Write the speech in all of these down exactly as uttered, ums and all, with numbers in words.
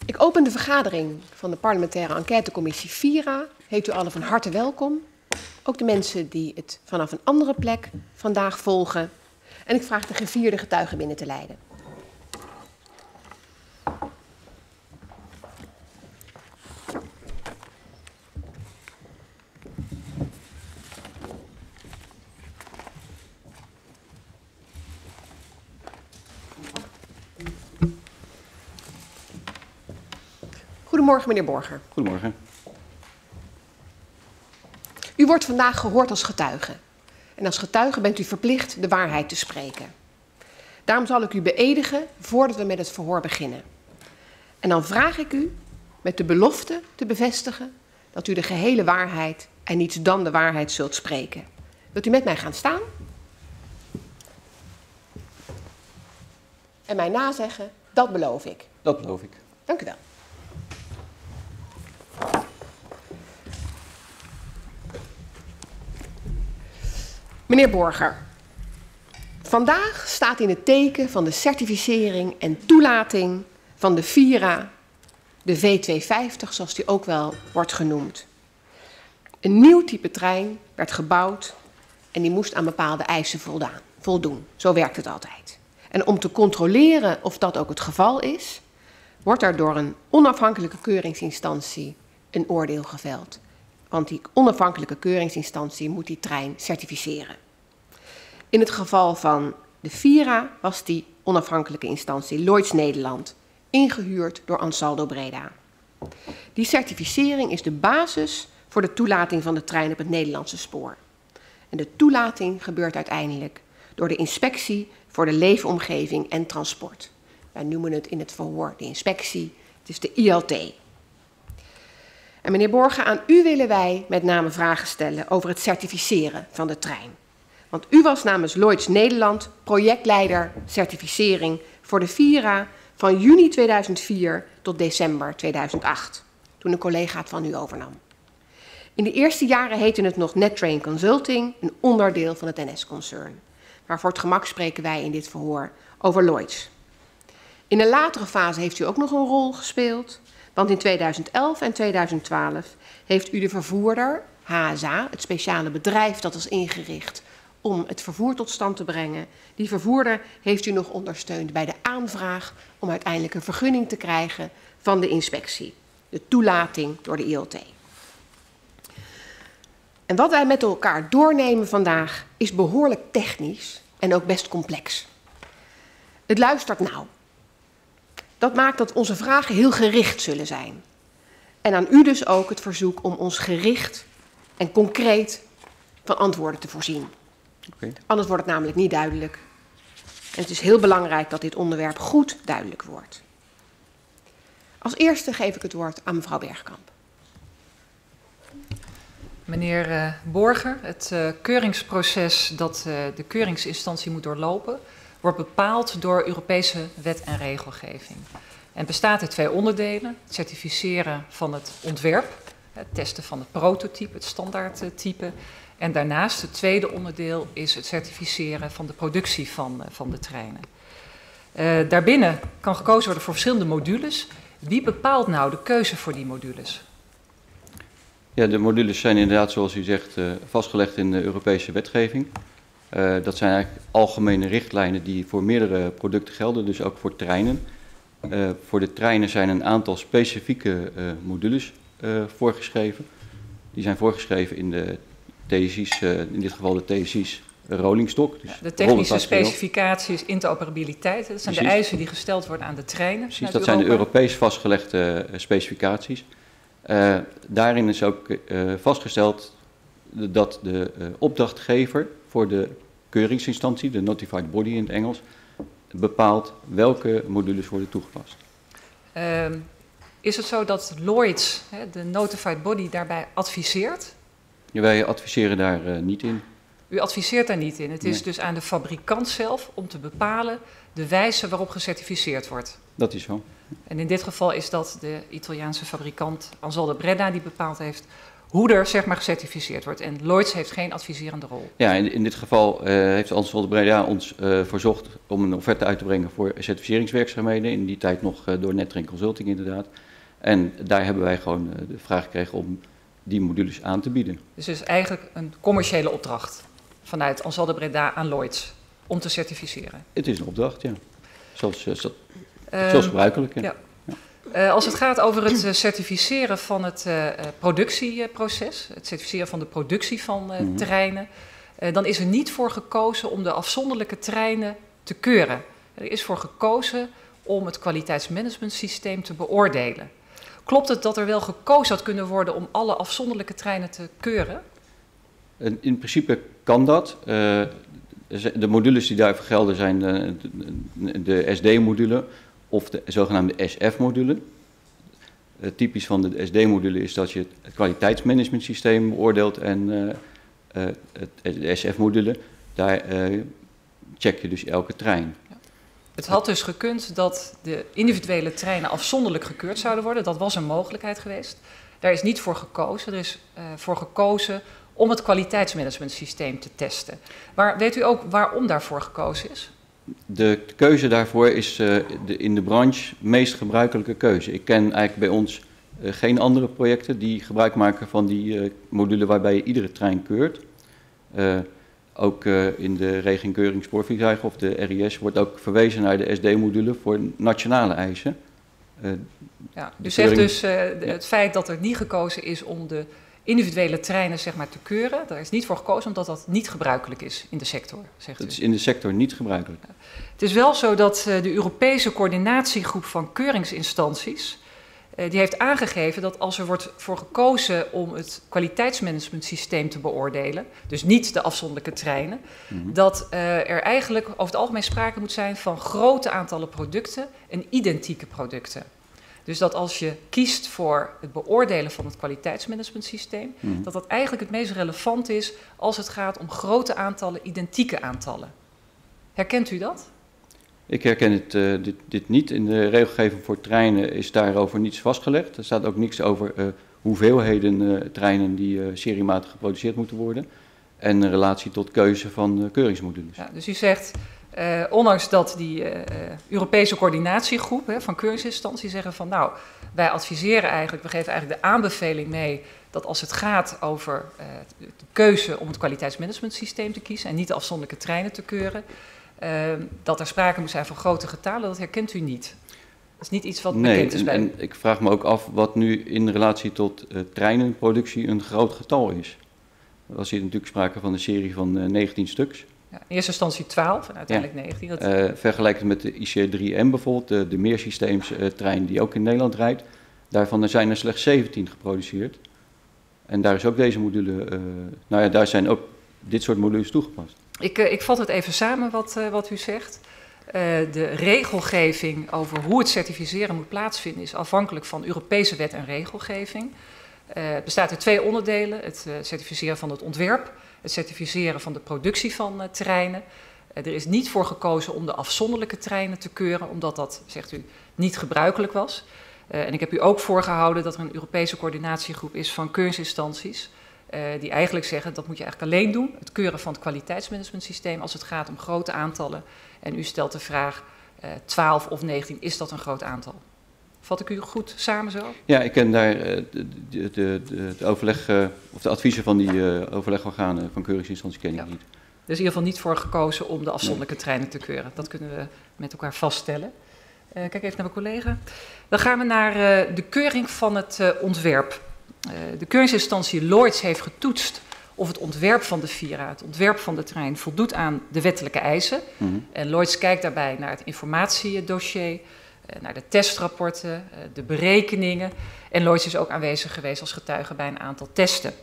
Ik open de vergadering van de parlementaire enquêtecommissie VIRA. Heet u allen van harte welkom. Ook de mensen die het vanaf een andere plek vandaag volgen. En ik vraag de gevierde getuigen binnen te leiden. Goedemorgen, meneer Borger. Goedemorgen. U wordt vandaag gehoord als getuige. En als getuige bent u verplicht de waarheid te spreken. Daarom zal ik u beëdigen voordat we met het verhoor beginnen. En dan vraag ik u met de belofte te bevestigen dat u de gehele waarheid en niets dan de waarheid zult spreken. Wilt u met mij gaan staan? En mij nazeggen, dat beloof ik. Dat beloof ik. Dank u wel. Meneer Borger, vandaag staat in het teken van de certificering en toelating van de VIRA, de V tweehonderdvijftig zoals die ook wel wordt genoemd. Een nieuw type trein werd gebouwd en die moest aan bepaalde eisen voldaan, voldoen. Zo werkt het altijd. En om te controleren of dat ook het geval is, wordt er door een onafhankelijke keuringsinstantie een oordeel geveld. Want die onafhankelijke keuringsinstantie moet die trein certificeren. In het geval van de VIRA was die onafhankelijke instantie Lloyds Nederland, ingehuurd door Ansaldo Breda. Die certificering is de basis voor de toelating van de trein op het Nederlandse spoor. En de toelating gebeurt uiteindelijk door de Inspectie voor de Leefomgeving en Transport. Wij noemen het in het verhoor de inspectie, het is de I L T. En meneer Borger, aan u willen wij met name vragen stellen over het certificeren van de trein. Want u was namens Lloyds Nederland projectleider certificering voor de VIRA van juni tweeduizend vier tot december tweeduizend acht, toen een collega het van u overnam. In de eerste jaren heette het nog NetTrain Consulting, een onderdeel van het N S-concern. Maar voor het gemak spreken wij in dit verhoor over Lloyds. In een latere fase heeft u ook nog een rol gespeeld. Want in tweeduizend elf en tweeduizend twaalf heeft u de vervoerder, H S A, het speciale bedrijf dat was ingericht om het vervoer tot stand te brengen. Die vervoerder heeft u nog ondersteund bij de aanvraag om uiteindelijk een vergunning te krijgen van de inspectie. De toelating door de I L T. En wat wij met elkaar doornemen vandaag is behoorlijk technisch en ook best complex. Het luistert nauw. Dat maakt dat onze vragen heel gericht zullen zijn. En aan u dus ook het verzoek om ons gericht en concreet van antwoorden te voorzien. Okay. Anders wordt het namelijk niet duidelijk. En het is heel belangrijk dat dit onderwerp goed duidelijk wordt. Als eerste geef ik het woord aan mevrouw Bergkamp. Meneer uh, Borger, het uh, keuringsproces dat uh, de keuringsinstantie moet doorlopen wordt bepaald door Europese wet en regelgeving. En bestaat uit twee onderdelen. Het certificeren van het ontwerp, het testen van het prototype, het standaardtype. En daarnaast het tweede onderdeel is het certificeren van de productie van, van de treinen. Uh, daarbinnen kan gekozen worden voor verschillende modules. Wie bepaalt nou de keuze voor die modules? Ja, de modules zijn inderdaad, zoals u zegt, uh, vastgelegd in de Europese wetgeving. Uh, dat zijn eigenlijk algemene richtlijnen die voor meerdere producten gelden, dus ook voor treinen. Uh, voor de treinen zijn een aantal specifieke uh, modules uh, voorgeschreven. Die zijn voorgeschreven in de T S I's, uh, in dit geval de T S I's rollingstock. Dus ja, de technische specificaties, interoperabiliteit, dat zijn Precies. de eisen die gesteld worden aan de treinen. Precies, dat Europa. zijn de Europees vastgelegde uh, specificaties. Uh, daarin is ook uh, vastgesteld dat de uh, opdrachtgever voor de keuringsinstantie, de notified body in het Engels, bepaalt welke modules worden toegepast. Uh, is het zo dat Lloyds, hè, de notified body, daarbij adviseert? Ja, wij adviseren daar uh, niet in. U adviseert daar niet in. Het is nee. dus aan de fabrikant zelf om te bepalen de wijze waarop gecertificeerd wordt. Dat is zo. En in dit geval is dat de Italiaanse fabrikant Ansaldo Breda die bepaald heeft hoe er zeg maar gecertificeerd wordt. En Lloyds heeft geen adviserende rol. Ja, in, in dit geval uh, heeft Ansaldo Breda ons uh, verzocht om een offerte uit te brengen voor certificeringswerkzaamheden. In die tijd nog uh, door Netrink Consulting inderdaad. En daar hebben wij gewoon uh, de vraag gekregen om die modules aan te bieden. Dus het is eigenlijk een commerciële opdracht vanuit Ansaldo Breda aan Lloyds om te certificeren. Het is een opdracht, ja. Zoals, uh, zoals um, gebruikelijk. Ja. Ja. Uh, als het gaat over het uh, certificeren van het uh, productieproces, het certificeren van de productie van uh, mm-hmm. treinen, uh, dan is er niet voor gekozen om de afzonderlijke treinen te keuren. Er is voor gekozen om het kwaliteitsmanagementsysteem te beoordelen. Klopt het dat er wel gekozen had kunnen worden om alle afzonderlijke treinen te keuren? In principe kan dat. Uh, de modules die daarvoor gelden zijn de, de, de S D-module of de zogenaamde S F-module. Uh, typisch van de S D-module is dat je het kwaliteitsmanagementsysteem beoordeelt en uh, uh, het, de S F-module, daar uh, check je dus elke trein. Het had dus gekund dat de individuele treinen afzonderlijk gekeurd zouden worden. Dat was een mogelijkheid geweest. Daar is niet voor gekozen. Er is uh, voor gekozen om het kwaliteitsmanagementsysteem te testen. Maar weet u ook waarom daarvoor gekozen is? De keuze daarvoor is uh, de, in de branche meest gebruikelijke keuze. Ik ken eigenlijk bij ons uh, geen andere projecten die gebruik maken van die uh, module waarbij je iedere trein keurt. Uh, ook uh, in de regeling keuring spoorvliegtuigen of de R I S wordt ook verwezen naar de S D-module voor nationale eisen. Uh, ja, u zegt dus uh, de, het feit dat er niet gekozen is om de individuele treinen zeg maar, te keuren. Daar is niet voor gekozen omdat dat niet gebruikelijk is in de sector, zegt u. Het is in de sector niet gebruikelijk. Ja. Het is wel zo dat uh, de Europese coördinatiegroep van keuringsinstanties uh, die heeft aangegeven dat als er wordt voor gekozen om het kwaliteitsmanagementsysteem te beoordelen, dus niet de afzonderlijke treinen, mm-hmm. dat uh, er eigenlijk over het algemeen sprake moet zijn van grote aantallen producten en identieke producten. Dus dat als je kiest voor het beoordelen van het kwaliteitsmanagementsysteem, mm. dat dat eigenlijk het meest relevant is als het gaat om grote aantallen, identieke aantallen. Herkent u dat? Ik herken het, uh, dit, dit niet. In de regelgeving voor treinen is daarover niets vastgelegd. Er staat ook niks over uh, hoeveelheden uh, treinen die uh, seriematig geproduceerd moeten worden. En een relatie tot keuze van uh, keuringsmodules. Ja, dus u zegt, uh, ondanks dat die uh, Europese coördinatiegroep hè, van keuringsinstanties zeggen van nou, wij adviseren eigenlijk, we geven eigenlijk de aanbeveling mee dat als het gaat over uh, de keuze om het kwaliteitsmanagementsysteem te kiezen en niet de afzonderlijke treinen te keuren, uh, dat er sprake moet zijn van grote getalen, dat herkent u niet. Dat is niet iets wat nee, bekend is en, bij u. en ik vraag me ook af wat nu in relatie tot uh, treinenproductie een groot getal is. Er was hier natuurlijk sprake van een serie van uh, negentien stuks. Ja, in eerste instantie twaalf en uiteindelijk ja. negentien. Dat... Uh, vergelijkend met de I C drie M bijvoorbeeld, de, de meersysteemstrein die ook in Nederland rijdt. Daarvan zijn er slechts zeventien geproduceerd. En daar is ook deze module, uh, nou ja, daar zijn ook dit soort modules toegepast. Ik, uh, ik vat het even samen wat, uh, wat u zegt. Uh, de regelgeving over hoe het certificeren moet plaatsvinden is afhankelijk van Europese wet en regelgeving. Uh, het bestaat uit twee onderdelen, het uh, certificeren van het ontwerp, het certificeren van de productie van uh, treinen. Uh, er is niet voor gekozen om de afzonderlijke treinen te keuren, omdat dat, zegt u, niet gebruikelijk was. Uh, en ik heb u ook voorgehouden dat er een Europese coördinatiegroep is van keuringsinstanties, uh, die eigenlijk zeggen dat moet je eigenlijk alleen doen, het keuren van het kwaliteitsmanagementsysteem als het gaat om grote aantallen. En u stelt de vraag, uh, twaalf of negentien, is dat een groot aantal? Vat ik u goed samen zo? Ja, ik ken daar uh, de, de, de, de overleg, uh, of de adviezen van die uh, overlegorganen van keuringsinstanties ken ik ja. niet. Er is in ieder geval niet voor gekozen om de afzonderlijke nee. treinen te keuren. Dat kunnen we met elkaar vaststellen. Uh, kijk even naar mijn collega. Dan gaan we naar uh, de keuring van het uh, ontwerp. Uh, de keuringsinstantie Lloyds heeft getoetst of het ontwerp van de Vira, het ontwerp van de trein, voldoet aan de wettelijke eisen. Mm-hmm. En Lloyds kijkt daarbij naar het informatiedossier, naar de testrapporten, de berekeningen. En Lloyds is ook aanwezig geweest als getuige bij een aantal testen.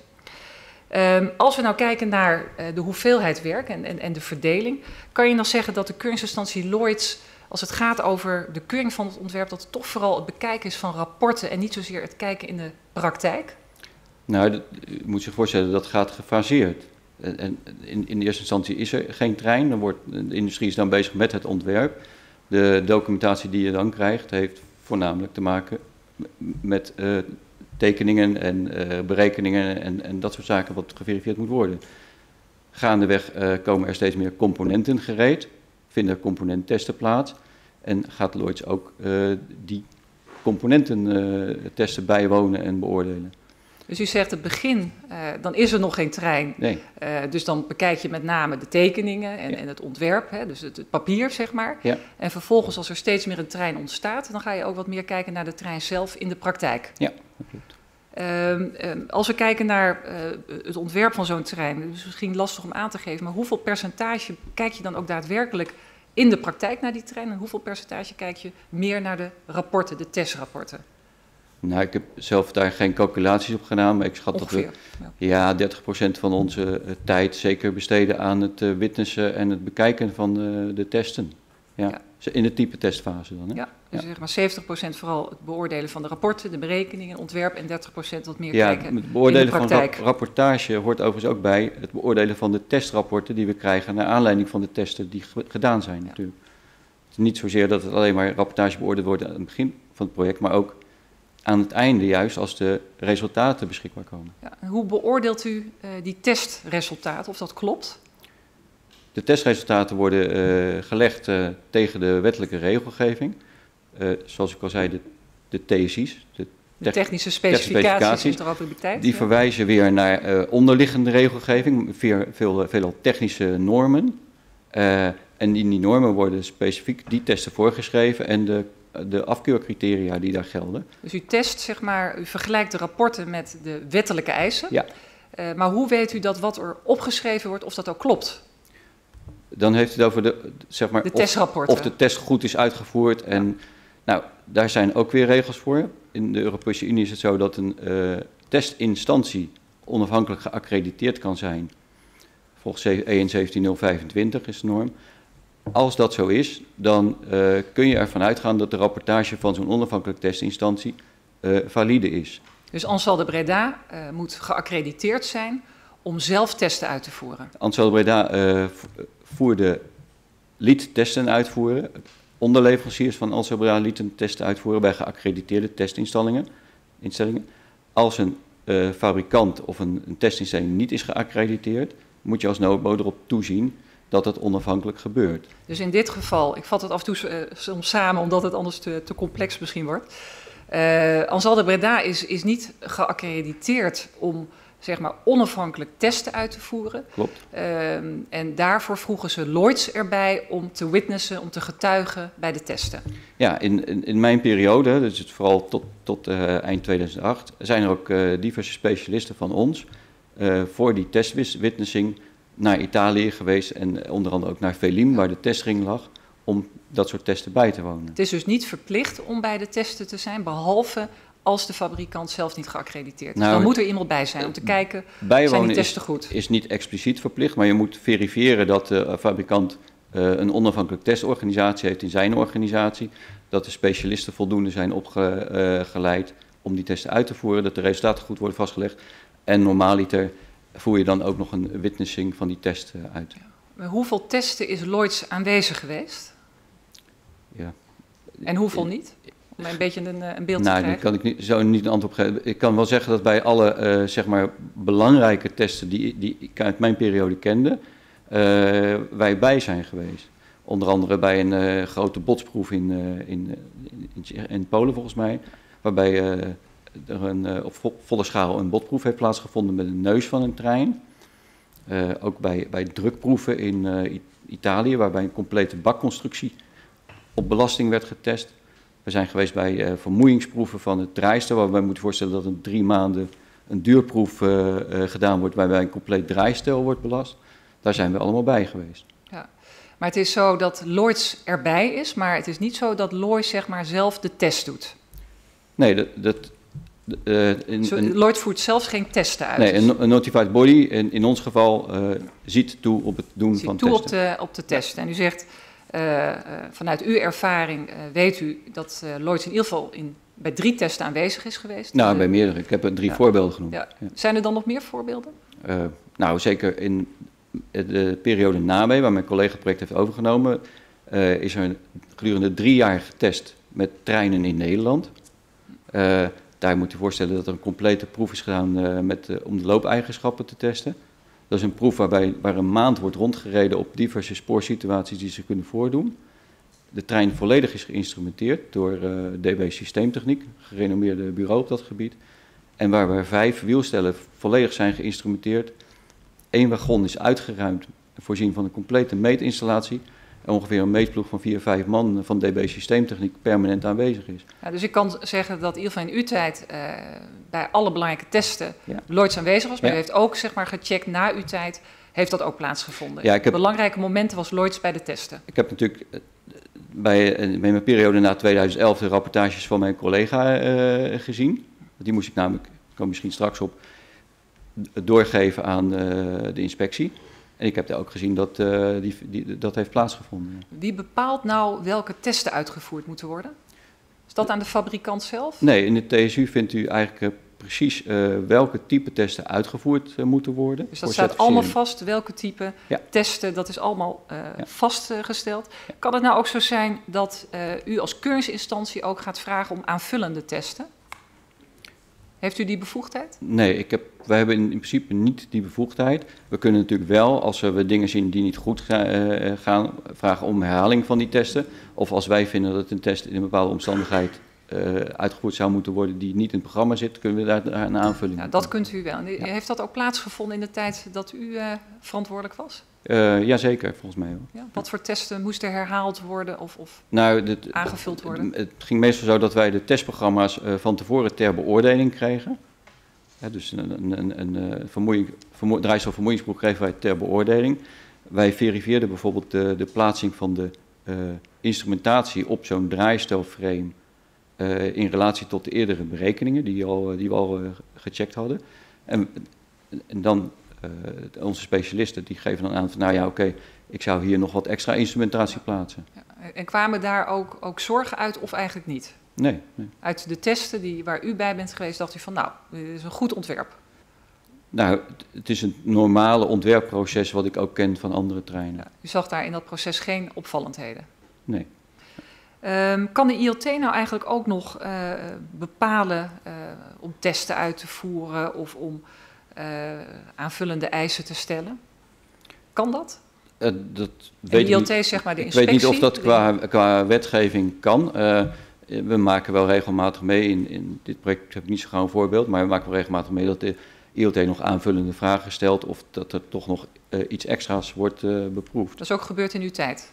Um, als we nou kijken naar uh, de hoeveelheid werk en, en, en de verdeling, kan je dan zeggen dat de keuringsinstantie Lloyds, als het gaat over de keuring van het ontwerp, dat het toch vooral het bekijken is van rapporten en niet zozeer het kijken in de praktijk? Nou, dat, u moet zich voorstellen, dat gaat gefaseerd. En, en in, in de eerste instantie is er geen trein, dan wordt, de industrie is dan bezig met het ontwerp. De documentatie die je dan krijgt heeft voornamelijk te maken met uh, tekeningen en uh, berekeningen en, en dat soort zaken wat geverifieerd moet worden. Gaandeweg uh, komen er steeds meer componenten gereed, vinden componenttesten plaats en gaat Lloyds ook uh, die componententesten uh, bijwonen en beoordelen. Dus u zegt het begin, uh, dan is er nog geen trein. Nee. Uh, dus dan bekijk je met name de tekeningen en, ja. en het ontwerp, hè, dus het, het papier zeg maar. Ja. En vervolgens als er steeds meer een trein ontstaat, dan ga je ook wat meer kijken naar de trein zelf in de praktijk. Ja, dat klopt. Uh, uh, als we kijken naar uh, het ontwerp van zo'n trein, het is misschien lastig om aan te geven, maar hoeveel percentage kijk je dan ook daadwerkelijk in de praktijk naar die trein en hoeveel percentage kijk je meer naar de rapporten, de testrapporten? Nou, ik heb zelf daar geen calculaties op gedaan, maar ik schat Ongeveer, dat we ja. ja, dertig procent van onze uh, tijd zeker besteden aan het uh, witnessen en het bekijken van uh, de testen. Ja. Ja. In de type testfase dan. Hè? Ja, dus ja. zeg maar zeventig procent vooral het beoordelen van de rapporten, de berekeningen, ontwerp en dertig procent wat meer Ja, kijken het beoordelen in de van praktijk. rap rapportage hoort overigens ook bij het beoordelen van de testrapporten die we krijgen naar aanleiding van de testen die gedaan zijn Ja. natuurlijk. Het is niet zozeer dat het alleen maar rapportage beoordeeld wordt aan het begin van het project, maar ook aan het einde juist als de resultaten beschikbaar komen. Ja, en hoe beoordeelt u uh, die testresultaten, of dat klopt? De testresultaten worden uh, gelegd uh, tegen de wettelijke regelgeving. Uh, zoals ik al zei, de, de T S I's, de, De technische specificaties, specificaties interoperabiliteit. die ja. verwijzen weer naar uh, onderliggende regelgeving, veel, veel, veelal technische normen. Uh, en in die normen worden specifiek die testen voorgeschreven en de, de afkeurcriteria die daar gelden. Dus u test, zeg maar, u vergelijkt de rapporten met de wettelijke eisen. Ja. Uh, maar hoe weet u dat wat er opgeschreven wordt, of dat ook klopt? Dan heeft het over de, zeg maar, De of, testrapporten. of de test goed is uitgevoerd. En Ja. nou, daar zijn ook weer regels voor. In de Europese Unie is het zo dat een uh, testinstantie onafhankelijk geaccrediteerd kan zijn. Volgens E N zeventien nul vijfentwintig is de norm. Als dat zo is, dan uh, kun je ervan uitgaan dat de rapportage van zo'n onafhankelijke testinstantie uh, valide is. Dus Ansal de Breda uh, moet geaccrediteerd zijn om zelf testen uit te voeren. Ansal de Breda uh, voerde, liet testen uitvoeren. Onderleveranciers van Ansal de Breda lieten testen uitvoeren bij geaccrediteerde testinstellingen. Instellingen. Als een uh, fabrikant of een, een testinstelling niet is geaccrediteerd, moet je als noodbode erop toezien dat het onafhankelijk gebeurt. Dus in dit geval, ik vat het af en toe uh, soms samen omdat het anders te, te complex misschien wordt. Uh, Ansal de Breda is, is niet geaccrediteerd om, zeg maar, onafhankelijk testen uit te voeren. Klopt. Uh, en daarvoor vroegen ze Lloyds erbij om te witnessen, om te getuigen bij de testen. Ja, in, in, in mijn periode, dus het vooral tot, tot uh, eind tweeduizend acht, zijn er ook uh, diverse specialisten van ons uh, voor die testwitnessing naar Italië geweest en onder andere ook naar Velim, waar de testring lag, om dat soort testen bij te wonen. Het is dus niet verplicht om bij de testen te zijn, behalve als de fabrikant zelf niet geaccrediteerd is. Nou, dan moet er iemand bij zijn om te kijken, zijn die testen is, goed? is niet expliciet verplicht, maar je moet verifiëren dat de fabrikant uh, een onafhankelijke testorganisatie heeft in zijn organisatie, dat de specialisten voldoende zijn opgeleid uh, om die testen uit te voeren, dat de resultaten goed worden vastgelegd en normaaliter voer je dan ook nog een witnessing van die test uh, uit. Ja. Maar hoeveel testen is Lloyds aanwezig geweest? Ja. En hoeveel niet? Om een beetje een, een beeld nou, te krijgen. Daar kan ik niet, zo niet een antwoord op geven. Ik kan wel zeggen dat bij alle uh, zeg maar belangrijke testen die, die ik uit mijn periode kende, uh, wij bij zijn geweest. Onder andere bij een uh, grote botsproef in, uh, in, in, in Polen volgens mij, waarbij uh, er een, uh, op vo volle schaal een botproef heeft plaatsgevonden met een neus van een trein. Uh, ook bij, bij drukproeven in uh, Italië, waarbij een complete bakconstructie op belasting werd getest. We zijn geweest bij uh, vermoeiingsproeven van het draaistel, waarbij je moet voorstellen dat een drie maanden een duurproef uh, uh, gedaan wordt, waarbij een compleet draaistel wordt belast. Daar zijn we allemaal bij geweest. Ja. Maar het is zo dat Lloyds erbij is, maar het is niet zo dat Lloyds, zeg maar, zelf de test doet. Nee, dat... dat uh, in, zo, een, Lloyd voert zelfs geen testen uit. Nee, een, een notified body, in, in ons geval, uh, ziet toe op het doen ziet van toe testen. Op de, op de testen. En u zegt, uh, uh, vanuit uw ervaring uh, weet u dat uh, Lloyds in ieder geval in, bij drie testen aanwezig is geweest. Nou, uh, bij meerdere. Ik heb er drie ja. voorbeelden genoemd. Ja. Ja. Zijn er dan nog meer voorbeelden? Uh, nou, zeker in de periode nabij, waar mijn collega het project heeft overgenomen, uh, is er gedurende drie jaar getest met treinen in Nederland. Uh, Daar moet je voorstellen dat er een complete proef is gedaan uh, met, uh, om de loopeigenschappen te testen. Dat is een proef waarbij, waar een maand wordt rondgereden op diverse spoorsituaties die ze kunnen voordoen. De trein volledig is geïnstrumenteerd door uh, D B Systeemtechniek, een gerenommeerde bureau op dat gebied. En waarbij vijf wielstellen volledig zijn geïnstrumenteerd. Eén wagon is uitgeruimd, voorzien van een complete meetinstallatie. En ongeveer een meetploeg van vier, vijf man van D B Systeemtechniek permanent aanwezig is. Ja, dus ik kan zeggen dat in ieder geval in uw tijd uh, bij alle belangrijke testen Ja. Lloyds aanwezig was. Maar Ja. u heeft ook zeg maar, gecheckt na uw tijd, heeft dat ook plaatsgevonden. Ja, ik heb- Belangrijke momenten was Lloyds bij de testen. Ik heb natuurlijk uh, bij, uh, bij mijn periode na tweeduizend elf de rapportages van mijn collega uh, gezien. Die moest ik namelijk, ik kom misschien straks op, doorgeven aan uh, de inspectie. En ik heb daar ook gezien dat uh, die, die, dat heeft plaatsgevonden. Ja. Wie bepaalt nou welke testen uitgevoerd moeten worden? Is dat aan de fabrikant zelf? Nee, in de T S U vindt u eigenlijk uh, precies uh, welke type testen uitgevoerd uh, moeten worden. Dus dat voor staat allemaal certificering. vast, welke type Ja. testen, dat is allemaal uh, Ja. vastgesteld. Kan het nou ook zo zijn dat uh, u als keuringsinstantie ook gaat vragen om aanvullende testen? Heeft u die bevoegdheid? Nee, ik heb, wij hebben in, in principe niet die bevoegdheid. We kunnen natuurlijk wel, als we dingen zien die niet goed ga, uh, gaan, vragen om herhaling van die testen. Of als wij vinden dat een test in een bepaalde omstandigheid uh, uitgevoerd zou moeten worden die niet in het programma zit, kunnen we daar een aanvulling Ja, op dat doen. kunt u wel. En Ja. heeft dat ook plaatsgevonden in de tijd dat u uh, verantwoordelijk was? Uh, jazeker, volgens mij wel. Ja? Wat voor testen moesten herhaald worden of, of Nou, dit, aangevuld worden? Het ging meestal zo dat wij de testprogramma's uh, van tevoren ter beoordeling kregen. Ja, dus een, een, een, een vermoeiing, vermoe, draaiselvermoeiingsproef kregen wij ter beoordeling. Wij verifieerden bijvoorbeeld de, de plaatsing van de uh, instrumentatie op zo'n draaistelframe uh, in relatie tot de eerdere berekeningen die, al, die we al uh, gecheckt hadden. En, en dan uh, onze specialisten die geven dan aan van nou ja oké, okay, ik zou hier nog wat extra instrumentatie plaatsen. Ja, en kwamen daar ook, ook zorgen uit of eigenlijk niet? Nee, nee. Uit de testen die, waar u bij bent geweest, dacht u van nou, dit is een goed ontwerp. Nou, het is een normale ontwerpproces wat ik ook ken van andere treinen. Ja, u zag daar in dat proces geen opvallendheden. Nee. Um, kan de I L T nou eigenlijk ook nog uh, bepalen uh, om testen uit te voeren of om uh, aanvullende eisen te stellen? Kan dat? Uh, dat en weet de I L ik T niet. zeg maar de Ik inspectie? weet niet of dat qua, qua wetgeving kan. Uh, we maken wel regelmatig mee, in, in dit project heb ik niet zo gauw een voorbeeld, maar we maken wel regelmatig mee dat de I L T nog aanvullende vragen stelt of dat er toch nog uh, iets extra's wordt uh, beproefd. Dat is ook gebeurd in uw tijd?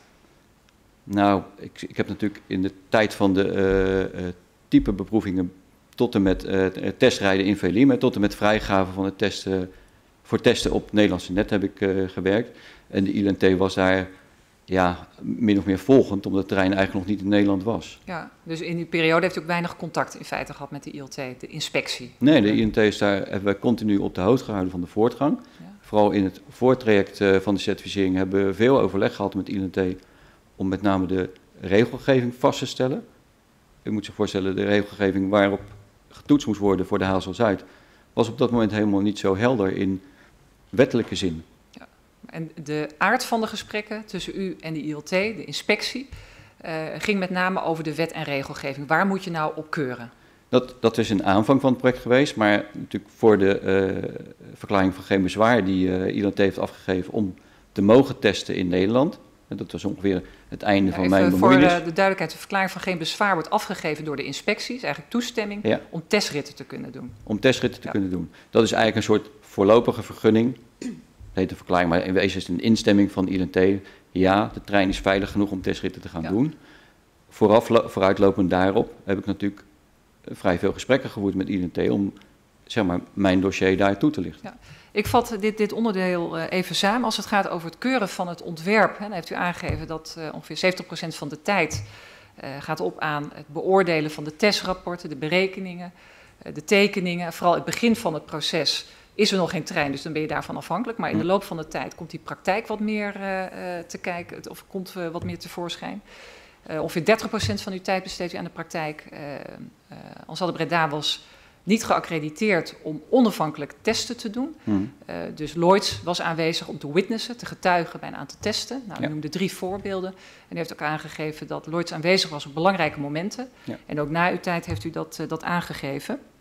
Nou, ik, ik heb natuurlijk in de tijd van de uh, uh, type beproevingen tot en met uh, testrijden in Velim, tot en met vrijgave van het testen, voor testen op Nederlandse net heb ik uh, gewerkt. En de I L T was daar ja, min of meer volgend, omdat de terrein eigenlijk nog niet in Nederland was. Ja, dus in die periode heeft u ook weinig contact in feite gehad met de I L T, de inspectie? Nee, de I L T is daar, hebben wij continu op de hoogte gehouden van de voortgang. Ja. Vooral in het voortraject uh, van de certificering hebben we veel overleg gehad met I L T om met name de regelgeving vast te stellen. U moet zich voorstellen, de regelgeving waarop getoetst moest worden voor de H A S L Zuid was op dat moment helemaal niet zo helder in wettelijke zin. Ja. En de aard van de gesprekken tussen u en de I L T, de inspectie, uh, ging met name over de wet en regelgeving. Waar moet je nou op keuren? Dat, dat is een aanvang van het project geweest, maar natuurlijk voor de uh, verklaring van geen bezwaar die uh, I L T heeft afgegeven om te mogen testen in Nederland. En dat was ongeveer het einde Ja, van even mijn voor bemoeienis. uh, de duidelijkheid, de verklaring van geen bezwaar wordt afgegeven door de inspectie, is eigenlijk toestemming Ja. om testritten te kunnen doen. Om testritten te Ja. kunnen doen. Dat is eigenlijk een soort voorlopige vergunning. Dat heet een verklaring, maar in wezen is het een instemming van I L T. Ja, de trein is veilig genoeg om testritten te gaan Ja. doen. Vooraf, vooruitlopend daarop heb ik natuurlijk vrij veel gesprekken gevoerd met I L T om zeg maar, mijn dossier daar toe te lichten. Ja. Ik vat dit, dit onderdeel uh, even samen. Als het gaat over het keuren van het ontwerp, hè, dan heeft u aangegeven dat uh, ongeveer zeventig procent van de tijd uh, gaat op aan het beoordelen van de testrapporten, de berekeningen, uh, de tekeningen. Vooral het begin van het proces is er nog geen trein, dus dan ben je daarvan afhankelijk. Maar in de loop van de tijd komt die praktijk wat meer uh, uh, te kijken, of komt uh, wat meer tevoorschijn. Uh, ongeveer dertig procent van uw tijd besteedt u aan de praktijk. Uh, uh, Ansaldo Breda was niet geaccrediteerd om onafhankelijk testen te doen. Hmm. Uh, dus Lloyds was aanwezig om te witnessen, te getuigen bij een aantal testen. Nou, u Ja. noemde drie voorbeelden. En u heeft ook aangegeven dat Lloyds aanwezig was op belangrijke momenten. Ja. En ook na uw tijd heeft u dat, uh, dat aangegeven.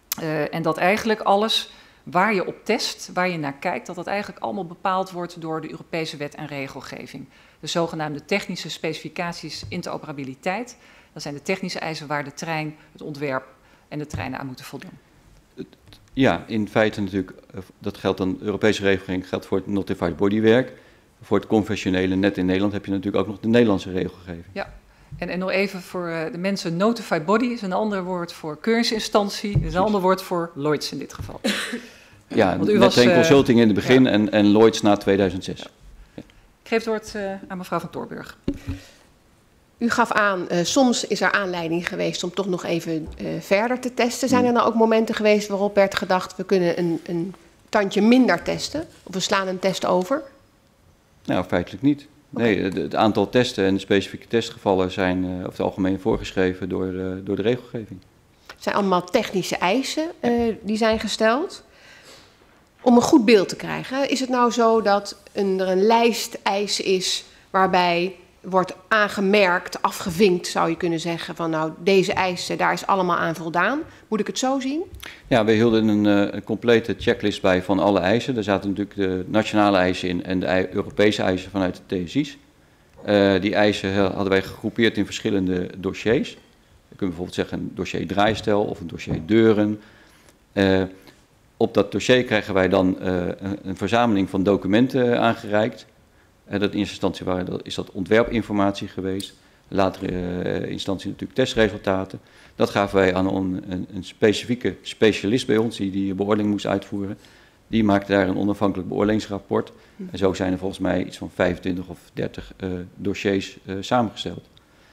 Uh, en dat eigenlijk alles waar je op test, waar je naar kijkt, dat dat eigenlijk allemaal bepaald wordt door de Europese wet en regelgeving. De zogenaamde technische specificaties interoperabiliteit. Dat zijn de technische eisen waar de trein, het ontwerp en de treinen aan moeten voldoen. Ja, in feite natuurlijk, dat geldt dan, Europese regelgeving geldt voor het notified bodywerk. Voor het conventionele net in Nederland heb je natuurlijk ook nog de Nederlandse regelgeving. Ja, en, en nog even voor uh, de mensen, notified body is een ander woord voor keuringsinstantie, is een ander woord voor Lloyds in dit geval. Ja, net was, geen consulting in het begin ja. en, en Lloyds na tweeduizend zes. Ja. Ja. Ik geef het woord uh, aan mevrouw van Toorburg. U gaf aan, uh, soms is er aanleiding geweest om toch nog even uh, verder te testen. Zijn er nou ook momenten geweest waarop werd gedacht, we kunnen een, een tandje minder testen? Of we slaan een test over? Nou, feitelijk niet. Okay. Nee, het aantal testen en de specifieke testgevallen zijn uh, over het algemeen voorgeschreven door, uh, door de regelgeving. Het zijn allemaal technische eisen uh, die zijn gesteld. Om een goed beeld te krijgen, is het nou zo dat een, er een lijst eisen is waarbij wordt aangemerkt, afgevinkt zou je kunnen zeggen, van nou deze eisen, daar is allemaal aan voldaan. Moet ik het zo zien? Ja, we hielden een, uh, een complete checklist bij van alle eisen. Daar zaten natuurlijk de nationale eisen in en de Europese eisen vanuit de T S I's. Uh, die eisen hadden wij gegroepeerd in verschillende dossiers. Je kunt bijvoorbeeld zeggen een dossier draaistel of een dossier deuren. Uh, op dat dossier krijgen wij dan uh, een, een verzameling van documenten aangereikt. Uh, dat in eerste instantie waren, dat, is dat ontwerpinformatie geweest. Latere uh, instantie natuurlijk testresultaten. Dat gaven wij aan een, een, een specifieke specialist bij ons die die beoordeling moest uitvoeren. Die maakte daar een onafhankelijk beoordelingsrapport. En zo zijn er volgens mij iets van vijfentwintig of dertig uh, dossiers uh, samengesteld.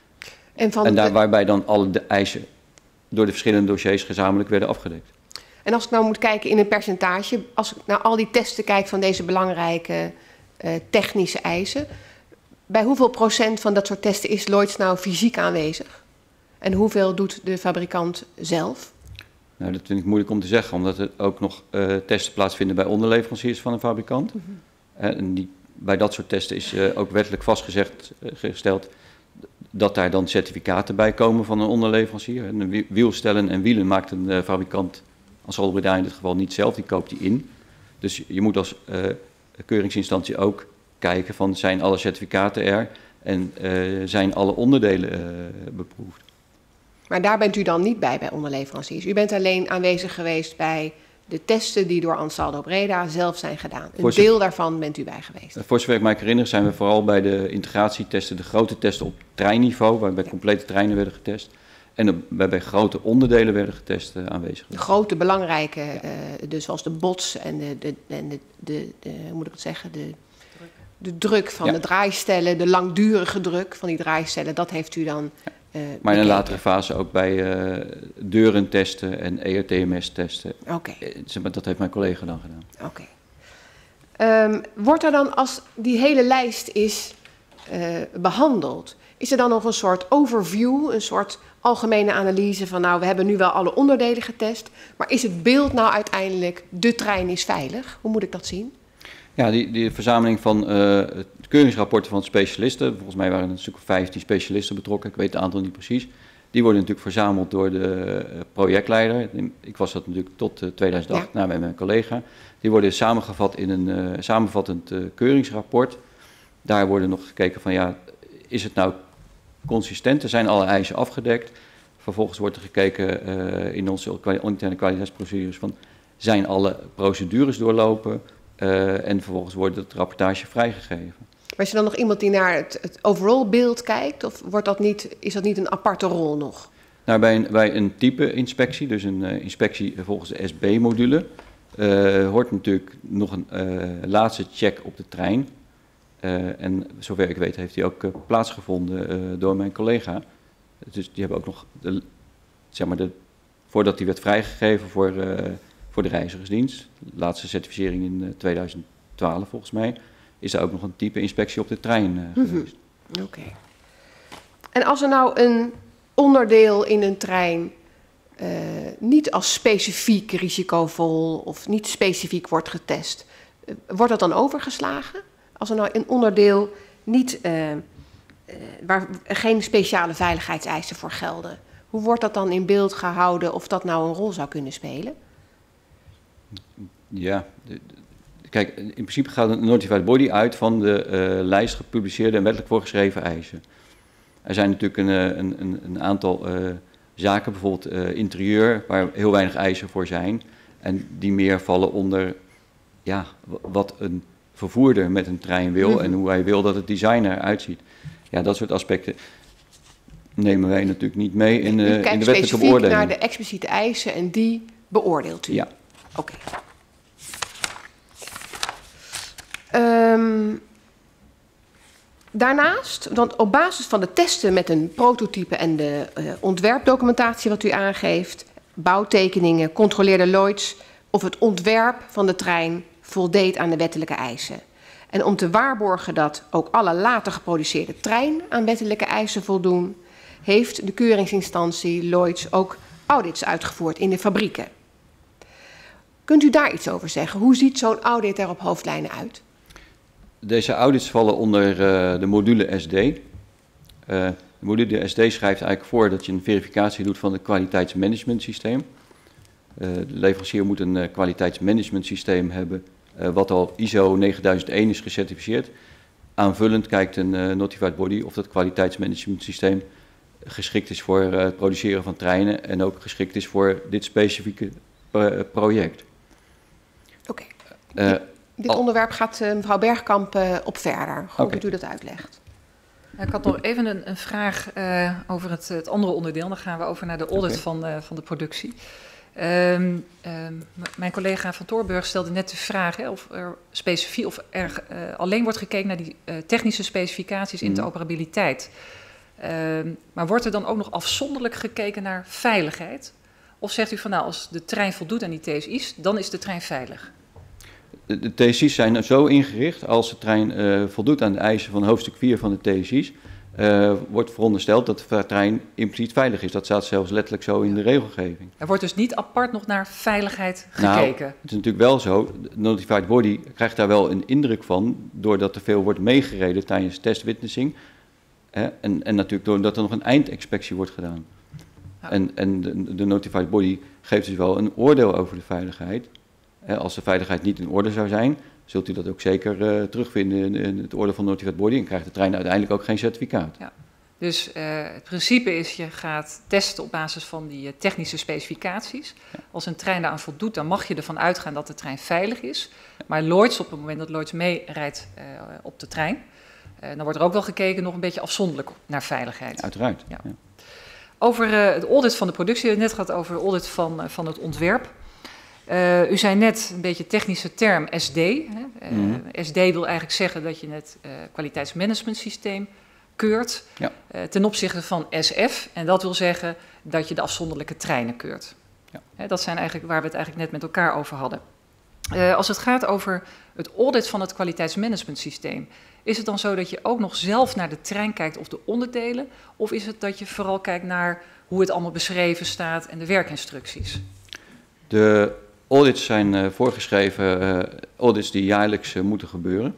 En, van en daar, de... waarbij dan alle de eisen door de verschillende dossiers gezamenlijk werden afgedekt. En als ik nou moet kijken in een percentage, als ik naar al die testen kijk van deze belangrijke uh, technische eisen, bij hoeveel procent van dat soort testen is Lloyds nou fysiek aanwezig? En hoeveel doet de fabrikant zelf? Nou, dat vind ik moeilijk om te zeggen, omdat er ook nog uh, testen plaatsvinden bij onderleveranciers van een fabrikant. Mm-hmm. uh, en die, bij dat soort testen is uh, ook wettelijk vastgezegd uh, gesteld dat daar dan certificaten bij komen van een onderleverancier. En wielstellen en wielen maakt een uh, fabrikant, als Solbreda in dit geval, niet zelf, die koopt die in. Dus je moet als uh, keuringsinstantie ook kijken van zijn alle certificaten er en uh, zijn alle onderdelen uh, beproefd. Maar daar bent u dan niet bij, bij onderleveranciers. U bent alleen aanwezig geweest bij de testen die door Ansaldo Breda zelf zijn gedaan. Een zover, deel daarvan bent u bij geweest. Voor zover ik mij herinner zijn we vooral bij de integratietesten, de grote testen op treinniveau, waarbij ja. complete treinen werden getest. En waarbij grote onderdelen werden getest uh, aanwezig. De grote, belangrijke, ja. uh, dus zoals de bots en de, de, de, de, de, de hoe moet ik het zeggen, de, de druk van ja. de draaistellen, de langdurige druk van die draaistellen, dat heeft u dan... Ja. Uh, maar in een latere fase ook bij uh, deurentesten en E R T M S-testen. Oké. Okay. Uh, dat heeft mijn collega dan gedaan. Oké. Okay. Um, wordt er dan, als die hele lijst is uh, behandeld, is er dan nog een soort overview, een soort algemene analyse van nou, we hebben nu wel alle onderdelen getest, maar is het beeld nou uiteindelijk, de trein is veilig? Hoe moet ik dat zien? Ja, die, die verzameling van uh, keuringsrapporten van specialisten, volgens mij waren er een stuk of vijftien specialisten betrokken, ik weet het aantal niet precies, die worden natuurlijk verzameld door de uh, projectleider. Ik was dat natuurlijk tot uh, tweeduizend acht, ja. nou, met mijn collega. Die worden samengevat in een uh, samenvattend uh, keuringsrapport. Daar worden nog gekeken van, ja, is het nou consistent? Er zijn alle eisen afgedekt. Vervolgens wordt er gekeken uh, in onze interne kwaliteitsprocedures van, zijn alle procedures doorlopen? Uh, en vervolgens wordt het rapportage vrijgegeven. Maar is er dan nog iemand die naar het, het overall beeld kijkt? Of wordt dat niet, is dat niet een aparte rol nog? Nou, bij een, bij een type inspectie, dus een uh, inspectie volgens de S B-module, uh, hoort natuurlijk nog een uh, laatste check op de trein. Uh, en zover ik weet heeft die ook uh, plaatsgevonden uh, door mijn collega. Dus die hebben ook nog, de, zeg maar, de, voordat die werd vrijgegeven voor... Uh, Voor de reizigersdienst, de laatste certificering in tweeduizend twaalf volgens mij, is er ook nog een type inspectie op de trein uh, geweest. Mm-hmm. Oké. Okay. En als er nou een onderdeel in een trein uh, niet als specifiek risicovol of niet specifiek wordt getest, uh, wordt dat dan overgeslagen? Als er nou een onderdeel niet, uh, uh, waar geen speciale veiligheidseisen voor gelden, hoe Hoe wordt dat dan in beeld gehouden of dat nou een rol zou kunnen spelen? Ja, de, de, kijk, in principe gaat een notified body uit van de uh, lijst gepubliceerde en wettelijk voorgeschreven eisen. Er zijn natuurlijk een, een, een, een aantal uh, zaken, bijvoorbeeld uh, interieur, waar heel weinig eisen voor zijn. En die meer vallen onder ja, wat een vervoerder met een trein wil mm-hmm. en hoe hij wil dat het design eruit ziet. Ja, dat soort aspecten nemen wij natuurlijk niet mee in, uh, in de wettelijke beoordeling. U kijkt specifiek naar de expliciete eisen en die beoordeelt u? Ja. Oké. Okay. Um, daarnaast, want op basis van de testen met een prototype en de uh, ontwerpdocumentatie wat u aangeeft, bouwtekeningen, controleerde Lloyds of het ontwerp van de trein voldeed aan de wettelijke eisen. En om te waarborgen dat ook alle later geproduceerde treinen aan wettelijke eisen voldoen, heeft de keuringsinstantie Lloyds ook audits uitgevoerd in de fabrieken. Kunt u daar iets over zeggen? Hoe ziet zo'n audit er op hoofdlijnen uit? Deze audits vallen onder uh, de module S D. Uh, de module S D schrijft eigenlijk voor dat je een verificatie doet van het kwaliteitsmanagementsysteem. Uh, de leverancier moet een uh, kwaliteitsmanagementsysteem hebben uh, wat al I S O negen duizend één is gecertificeerd. Aanvullend kijkt een uh, notified body of dat kwaliteitsmanagementsysteem geschikt is voor uh, het produceren van treinen en ook geschikt is voor dit specifieke uh, project. Oké. Okay. Uh, dit al... onderwerp gaat uh, mevrouw Bergkamp uh, op verder. Goed okay. dat u dat uitlegt. Ik had nog even een, een vraag uh, over het, het andere onderdeel. Dan gaan we over naar de audit okay. van, uh, van de productie. Um, um, mijn collega van Toorburg stelde net de vraag hè, of er specifiek of er uh, alleen wordt gekeken naar die uh, technische specificaties, mm. interoperabiliteit. Um, maar wordt er dan ook nog afzonderlijk gekeken naar veiligheid? Of zegt u van nou, als de trein voldoet aan die T S I's, dan is de trein veilig? De, de T S I's zijn zo ingericht, als de trein uh, voldoet aan de eisen van hoofdstuk vier van de T S I's, uh, wordt verondersteld dat de trein impliciet veilig is. Dat staat zelfs letterlijk zo in de regelgeving. Er wordt dus niet apart nog naar veiligheid gekeken? Nou, het is natuurlijk wel zo, de notified body krijgt daar wel een indruk van, doordat er veel wordt meegereden tijdens testwitnessing. Hè, en, en natuurlijk doordat er nog een eindinspectie wordt gedaan. Ja. En, en de, de notified body geeft dus wel een oordeel over de veiligheid. Hè, als de veiligheid niet in orde zou zijn, zult u dat ook zeker uh, terugvinden in, in het oordeel van de notified body en krijgt de trein uiteindelijk ook geen certificaat. Ja. Dus uh, het principe is, je gaat testen op basis van die uh, technische specificaties. Ja. Als een trein daaraan voldoet, dan mag je ervan uitgaan dat de trein veilig is. Ja. Maar Lloyds, op het moment dat Lloyds meerijdt uh, op de trein, uh, dan wordt er ook wel gekeken nog een beetje afzonderlijk naar veiligheid. Ja, uiteraard. Ja. Ja. Over uh, het audit van de productie, we hebben het net gehad over de audit van, uh, van het ontwerp. Uh, u zei net een beetje technische term S D. Hè? Uh, mm-hmm. S D wil eigenlijk zeggen dat je het uh, kwaliteitsmanagementsysteem keurt ja. uh, ten opzichte van S F. En dat wil zeggen dat je de afzonderlijke treinen keurt. Ja. Hè, dat zijn eigenlijk waar we het eigenlijk net met elkaar over hadden. Uh, als het gaat over het audit van het kwaliteitsmanagementsysteem, is het dan zo dat je ook nog zelf naar de trein kijkt of de onderdelen? Of is het dat je vooral kijkt naar hoe het allemaal beschreven staat en de werkinstructies? De audits zijn uh, voorgeschreven uh, audits die jaarlijks uh, moeten gebeuren.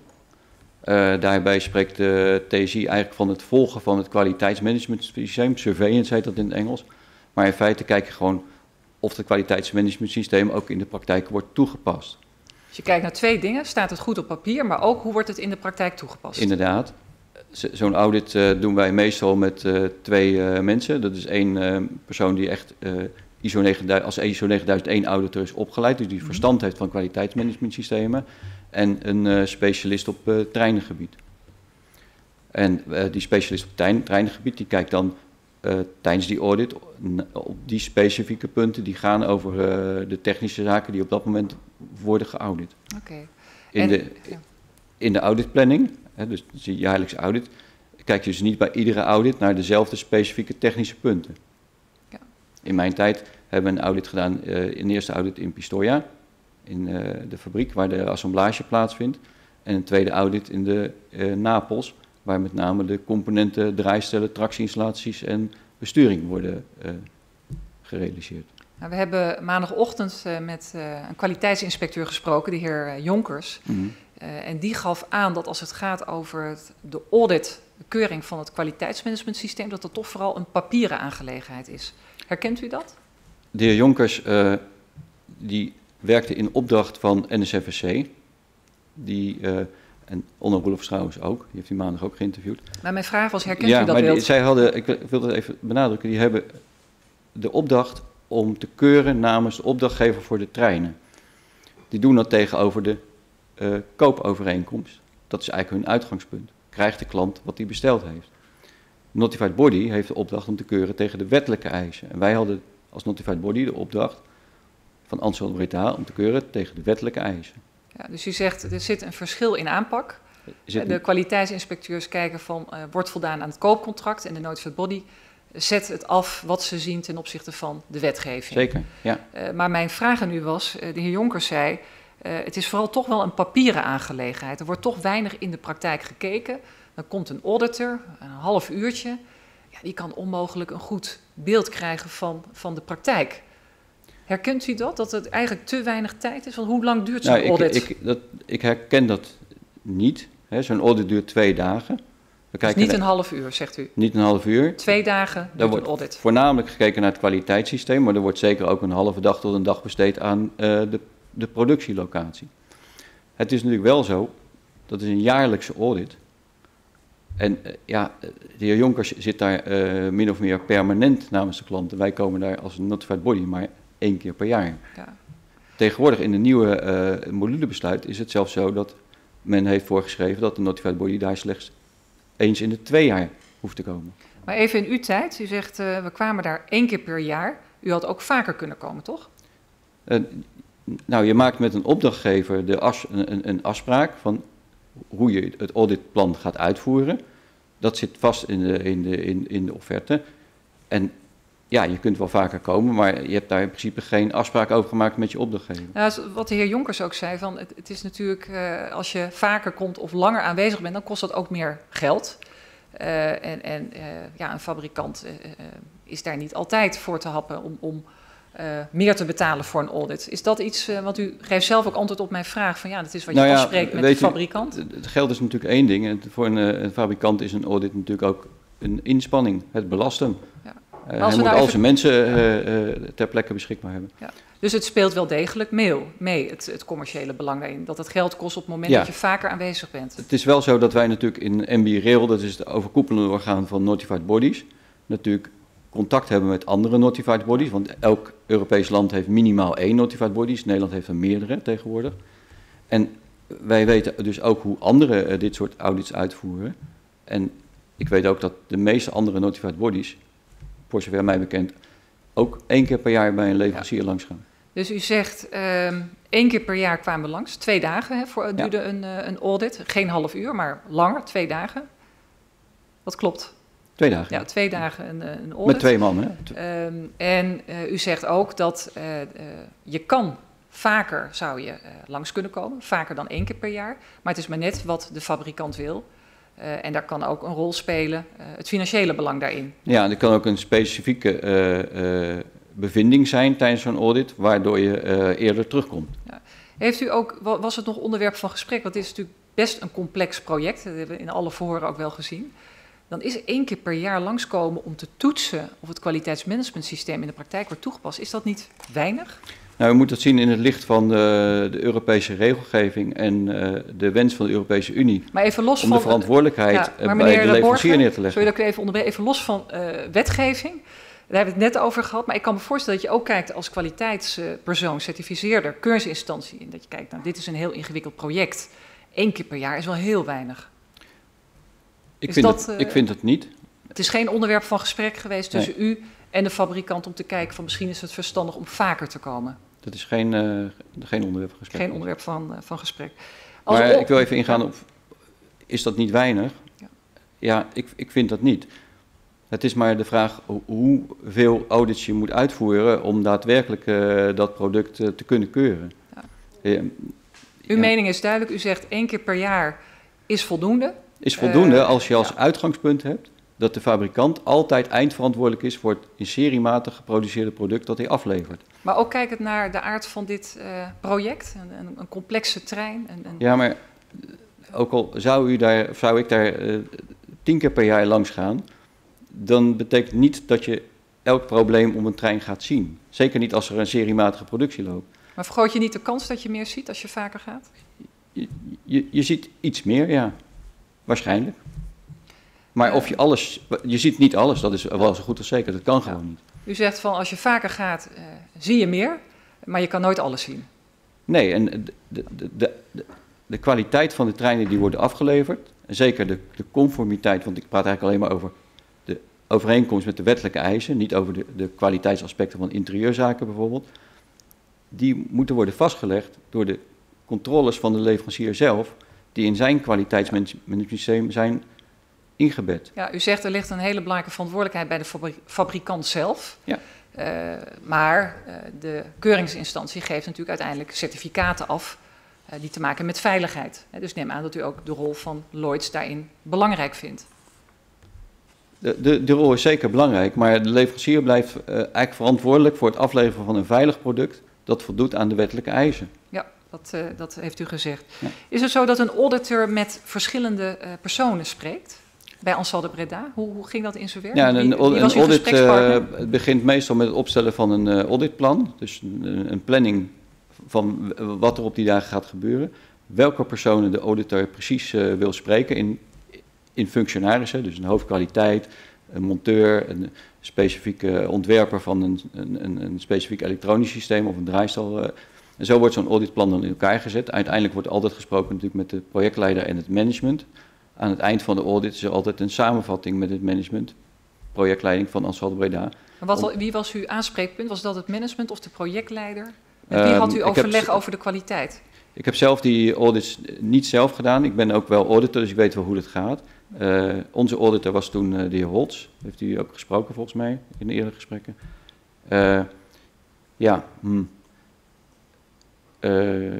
Uh, daarbij spreekt de T S I eigenlijk van het volgen van het kwaliteitsmanagementsysteem. Surveillance heet dat in het Engels. Maar in feite kijk je gewoon of het kwaliteitsmanagementsysteem ook in de praktijk wordt toegepast. Dus je kijkt naar twee dingen. Staat het goed op papier, maar ook hoe wordt het in de praktijk toegepast? Inderdaad. Zo'n audit uh, doen wij meestal met uh, twee uh, mensen. Dat is één uh, persoon die echt uh, I S O negenduizend, als I S O negen duizend één auditor is opgeleid, dus die verstand heeft van kwaliteitsmanagementsystemen. En een uh, specialist op uh, treinengebied. En uh, die specialist op trein, treinengebied, die kijkt dan uh, tijdens die audit op die specifieke punten die gaan over uh, de technische zaken die op dat moment worden geaudit. Okay. In, de, ja. in de auditplanning, hè, dus de jaarlijkse audit, kijk je dus niet bij iedere audit naar dezelfde specifieke technische punten. Ja. In mijn tijd hebben we een audit gedaan, uh, in de eerste audit in Pistoia, in uh, de fabriek waar de assemblage plaatsvindt. En een tweede audit in de uh, Napels, waar met name de componenten, draaistellen, tractieinstallaties en besturing worden uh, gerealiseerd. Nou, we hebben maandagochtend uh, met uh, een kwaliteitsinspecteur gesproken, de heer uh, Jonkers. Mm-hmm. Uh, en die gaf aan dat als het gaat over het, de audit, de keuring van het kwaliteitsmanagementsysteem, dat dat toch vooral een papieren aangelegenheid is. Herkent u dat? De heer Jonkers uh, die werkte in opdracht van N S F S C. Die, uh, en Onno Roelofs trouwens ook. Die heeft u maandag ook geïnterviewd. Maar mijn vraag was, herkent ja, u dat maar beeld? Die, zij hadden, ik wil dat even benadrukken, die hebben de opdracht om te keuren namens de opdrachtgever voor de treinen. Die doen dat tegenover de uh, koopovereenkomst. Dat is eigenlijk hun uitgangspunt. Krijgt de klant wat hij besteld heeft. De Notified Body heeft de opdracht om te keuren tegen de wettelijke eisen. En wij hadden als Notified Body de opdracht van Ansel Breda om te keuren tegen de wettelijke eisen. Ja, dus u zegt, er zit een verschil in aanpak. De een... kwaliteitsinspecteurs kijken van, uh, wordt voldaan aan het koopcontract en de Notified Body zet het af wat ze zien ten opzichte van de wetgeving. Zeker, ja. Uh, maar mijn vraag aan u was, uh, de heer Jonkers zei, uh, het is vooral toch wel een papieren aangelegenheid. Er wordt toch weinig in de praktijk gekeken. Dan komt een auditor, een half uurtje, ja, die kan onmogelijk een goed beeld krijgen van, van de praktijk. Herkent u dat, dat het eigenlijk te weinig tijd is? Want hoe lang duurt zo'n nou, audit? Ik, ik, dat, ik herken dat niet. Zo'n audit duurt twee dagen. We dus niet een half uur, zegt u? Niet een half uur. Twee dagen duurt een audit. Voornamelijk gekeken naar het kwaliteitssysteem, maar er wordt zeker ook een halve dag tot een dag besteed aan uh, de, de productielocatie. Het is natuurlijk wel zo, dat is een jaarlijkse audit. En uh, ja, de heer Jonkers zit daar uh, min of meer permanent namens de klanten. Wij komen daar als een Notified Body maar één keer per jaar. Ja. Tegenwoordig in de nieuwe uh, modulebesluit is het zelfs zo dat men heeft voorgeschreven dat de Notified Body daar slechts eens in de twee jaar hoeft te komen. Maar even in uw tijd, u zegt uh, we kwamen daar één keer per jaar. U had ook vaker kunnen komen, toch? Uh, nou, je maakt met een opdrachtgever de as, een, een afspraak van hoe je het auditplan gaat uitvoeren. Dat zit vast in de, in de, in, in de offerte. En ja, je kunt wel vaker komen, maar je hebt daar in principe geen afspraak over gemaakt met je opdrachtgever. Nou, wat de heer Jonkers ook zei, van het, het is natuurlijk, uh, als je vaker komt of langer aanwezig bent, dan kost dat ook meer geld. Uh, en en uh, ja, een fabrikant uh, uh, is daar niet altijd voor te happen om, om uh, meer te betalen voor een audit. Is dat iets, uh, want u geeft zelf ook antwoord op mijn vraag, van ja, dat is wat je nou ja, afspreekt met de fabrikant. U, het geld is natuurlijk één ding. En voor een, een fabrikant is een audit natuurlijk ook een inspanning, het belasten. Ja. Uh, hij moet nou al even... zijn mensen uh, uh, ter plekke beschikbaar hebben. Ja. Dus het speelt wel degelijk mee, mee het, het commerciële belang daarin. Dat het geld kost op het moment ja. dat je vaker aanwezig bent. Het is wel zo dat wij natuurlijk in N B Rail, dat is het overkoepelende orgaan van Notified Bodies, natuurlijk contact hebben met andere Notified Bodies. Want elk Europees land heeft minimaal één Notified Bodies. Nederland heeft er meerdere tegenwoordig. En wij weten dus ook hoe anderen uh, dit soort audits uitvoeren. En ik weet ook dat de meeste andere Notified Bodies, voor zover mij bekend, ook één keer per jaar bij een leverancier ja. langs gaan. Dus u zegt, um, één keer per jaar kwamen we langs. Twee dagen hè, voor, duurde ja. een, uh, een audit. Geen half uur, maar langer, twee dagen. Dat klopt. Twee dagen. Ja, twee dagen een, een audit. Met twee man, hè? Um, en uh, u zegt ook dat uh, uh, je kan vaker, zou je uh, langs kunnen komen. Vaker dan één keer per jaar. Maar het is maar net wat de fabrikant wil. Uh, en daar kan ook een rol spelen, uh, het financiële belang daarin. Ja, er kan ook een specifieke uh, uh, bevinding zijn tijdens zo'n audit, waardoor je uh, eerder terugkomt. Ja. Heeft u ook, was het nog onderwerp van gesprek, want dit is natuurlijk best een complex project, dat hebben we in alle verhoren ook wel gezien. Dan is er één keer per jaar langskomen om te toetsen of het kwaliteitsmanagementsysteem in de praktijk wordt toegepast. Is dat niet weinig? Nou, we moeten het zien in het licht van de, de Europese regelgeving en uh, de wens van de Europese Unie maar even los om van, de verantwoordelijkheid ja, bij de leverancier neer te leggen. Sorry dat ik u even onderbreek, even los van uh, wetgeving. Daar hebben we het net over gehad, maar ik kan me voorstellen dat je ook kijkt als kwaliteitspersoon, certificeerder, keursinstantie. En dat je kijkt, nou dit is een heel ingewikkeld project. Eén keer per jaar is wel heel weinig. Ik, vind, dat, het, uh, ik vind het niet. Het is geen onderwerp van gesprek geweest tussen nee. u en de fabrikant om te kijken van misschien is het verstandig om vaker te komen. Dat is geen, uh, geen onderwerp van gesprek. Geen onderwerp van, uh, van gesprek. Als maar op... ik wil even ingaan op, is dat niet weinig? Ja, ja ik, ik vind dat niet. Het is maar de vraag hoeveel audits je moet uitvoeren om daadwerkelijk uh, dat product uh, te kunnen keuren. Ja. Uh, Uw ja. mening is duidelijk, u zegt één keer per jaar is voldoende. Is voldoende uh, als je als ja. uitgangspunt hebt dat de fabrikant altijd eindverantwoordelijk is voor het in seriematig geproduceerde product dat hij aflevert. Maar ook kijkend naar de aard van dit uh, project, een, een, een complexe trein. Een, een... Ja, maar ook al zou, u daar, zou ik daar uh, tien keer per jaar langs gaan, dan betekent niet dat je elk probleem om een trein gaat zien. Zeker niet als er een seriematige productie loopt. Maar vergroot je niet de kans dat je meer ziet als je vaker gaat? Je, je, je ziet iets meer, ja. Waarschijnlijk. Maar of je alles... Je ziet niet alles, dat is wel zo goed als zeker. Dat kan gewoon ja. niet. U zegt van als je vaker gaat, uh, zie je meer, maar je kan nooit alles zien. Nee, en de, de, de, de, de kwaliteit van de treinen die worden afgeleverd, en zeker de, de conformiteit, want ik praat eigenlijk alleen maar over de overeenkomst met de wettelijke eisen, niet over de, de kwaliteitsaspecten van interieurzaken bijvoorbeeld, die moeten worden vastgelegd door de controles van de leverancier zelf, die in zijn kwaliteitsmanagementsysteem zijn ingebed. Ja, u zegt er ligt een hele belangrijke verantwoordelijkheid bij de fabri fabrikant zelf. Ja. Uh, maar uh, de keuringsinstantie geeft natuurlijk uiteindelijk certificaten af uh, die te maken met veiligheid. Uh, dus neem aan dat u ook de rol van Lloyds daarin belangrijk vindt. De, de, de rol is zeker belangrijk, maar de leverancier blijft uh, eigenlijk verantwoordelijk voor het afleveren van een veilig product dat voldoet aan de wettelijke eisen. Ja, dat, uh, dat heeft u gezegd. Ja. Is het zo dat een auditor met verschillende uh, personen spreekt? Bij Ansaldo Breda, hoe, hoe ging dat in zijn werk? Ja, een, wie, wie een was uw audit uh, begint meestal met het opstellen van een uh, auditplan. Dus een, een planning van wat er op die dagen gaat gebeuren. Welke personen de auditor precies uh, wil spreken in, in functionarissen. Dus een hoofdkwaliteit, een monteur, een specifieke ontwerper van een, een, een specifiek elektronisch systeem of een draaistal. Uh, en zo wordt zo'n auditplan dan in elkaar gezet. Uiteindelijk wordt altijd gesproken natuurlijk met de projectleider en het management. Aan het eind van de audit is er altijd een samenvatting met het management, projectleiding van Ansaldo Breda. Wat, wie was uw aanspreekpunt? Was dat het management of de projectleider? En wie had u overleg heb, over de kwaliteit? Ik heb zelf die audits niet zelf gedaan. Ik ben ook wel auditor, dus ik weet wel hoe het gaat. Uh, onze auditor was toen uh, de heer Holtz. Heeft u ook gesproken volgens mij in de eerdere gesprekken. Uh, ja, hmm. uh,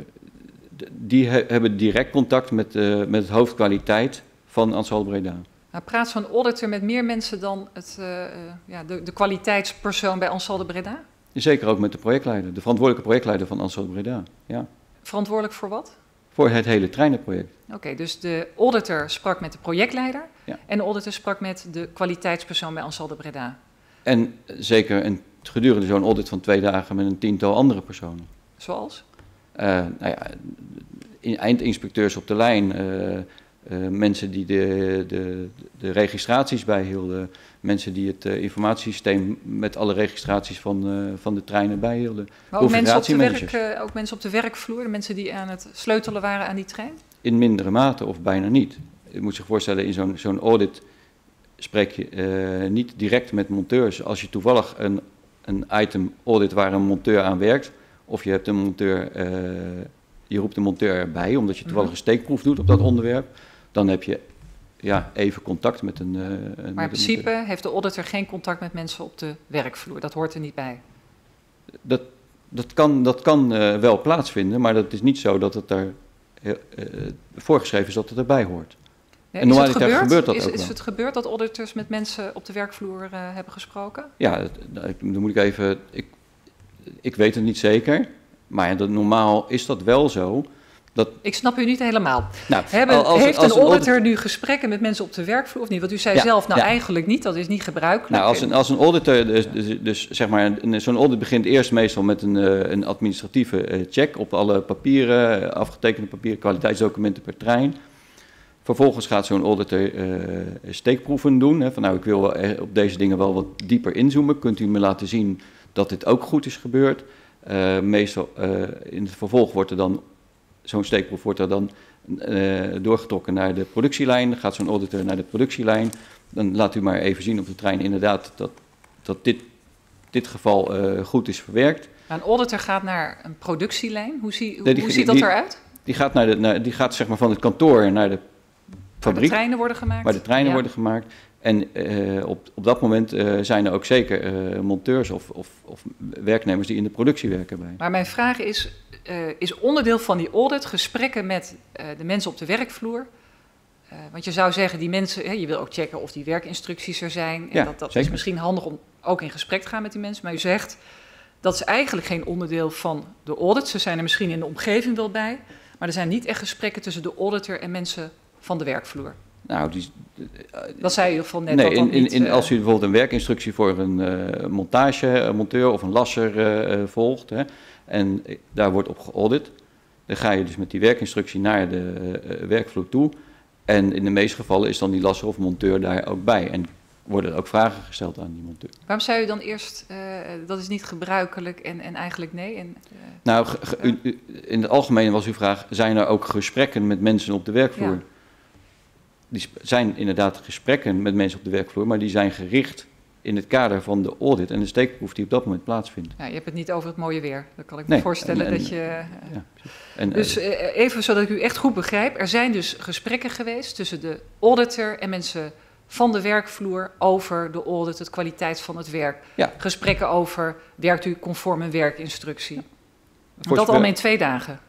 die he hebben direct contact met, uh, met het hoofdkwaliteit van Ansaldo Breda. Nou, praat zo'n auditor met meer mensen dan het, uh, uh, ja, de, de kwaliteitspersoon bij Ansaldo Breda? Zeker ook met de projectleider, de verantwoordelijke projectleider van Ansaldo Breda. Ja. Verantwoordelijk voor wat? Voor het hele treinenproject. Oké, okay, dus de auditor sprak met de projectleider ja. en de auditor sprak met de kwaliteitspersoon bij Ansaldo Breda. En zeker een, gedurende zo'n audit van twee dagen met een tiental andere personen. Zoals? Uh, nou ja, eindinspecteurs op de lijn, uh, uh, mensen die de, de, de registraties bijhielden, mensen die het uh, informatiesysteem met alle registraties van, uh, van de treinen bijhielden. Maar ook mensen, op de werk, uh, ook mensen op de werkvloer, de mensen die aan het sleutelen waren aan die trein? In mindere mate of bijna niet. Je moet zich voorstellen, in zo'n zo'n audit spreek je uh, niet direct met monteurs. Als je toevallig een, een item audit waar een monteur aan werkt, of je hebt een monteur, uh, je roept de monteur erbij, omdat je toevallig een steekproef doet op dat onderwerp, dan heb je ja, even contact met een... Uh, maar met in principe monteur. Heeft de auditor geen contact met mensen op de werkvloer, dat hoort er niet bij? Dat, dat kan, dat kan uh, wel plaatsvinden, maar dat is niet zo dat het daar uh, voorgeschreven is dat het erbij hoort. Nee, en is het gebeurd? gebeurt dat is, ook is wel. het gebeurd dat auditors met mensen op de werkvloer uh, hebben gesproken? Ja, dan moet ik even... Ik, ik weet het niet zeker, maar dat, normaal is dat wel zo. Dat... Ik snap u niet helemaal. Nou, Hebben, als, heeft als een auditor auditor nu gesprekken met mensen op de werkvloer of niet? Want u zei ja, zelf, nou ja. eigenlijk niet, dat is niet gebruikelijk. Nou, als een, als een auditor, dus, dus, dus zeg maar, zo'n audit begint eerst meestal met een, een administratieve check op alle papieren, afgetekende papieren, kwaliteitsdocumenten per trein. Vervolgens gaat zo'n auditor uh, steekproeven doen. Hè, van nou, ik wil op deze dingen wel wat dieper inzoomen. Kunt u me laten zien dat dit ook goed is gebeurd? Uh, meestal uh, in het vervolg wordt er dan, zo'n steekproef wordt er dan uh, doorgetrokken naar de productielijn. Dan gaat zo'n auditor naar de productielijn. Dan laat u maar even zien op de trein inderdaad dat, dat dit, dit geval uh, goed is verwerkt. Een auditor gaat naar een productielijn. Hoe, zie, hoe, nee, die, hoe ziet dat die, eruit? Die gaat, naar de, naar, die gaat zeg maar van het kantoor naar de fabriek. Waar de treinen worden gemaakt. Waar de treinen ja. worden gemaakt. En uh, op, op dat moment uh, zijn er ook zeker uh, monteurs of, of, of werknemers die in de productie werken bij. Maar mijn vraag is, uh, is onderdeel van die audit gesprekken met uh, de mensen op de werkvloer? Uh, want je zou zeggen, die mensen, hè, je wil ook checken of die werkinstructies er zijn. En ja, dat, dat zeker. is misschien handig om ook in gesprek te gaan met die mensen. Maar u zegt, dat is eigenlijk geen onderdeel van de audit. Ze zijn er misschien in de omgeving wel bij. Maar er zijn niet echt gesprekken tussen de auditor en mensen van de werkvloer. Nou, die, dat zei u in ieder geval net. nee, dat dan in, niet, in, uh, als u bijvoorbeeld een werkinstructie voor een uh, montagemonteur of een lasser uh, volgt, hè, en daar wordt op geaudit, dan ga je dus met die werkinstructie naar de uh, werkvloer toe. En in de meeste gevallen is dan die lasser of monteur daar ook bij. En worden er ook vragen gesteld aan die monteur. Waarom zei u dan eerst, uh, dat is niet gebruikelijk en, en eigenlijk nee? En, uh, nou, ge, ge, u, u, in het algemeen was uw vraag, zijn er ook gesprekken met mensen op de werkvloer? Ja. Die zijn inderdaad gesprekken met mensen op de werkvloer, maar die zijn gericht in het kader van de audit en de steekproef die op dat moment plaatsvindt. Ja, je hebt het niet over het mooie weer. Dan kan ik me nee, voorstellen en, en, dat je... Uh, ja, en, dus uh, even zodat ik u echt goed begrijp. Er zijn dus gesprekken geweest tussen de auditor en mensen van de werkvloer over de audit, de kwaliteit van het werk. Ja. Gesprekken over, werkt u conform een werkinstructie? Ja. En dat allemaal in twee dagen?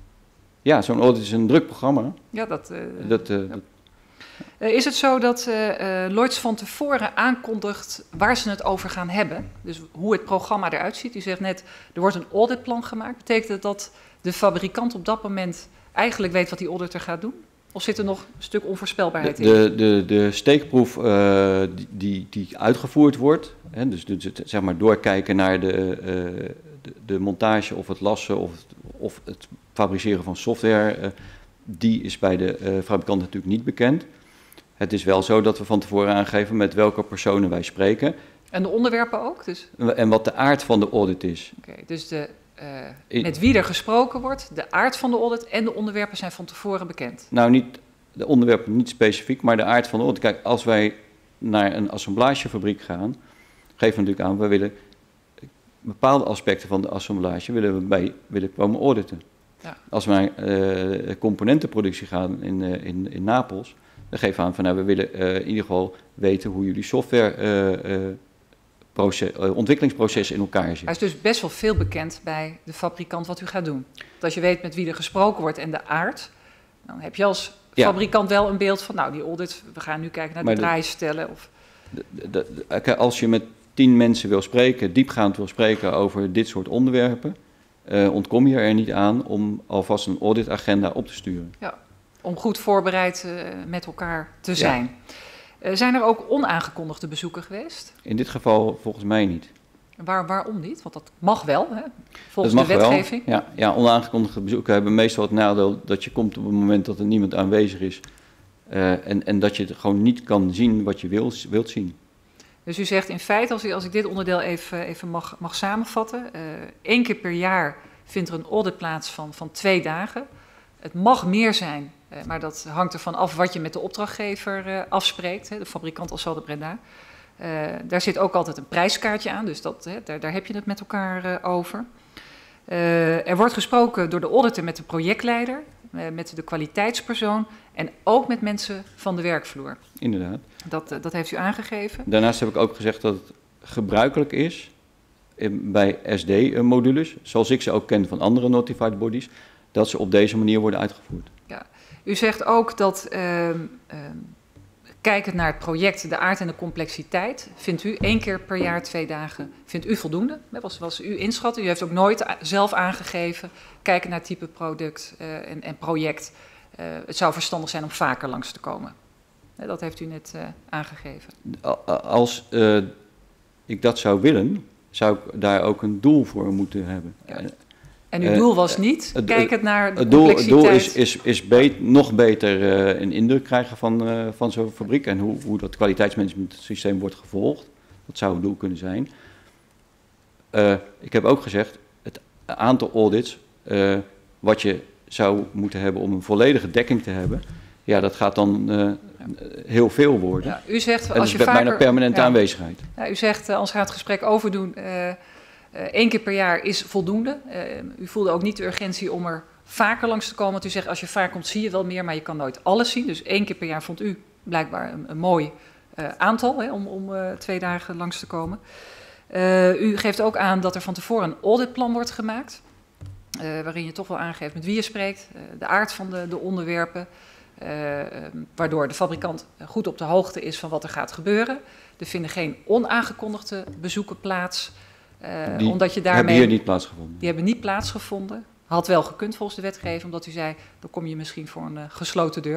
Ja, zo'n audit is een druk programma. Ja, dat... Uh, dat, uh, ja. dat Uh, is het zo dat uh, uh, Lloyds van tevoren aankondigt waar ze het over gaan hebben? Dus hoe het programma eruit ziet. U zegt net, er wordt een auditplan gemaakt. Betekent het dat de fabrikant op dat moment eigenlijk weet wat die auditor gaat doen? Of zit er nog een stuk onvoorspelbaarheid de, in? De, de, de steekproef uh, die, die, die uitgevoerd wordt, hè, dus, dus het, zeg maar doorkijken naar de, uh, de, de montage of het lassen of, of het fabriceren van software, uh, die is bij de uh, fabrikant natuurlijk niet bekend. Het is wel zo dat we van tevoren aangeven met welke personen wij spreken. En de onderwerpen ook? Dus... En wat de aard van de audit is. Oké, okay, dus de, uh, met wie er gesproken wordt, de aard van de audit en de onderwerpen zijn van tevoren bekend? Nou, niet, de onderwerpen niet specifiek, maar de aard van de audit. Kijk, als wij naar een assemblagefabriek gaan, geven we natuurlijk aan, we willen bepaalde aspecten van de assemblage willen we bij willen komen auditen. Ja. Als we naar uh, componentenproductie gaan in, uh, in, in Napels, dan geven we aan van nou, we willen uh, in ieder geval weten hoe jullie software uh, uh, proces, uh, ontwikkelingsprocessen in elkaar zitten. Er is dus best wel veel bekend bij de fabrikant wat u gaat doen. Want als je weet met wie er gesproken wordt en de aard, dan heb je als fabrikant ja. wel een beeld van nou die audit, we gaan nu kijken naar de, de draaistellen. Of... De, de, de, als je met tien mensen wil spreken, diepgaand wil spreken over dit soort onderwerpen, uh, ontkom je er niet aan om alvast een auditagenda op te sturen. Ja. Om goed voorbereid uh, met elkaar te zijn. Ja. Uh, zijn er ook onaangekondigde bezoeken geweest? In dit geval volgens mij niet. Waar, waarom niet? Want dat mag wel, hè? Volgens dat mag de wetgeving. Wel. Ja, ja, onaangekondigde bezoeken hebben meestal het nadeel dat je komt op het moment dat er niemand aanwezig is. Uh, en, en dat je het gewoon niet kan zien wat je wil, wilt zien. Dus u zegt in feite, als ik, als ik dit onderdeel even, even mag, mag samenvatten. Uh, één keer per jaar vindt er een audit plaats van, van twee dagen. Het mag meer zijn, uh, maar dat hangt ervan af wat je met de opdrachtgever uh, afspreekt. Hè, de fabrikant Alsal de Breda. Uh, daar zit ook altijd een prijskaartje aan, dus dat, hè, daar, daar heb je het met elkaar uh, over. Uh, er wordt gesproken door de auditor met de projectleider, uh, met de kwaliteitspersoon en ook met mensen van de werkvloer. Inderdaad. Dat, uh, dat heeft u aangegeven. Daarnaast heb ik ook gezegd dat het gebruikelijk is in, bij S D-modules, zoals ik ze ook ken van andere notified bodies, dat ze op deze manier worden uitgevoerd. Ja. U zegt ook dat, uh, uh, kijkend naar het project, de aard en de complexiteit, vindt u één keer per jaar twee dagen, vindt u voldoende? Was, was u inschatten? U heeft ook nooit a- zelf aangegeven, kijken naar type product uh, en, en project. Uh, het zou verstandig zijn om vaker langs te komen. Uh, dat heeft u net uh, aangegeven. Als uh, ik dat zou willen, zou ik daar ook een doel voor moeten hebben. Ja. En uw doel was niet, uh, kijkend naar de het doel, complexiteit. Het doel is, is, is beet, nog beter uh, een indruk krijgen van, uh, van zo'n fabriek en hoe, hoe dat kwaliteitsmanagementsysteem wordt gevolgd. Dat zou het doel kunnen zijn. Uh, ik heb ook gezegd, het aantal audits uh, wat je zou moeten hebben om een volledige dekking te hebben, ja, dat gaat dan uh, heel veel worden. Ja, u zegt, als en je dus vaker, bijna permanente ja, aanwezigheid. Ja, u zegt, uh, als we het gesprek overdoen, uh, uh, één keer per jaar is voldoende. Uh, u voelde ook niet de urgentie om er vaker langs te komen. Want u zegt, als je vaak komt zie je wel meer, maar je kan nooit alles zien. Dus één keer per jaar vond u blijkbaar een, een mooi uh, aantal hè, om, om uh, twee dagen langs te komen. Uh, u geeft ook aan dat er van tevoren een auditplan wordt gemaakt. Uh, waarin je toch wel aangeeft met wie je spreekt, uh, de aard van de, de onderwerpen. Uh, um, waardoor de fabrikant goed op de hoogte is van wat er gaat gebeuren. Er vinden geen onaangekondigde bezoeken plaats. Uh, die omdat je daarmee, hebben hier niet plaatsgevonden. Die hebben niet plaatsgevonden. Had wel gekund volgens de wetgeving, omdat u zei, dan kom je misschien voor een uh, gesloten deur.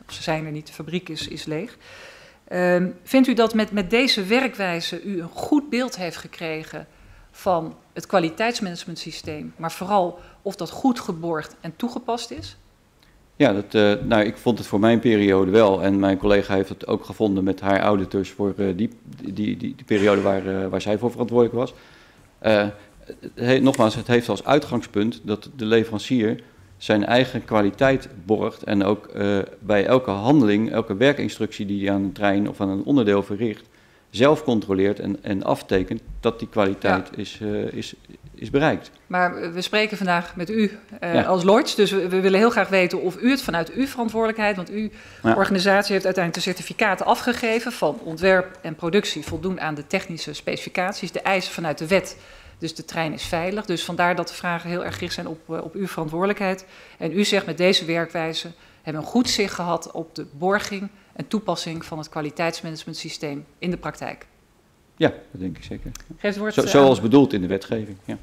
of ze zijn er niet, de fabriek is, is leeg. Uh, vindt u dat met, met deze werkwijze u een goed beeld heeft gekregen van het kwaliteitsmanagementsysteem, maar vooral of dat goed geborgd en toegepast is? Ja, dat, uh, nou, ik vond het voor mijn periode wel. En mijn collega heeft het ook gevonden met haar auditors voor uh, die, die, die, die periode waar, uh, waar zij voor verantwoordelijk was. Uh, he, nogmaals, het heeft als uitgangspunt dat de leverancier zijn eigen kwaliteit borgt en ook uh, bij elke handeling, elke werkinstructie die hij aan een trein of aan een onderdeel verricht, zelf controleert en, en aftekent dat die kwaliteit ja. is, uh, is, is bereikt. Maar we spreken vandaag met u uh, ja. als Lloyds, dus we, we willen heel graag weten of u het vanuit uw verantwoordelijkheid, want uw ja. organisatie heeft uiteindelijk de certificaten afgegeven van ontwerp en productie voldoen aan de technische specificaties, de eisen vanuit de wet. Dus de trein is veilig. Dus vandaar dat de vragen heel erg gericht zijn op, uh, op uw verantwoordelijkheid. En u zegt met deze werkwijze hebben een goed zicht gehad op de borging en toepassing van het kwaliteitsmanagementsysteem in de praktijk. Ja, dat denk ik zeker. Geef het woord, Zo, zoals bedoeld in de wetgeving, ja.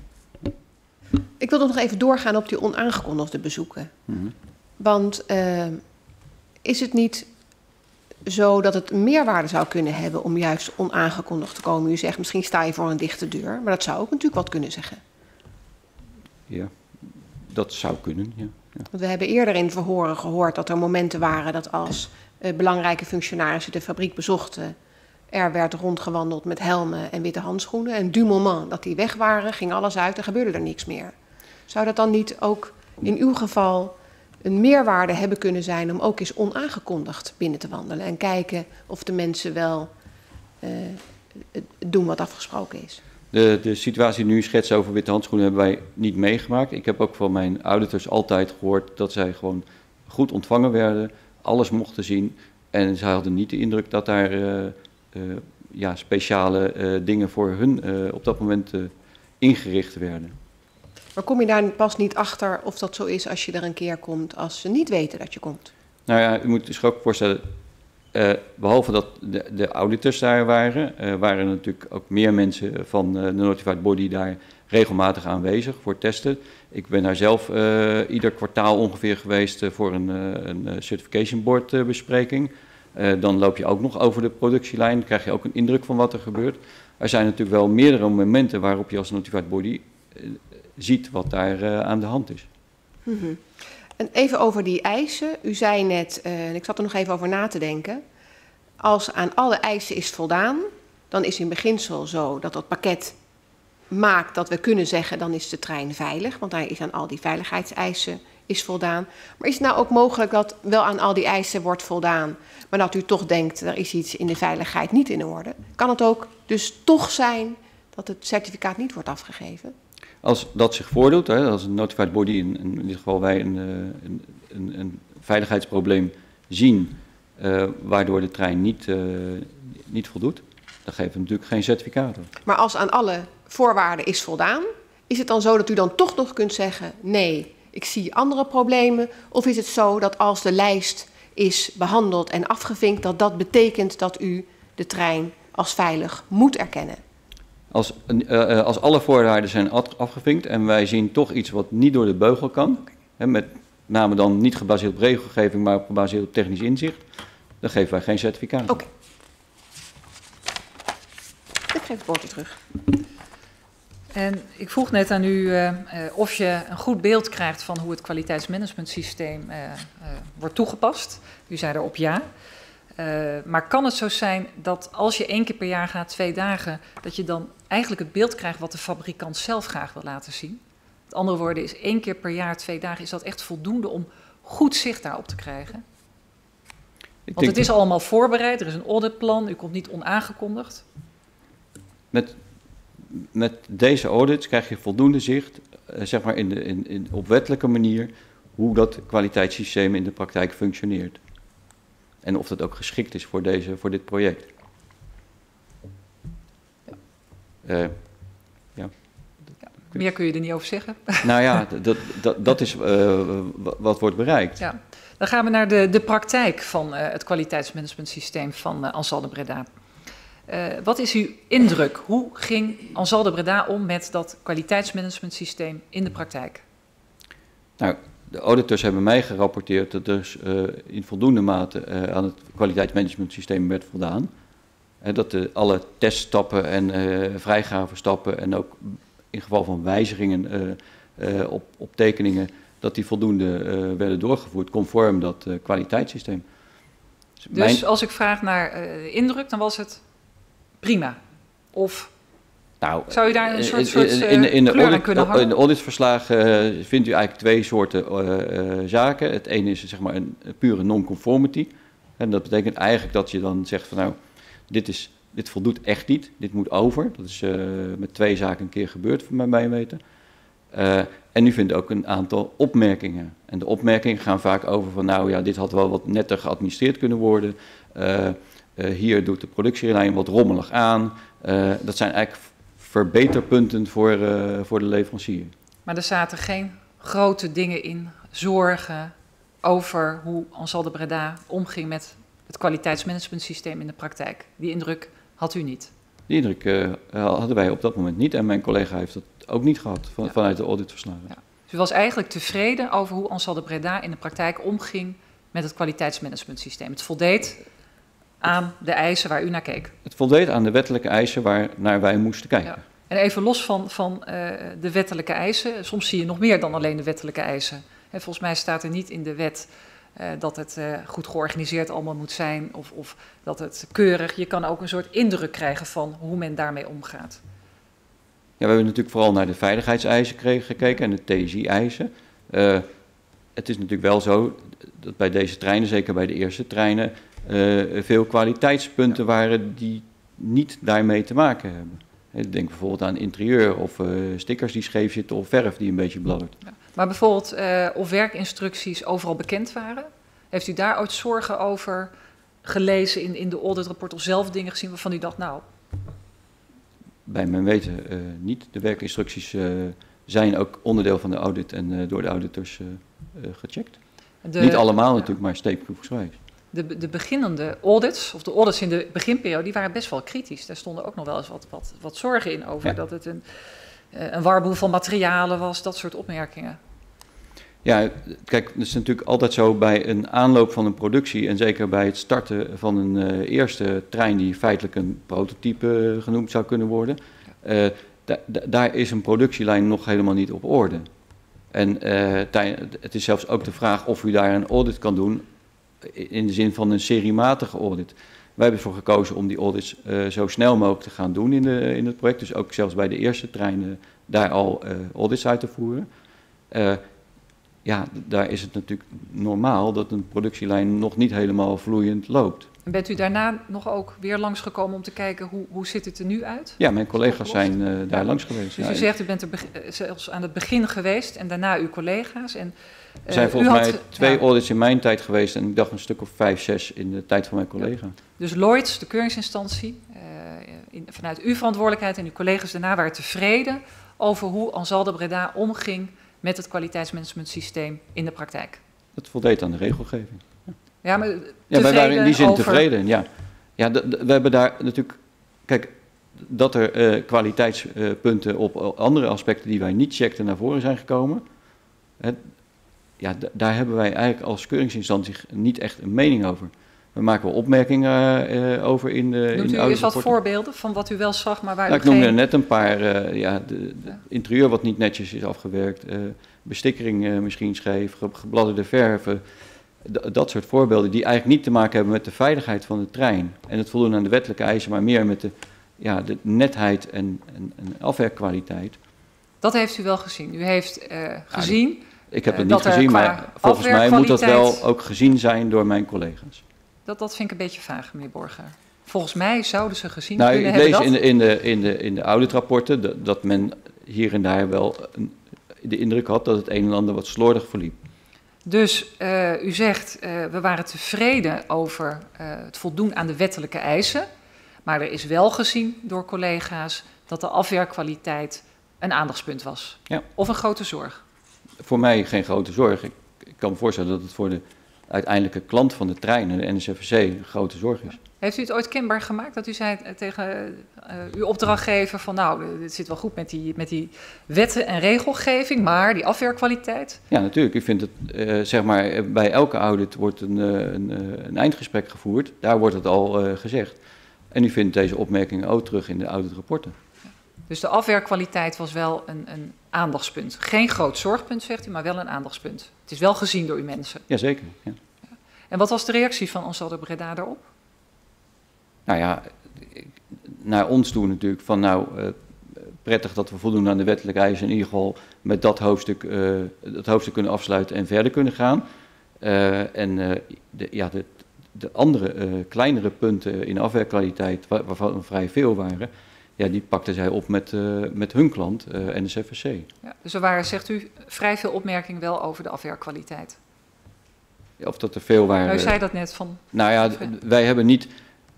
Ik wil nog even doorgaan op die onaangekondigde bezoeken. Mm-hmm. Want uh, is het niet zo dat het meerwaarde zou kunnen hebben om juist onaangekondigd te komen? U zegt misschien sta je voor een dichte deur, maar dat zou ook natuurlijk wat kunnen zeggen. Ja, dat zou kunnen, ja. Ja. Want we hebben eerder in verhoren gehoord dat er momenten waren dat als uh, belangrijke functionarissen de fabriek bezochten, er werd rondgewandeld met helmen en witte handschoenen. En du moment dat die weg waren, ging alles uit en gebeurde er niks meer. Zou dat dan niet ook in uw geval een meerwaarde hebben kunnen zijn om ook eens onaangekondigd binnen te wandelen en kijken of de mensen wel uh, doen wat afgesproken is? De, de situatie die nu schetst over witte handschoenen hebben wij niet meegemaakt. Ik heb ook van mijn auditors altijd gehoord dat zij gewoon goed ontvangen werden, alles mochten zien. En zij hadden niet de indruk dat daar uh, uh, ja, speciale uh, dingen voor hun uh, op dat moment uh, ingericht werden. Maar kom je daar pas niet achter of dat zo is als je er een keer komt, als ze niet weten dat je komt? Nou ja, u moet zich ook voorstellen, uh, behalve dat de, de auditors daar waren, uh, waren er natuurlijk ook meer mensen van uh, de Notified Body daar regelmatig aanwezig voor testen. Ik ben daar zelf uh, ieder kwartaal ongeveer geweest uh, voor een, uh, een certification board uh, bespreking. Uh, dan loop je ook nog over de productielijn, krijg je ook een indruk van wat er gebeurt. Er zijn natuurlijk wel meerdere momenten waarop je als Notified Body uh, ziet wat daar uh, aan de hand is. Mm-hmm. En even over die eisen. U zei net, uh, en ik zat er nog even over na te denken, als aan alle eisen is voldaan, dan is in beginsel zo dat dat pakket maakt dat we kunnen zeggen, dan is de trein veilig, want daar is aan al die veiligheidseisen is voldaan. Maar is het nou ook mogelijk dat wel aan al die eisen wordt voldaan, maar dat u toch denkt, er is iets in de veiligheid niet in orde? Kan het ook dus toch zijn dat het certificaat niet wordt afgegeven? Als dat zich voordoet, hè, als een notified body, in, in dit geval wij een, een, een, een veiligheidsprobleem zien, uh, waardoor de trein niet, uh, niet voldoet, dan geven we natuurlijk geen certificaat. Maar als aan alle voorwaarden is voldaan, is het dan zo dat u dan toch nog kunt zeggen, nee, ik zie andere problemen? Of is het zo dat als de lijst is behandeld en afgevinkt, dat dat betekent dat u de trein als veilig moet erkennen? Als, uh, als alle voorwaarden zijn afgevinkt en wij zien toch iets wat niet door de beugel kan, okay. hè, met name dan niet gebaseerd op regelgeving, maar gebaseerd op technisch inzicht, dan geven wij geen certificaat. Oké. Okay. Ik geef het woord weer terug. En ik vroeg net aan u uh, uh, of je een goed beeld krijgt van hoe het kwaliteitsmanagementsysteem uh, uh, wordt toegepast. U zei erop ja. Uh, maar kan het zo zijn dat als je één keer per jaar gaat, twee dagen, dat je dan eigenlijk het beeld krijgt wat de fabrikant zelf graag wil laten zien? Met andere woorden, is één keer per jaar, twee dagen, is dat echt voldoende om goed zicht daarop te krijgen? Ik Want het is dat... allemaal voorbereid, er is een auditplan, u komt niet onaangekondigd. Met, met deze audits krijg je voldoende zicht, uh, zeg maar in de, in, in, op wettelijke manier, hoe dat kwaliteitssysteem in de praktijk functioneert. En of dat ook geschikt is voor, deze, voor dit project. Uh, ja. Ja, meer kun je er niet over zeggen. Nou ja, dat, dat, dat is uh, wat wordt bereikt. Ja. Dan gaan we naar de, de praktijk van uh, het kwaliteitsmanagementsysteem van uh, Ansaldo Breda. Uh, wat is uw indruk? Hoe ging Ansaldo Breda om met dat kwaliteitsmanagementsysteem in de praktijk? Nou, de auditors hebben mij gerapporteerd dat er dus, uh, in voldoende mate uh, aan het kwaliteitsmanagementsysteem werd voldaan. Uh, dat de, alle teststappen en uh, vrijgavestappen en ook in geval van wijzigingen uh, uh, op, op tekeningen, dat die voldoende uh, werden doorgevoerd conform dat uh, kwaliteitssysteem. Dus, dus mijn... als ik vraag naar uh, de indruk, dan was het prima? Of nou, zou je daar een soort, soort uh, in, in kleur aan kunnen hangen? In de auditverslagen uh, vindt u eigenlijk twee soorten uh, uh, zaken. Het ene is zeg maar een, een pure non-conformity. En dat betekent eigenlijk dat je dan zegt van nou, dit, is, dit voldoet echt niet, dit moet over. Dat is uh, met twee zaken een keer gebeurd, van mijn weten. Uh, en u vindt ook een aantal opmerkingen. En de opmerkingen gaan vaak over van nou ja, dit had wel wat netter geadministreerd kunnen worden. Uh, uh, hier doet de productielijn wat rommelig aan. Uh, dat zijn eigenlijk verbeterpunten voor, uh, voor de leverancier. Maar er zaten geen grote dingen in, zorgen over hoe Ansaldo Breda omging met het kwaliteitsmanagementsysteem in de praktijk. Die indruk had u niet? Die indruk uh, hadden wij op dat moment niet en mijn collega heeft dat ook niet gehad van, ja. vanuit de auditverslagen. Ja. Dus u was eigenlijk tevreden over hoe Ansaldo Breda in de praktijk omging met het kwaliteitsmanagementsysteem. Het voldeed aan de eisen waar u naar keek. Het voldeed aan de wettelijke eisen waar naar wij moesten kijken. Ja. En even los van, van uh, de wettelijke eisen, soms zie je nog meer dan alleen de wettelijke eisen. En volgens mij staat er niet in de wet uh, dat het uh, goed georganiseerd allemaal moet zijn of, of dat het keurig. Je kan ook een soort indruk krijgen van hoe men daarmee omgaat. Ja, we hebben natuurlijk vooral naar de veiligheidseisen gekeken en de T S I-eisen. Uh, het is natuurlijk wel zo dat bij deze treinen, zeker bij de eerste treinen, uh, veel kwaliteitspunten waren die niet daarmee te maken hebben. Ik denk bijvoorbeeld aan interieur of uh, stickers die scheef zitten of verf die een beetje bladdert. Ja. Maar bijvoorbeeld uh, of werkinstructies overal bekend waren. Heeft u daar ooit zorgen over gelezen in, in de auditrapport of zelf dingen gezien waarvan u dacht, nou... Bij mijn weten uh, niet. De werkinstructies uh, zijn ook onderdeel van de audit en uh, door de auditors uh, uh, gecheckt. De, niet allemaal ja. natuurlijk, maar steekproefsgewijs. De, de beginnende audits, of de audits in de beginperiode, die waren best wel kritisch. Daar stonden ook nog wel eens wat, wat, wat zorgen in over. Ja. Dat het een, een warboel van materialen was, dat soort opmerkingen. Ja, kijk, het is natuurlijk altijd zo bij een aanloop van een productie en zeker bij het starten van een uh, eerste trein die feitelijk een prototype genoemd zou kunnen worden. Uh, da- da- daar is een productielijn nog helemaal niet op orde. En uh, tij- het is zelfs ook de vraag of u daar een audit kan doen in de zin van een seriematige audit. Wij hebben ervoor gekozen om die audits uh, zo snel mogelijk te gaan doen in, de, in het project. Dus ook zelfs bij de eerste treinen daar al uh, audits uit te voeren. Uh, ja, daar is het natuurlijk normaal dat een productielijn nog niet helemaal vloeiend loopt. En bent u daarna nog ook weer langsgekomen om te kijken hoe, hoe ziet het er nu uit? Ja, mijn collega's zijn uh, daar ja. langs geweest. Dus ja, u zegt, u bent er be- zelfs aan het begin geweest en daarna uw collega's. En, uh, er zijn volgens u mij had, twee ja. audits in mijn tijd geweest en ik dacht een stuk of vijf, zes in de tijd van mijn collega. Ja. Dus Lloyds, de keuringsinstantie, uh, in, vanuit uw verantwoordelijkheid en uw collega's daarna waren tevreden over hoe Ansaldo Breda omging met het kwaliteitsmanagementsysteem in de praktijk. Dat voldeed aan de regelgeving. Ja, ja maar ja, wij waren in die zin over... tevreden, ja. Ja, de, de, we hebben daar natuurlijk... Kijk, dat er uh, kwaliteitspunten uh, op andere aspecten die wij niet checkten naar voren zijn gekomen. Hè, ja, d- daar hebben wij eigenlijk als keuringsinstantie niet echt een mening over. We maken wel opmerkingen uh, over in de... Noemt in u de eens wat voorbeelden van wat u wel zag, maar waar nou, u ik noemde geen... net een paar. Uh, ja, de, de ja. interieur wat niet netjes is afgewerkt. Uh, bestikkering uh, misschien scheef, ge- gebladderde verven. D- dat soort voorbeelden die eigenlijk niet te maken hebben met de veiligheid van de trein. En het voldoen aan de wettelijke eisen, maar meer met de, ja, de netheid en, en, en afwerkkwaliteit. Dat heeft u wel gezien. U heeft uh, gezien... Ja, ik heb het uh, niet gezien, maar volgens mij moet dat wel ook gezien zijn door mijn collega's. Dat, dat vind ik een beetje vaag, meneer Borger. Volgens mij zouden ze gezien nou, kunnen ik hebben lees dat... in de, in de, in de, in de auditrapporten dat, dat men hier en daar wel een, de indruk had dat het een en ander wat slordig verliep. Dus uh, u zegt, uh, we waren tevreden over uh, het voldoen aan de wettelijke eisen. Maar er is wel gezien door collega's dat de afwerkkwaliteit een aandachtspunt was. Ja. Of een grote zorg. Voor mij geen grote zorg. Ik, ik kan me voorstellen dat het voor de uiteindelijke klant van de trein, de N S F C, een grote zorg is. Heeft u het ooit kenbaar gemaakt dat u zei tegen uh, uw opdrachtgever van nou, het zit wel goed met die, met die wetten en regelgeving, maar die afwerkkwaliteit? Ja, natuurlijk. Ik vind het, uh, zeg maar, bij elke audit wordt een, een, een eindgesprek gevoerd. Daar wordt het al uh, gezegd. En u vindt deze opmerkingen ook terug in de auditrapporten. Ja. Dus de afwerkkwaliteit was wel een, een aandachtspunt. Geen groot zorgpunt, zegt u, maar wel een aandachtspunt. Het is wel gezien door uw mensen. Jazeker, ja. Ja. En wat was de reactie van Ansaldo Breda daarop? Nou ja, naar ons toe natuurlijk van nou, uh, prettig dat we voldoen aan de wettelijke eisen. In ieder geval met dat hoofdstuk, uh, dat hoofdstuk kunnen afsluiten en verder kunnen gaan. Uh, en uh, de, ja, de, de andere uh, kleinere punten in afwerkkwaliteit, waar, waarvan er vrij veel waren, ja, die pakten zij op met, uh, met hun klant, uh, N S F S C. Ja, dus er waren, zegt u, vrij veel opmerkingen wel over de afwerkkwaliteit. Ja, of dat er veel waren. Nou, u zei dat net van. Nou ja, wij hebben niet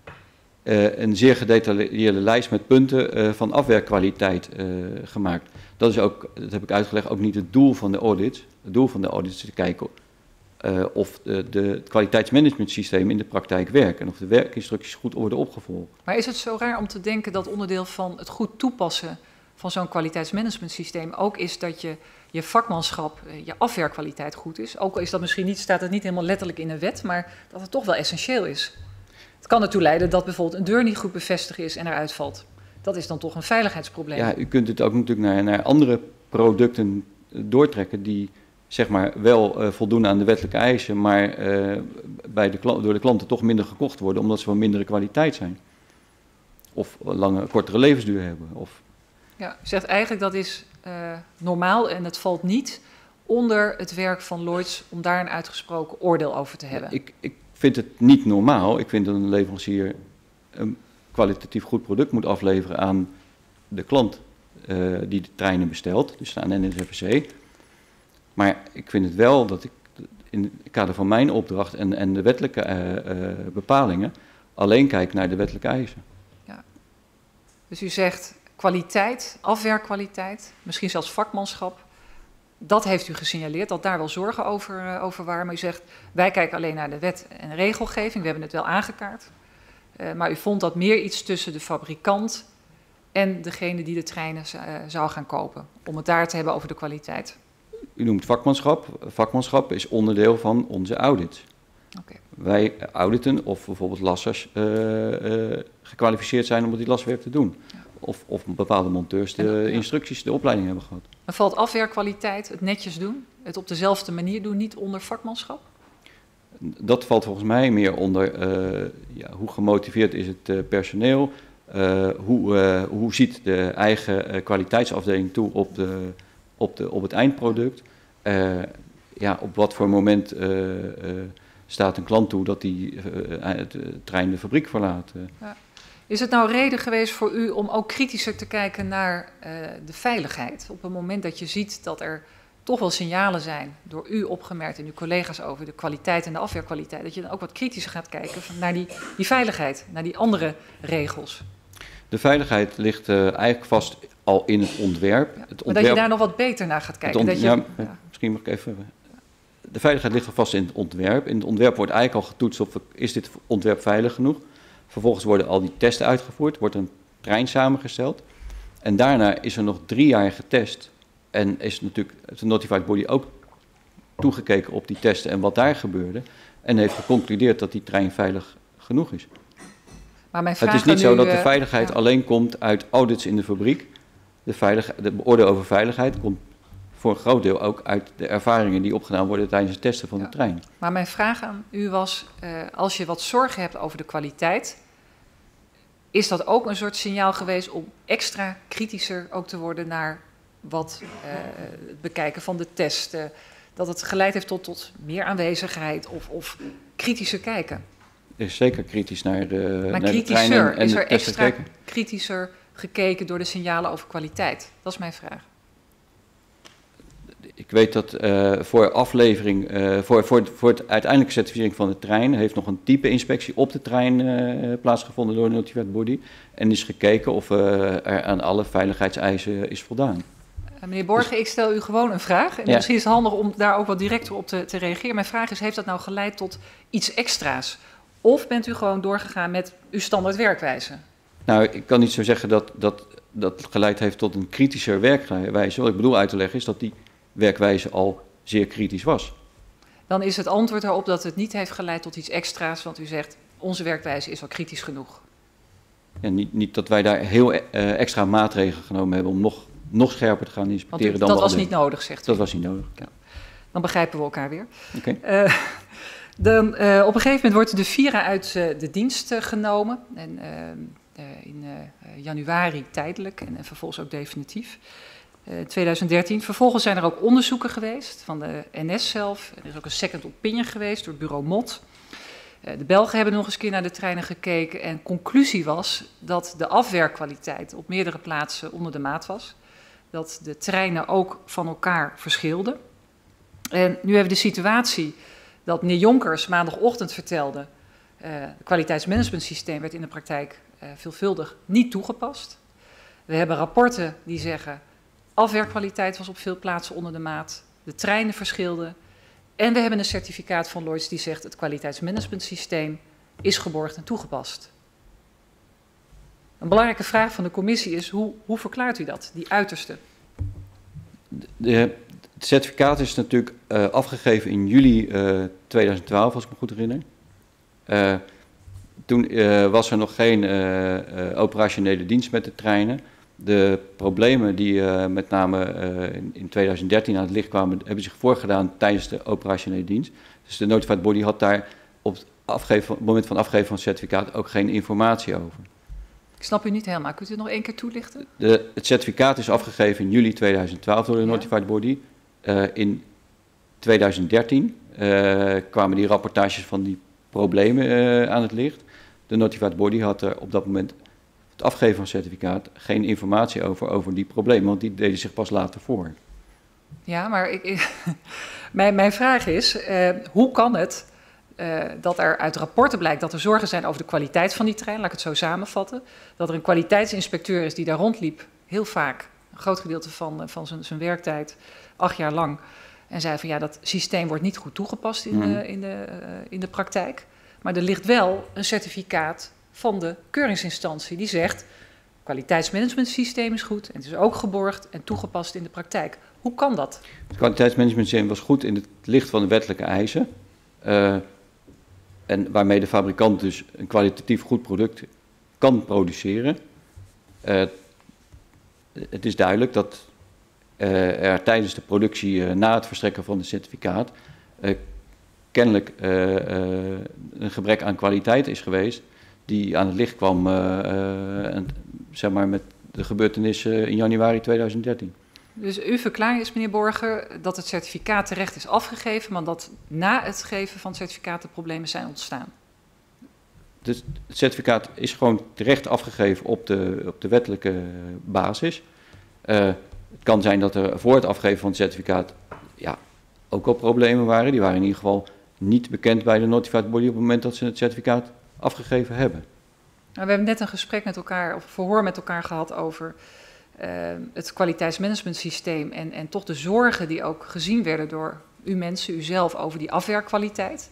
uh, een zeer gedetailleerde lijst met punten uh, van afwerkkwaliteit uh, gemaakt. Dat is ook, dat heb ik uitgelegd, ook niet het doel van de audit. Het doel van de audit is te kijken uh, of de, de, het kwaliteitsmanagementsysteem in de praktijk werkt en of de werkinstructies goed worden opgevolgd. Maar is het zo raar om te denken dat onderdeel van het goed toepassen van zo'n kwaliteitsmanagementsysteem ook is dat je je vakmanschap, je afwerkkwaliteit goed is? Ook al is dat misschien niet, staat het niet helemaal letterlijk in een wet, maar dat het toch wel essentieel is. Het kan ertoe leiden dat bijvoorbeeld een deur niet goed bevestigd is en eruit valt. Dat is dan toch een veiligheidsprobleem. Ja, u kunt het ook natuurlijk naar, naar andere producten doortrekken die zeg maar wel uh, voldoen aan de wettelijke eisen, maar uh, bij de, door de klanten toch minder gekocht worden omdat ze van mindere kwaliteit zijn. Of lange, kortere levensduur hebben. Of ja, u zegt eigenlijk dat is uh, normaal en het valt niet onder het werk van Lloyds om daar een uitgesproken oordeel over te hebben. Ja, ik, ik vind het niet normaal. Ik vind dat een leverancier een kwalitatief goed product moet afleveren aan de klant uh, die de treinen bestelt, dus aan N S F S C. Maar ik vind het wel dat ik in het kader van mijn opdracht en, en de wettelijke uh, uh, bepalingen alleen kijk naar de wettelijke eisen. Ja. Dus u zegt kwaliteit, afwerkkwaliteit, misschien zelfs vakmanschap, dat heeft u gesignaleerd, dat daar wel zorgen over, uh, over waren. Maar u zegt, wij kijken alleen naar de wet en regelgeving, we hebben het wel aangekaart. Uh, maar u vond dat meer iets tussen de fabrikant en degene die de treinen uh, zou gaan kopen, om het daar te hebben over de kwaliteit. U noemt vakmanschap. Vakmanschap is onderdeel van onze audit. Okay. Wij auditen of bijvoorbeeld lassers uh, uh, gekwalificeerd zijn om die laswerk te doen. Ja. Of, of bepaalde monteurs de ja. instructies, de opleiding hebben gehad. Maar valt afwerkkwaliteit, het netjes doen, het op dezelfde manier doen, niet onder vakmanschap? Dat valt volgens mij meer onder uh, ja, hoe gemotiveerd is het uh, personeel, uh, hoe, uh, hoe ziet de eigen uh, kwaliteitsafdeling toe op, de, op, de, op het eindproduct. Uh, ja, op wat voor moment uh, uh, staat een klant toe dat die uh, de trein de fabriek verlaat. Uh. Ja. Is het nou reden geweest voor u om ook kritischer te kijken naar uh, de veiligheid? Op het moment dat je ziet dat er toch wel signalen zijn, door u opgemerkt en uw collega's over de kwaliteit en de afwerkkwaliteit, dat je dan ook wat kritischer gaat kijken naar die, die veiligheid, naar die andere regels? De veiligheid ligt uh, eigenlijk vast al in het ontwerp. Ja, het maar ontwerp, dat je daar nog wat beter naar gaat kijken. Ont, dat je, ja, ja. Misschien mag ik even... De veiligheid ligt al vast in het ontwerp. In het ontwerp wordt eigenlijk al getoetst of is dit ontwerp veilig genoeg. Vervolgens worden al die testen uitgevoerd, wordt een trein samengesteld. En daarna is er nog drie jaar getest. En is natuurlijk de Notified Body ook toegekeken op die testen en wat daar gebeurde. En heeft geconcludeerd dat die trein veilig genoeg is. Maar mijn vraag het is niet zo nu, dat de veiligheid ja. alleen komt uit audits in de fabriek. De, veilig, de oordeel over veiligheid komt voor een groot deel ook uit de ervaringen die opgedaan worden tijdens het testen van ja. de trein. Maar mijn vraag aan u was, uh, als je wat zorgen hebt over de kwaliteit, is dat ook een soort signaal geweest om extra kritischer ook te worden naar wat uh, het bekijken van de testen, dat het geleid heeft tot, tot meer aanwezigheid of, of kritischer kijken? Er is zeker kritisch naar de, maar naar de treinen en is de er testen extra gekeken. kritischer gekeken door de signalen over kwaliteit? Dat is mijn vraag. Ik weet dat uh, voor aflevering, uh, voor, voor, voor het uiteindelijke certificering van de trein heeft nog een type-inspectie op de trein uh, plaatsgevonden door de Notified Body. En is gekeken of uh, er aan alle veiligheidseisen is voldaan. Uh, meneer Borgen, dus, ik stel u gewoon een vraag. En ja. misschien is het handig om daar ook wat directer op te, te reageren. Mijn vraag is, heeft dat nou geleid tot iets extra's? Of bent u gewoon doorgegaan met uw standaard werkwijze? Nou, ik kan niet zo zeggen dat dat, dat geleid heeft tot een kritischer werkwijze. Wat ik bedoel uit te leggen is dat die werkwijze al zeer kritisch was. Dan is het antwoord daarop dat het niet heeft geleid tot iets extra's, want u zegt, onze werkwijze is al kritisch genoeg. En niet, niet dat wij daar heel uh, extra maatregelen genomen hebben om nog, nog scherper te gaan inspecteren u, dan dat we was al niet nodig, zegt u. Dat was niet nodig, ja. Dan begrijpen we elkaar weer. Okay. Uh, dan, uh, op een gegeven moment wordt de Vira uit uh, de dienst uh, genomen. En, uh, uh, in uh, januari tijdelijk en, en vervolgens ook definitief. Uh, twintig dertien. Vervolgens zijn er ook onderzoeken geweest van de N S zelf. Er is ook een second opinion geweest door het bureau M O T. Uh, de Belgen hebben nog eens een keer naar de treinen gekeken. En conclusie was dat de afwerkkwaliteit op meerdere plaatsen onder de maat was. Dat de treinen ook van elkaar verschilden. En nu hebben we de situatie dat meneer Jonkers maandagochtend vertelde, uh, het kwaliteitsmanagementsysteem werd in de praktijk uh, veelvuldig niet toegepast. We hebben rapporten die zeggen, afwerkkwaliteit was op veel plaatsen onder de maat, de treinen verschilden. En we hebben een certificaat van Lloyds die zegt, het kwaliteitsmanagementsysteem is geborgd en toegepast. Een belangrijke vraag van de commissie is, hoe, hoe verklaart u dat, die uiterste? De, Het certificaat is natuurlijk uh, afgegeven in juli uh, twintig twaalf, als ik me goed herinner. Uh, toen uh, was er nog geen uh, uh, operationele dienst met de treinen. De problemen die uh, met name uh, in, in twintig dertien aan het licht kwamen, hebben zich voorgedaan tijdens de operationele dienst. Dus de Notified Body had daar op het, afgeven, op het moment van afgeven van het certificaat ook geen informatie over. Ik snap u niet helemaal. Kunt u het nog één keer toelichten? De, het certificaat is afgegeven in juli twintig twaalf door de Notified Body. Uh, in twintig dertien uh, kwamen die rapportages van die problemen uh, aan het licht. De Notified Body had er op dat moment, het afgeven van het certificaat, geen informatie over, over die problemen, want die deden zich pas later voor. Ja, maar ik, ik, mijn, mijn vraag is, uh, hoe kan het uh, dat er uit rapporten blijkt dat er zorgen zijn over de kwaliteit van die trein, laat ik het zo samenvatten, dat er een kwaliteitsinspecteur is die daar rondliep, heel vaak, een groot gedeelte van, van zijn, zijn werktijd, acht jaar lang, en zei van ja, dat systeem wordt niet goed toegepast in, mm. de, in, de, uh, in de praktijk. Maar er ligt wel een certificaat van de keuringsinstantie die zegt, kwaliteitsmanagementsysteem is goed en het is ook geborgd en toegepast in de praktijk. Hoe kan dat? Het kwaliteitsmanagementsysteem was goed in het licht van de wettelijke eisen. Uh, en waarmee de fabrikant dus een kwalitatief goed product kan produceren. Uh, het is duidelijk dat uh, er tijdens de productie, uh, na het verstrekken van het certificaat, uh, kennelijk uh, uh, een gebrek aan kwaliteit is geweest die aan het licht kwam uh, uh, en, zeg maar met de gebeurtenissen in januari twintig dertien. Dus uw verklaring is, meneer Borger, dat het certificaat terecht is afgegeven, maar dat na het geven van het certificaat de problemen zijn ontstaan? Dus het certificaat is gewoon terecht afgegeven op de, op de wettelijke basis. Uh, het kan zijn dat er voor het afgeven van het certificaat ja, ook al problemen waren. Die waren in ieder geval niet bekend bij de Notified Body op het moment dat ze het certificaat afgegeven hebben. Nou, we hebben net een gesprek met elkaar, of verhoor met elkaar gehad over uh, het kwaliteitsmanagementsysteem en, en toch de zorgen die ook gezien werden door u mensen, u zelf, over die afwerkkwaliteit.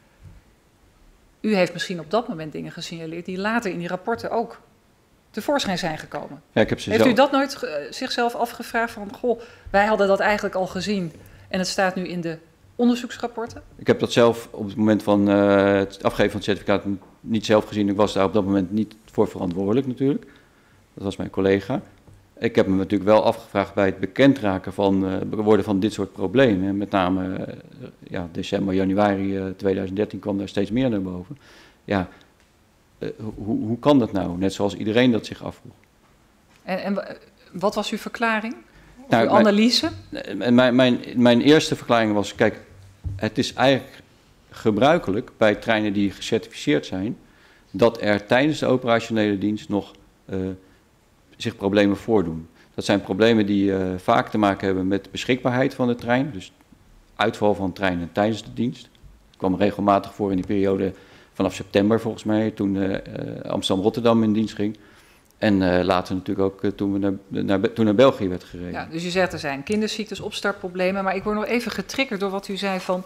U heeft misschien op dat moment dingen gesignaleerd die later in die rapporten ook tevoorschijn zijn gekomen. Ja, ik heb ze heeft zelf... u dat nooit uh, zichzelf afgevraagd van, goh, wij hadden dat eigenlijk al gezien en het staat nu in de onderzoeksrapporten? Ik heb dat zelf op het moment van uh, het afgeven van het certificaat niet zelf gezien. Ik was daar op dat moment niet voor verantwoordelijk natuurlijk. Dat was mijn collega. Ik heb me natuurlijk wel afgevraagd bij het bekendraken van uh, worden van dit soort problemen. En met name uh, ja, december, januari uh, twintig dertien kwam daar steeds meer naar boven. Ja, uh, hoe, hoe kan dat nou? Net zoals iedereen dat zich afvroeg. En, en wat was uw verklaring? Of nou, uw analyse? Mijn, mijn, mijn, mijn eerste verklaring was, kijk, het is eigenlijk gebruikelijk bij treinen die gecertificeerd zijn, dat er tijdens de operationele dienst nog uh, zich problemen voordoen. Dat zijn problemen die uh, vaak te maken hebben met de beschikbaarheid van de trein, dus uitval van treinen tijdens de dienst. Dat kwam regelmatig voor in die periode vanaf september volgens mij, toen uh, Amsterdam-Rotterdam in dienst ging. En uh, later natuurlijk ook uh, toen, we naar, naar, toen naar België werd gereden. Ja, dus u zegt er zijn kinderziektes, opstartproblemen, maar ik word nog even getriggerd door wat u zei van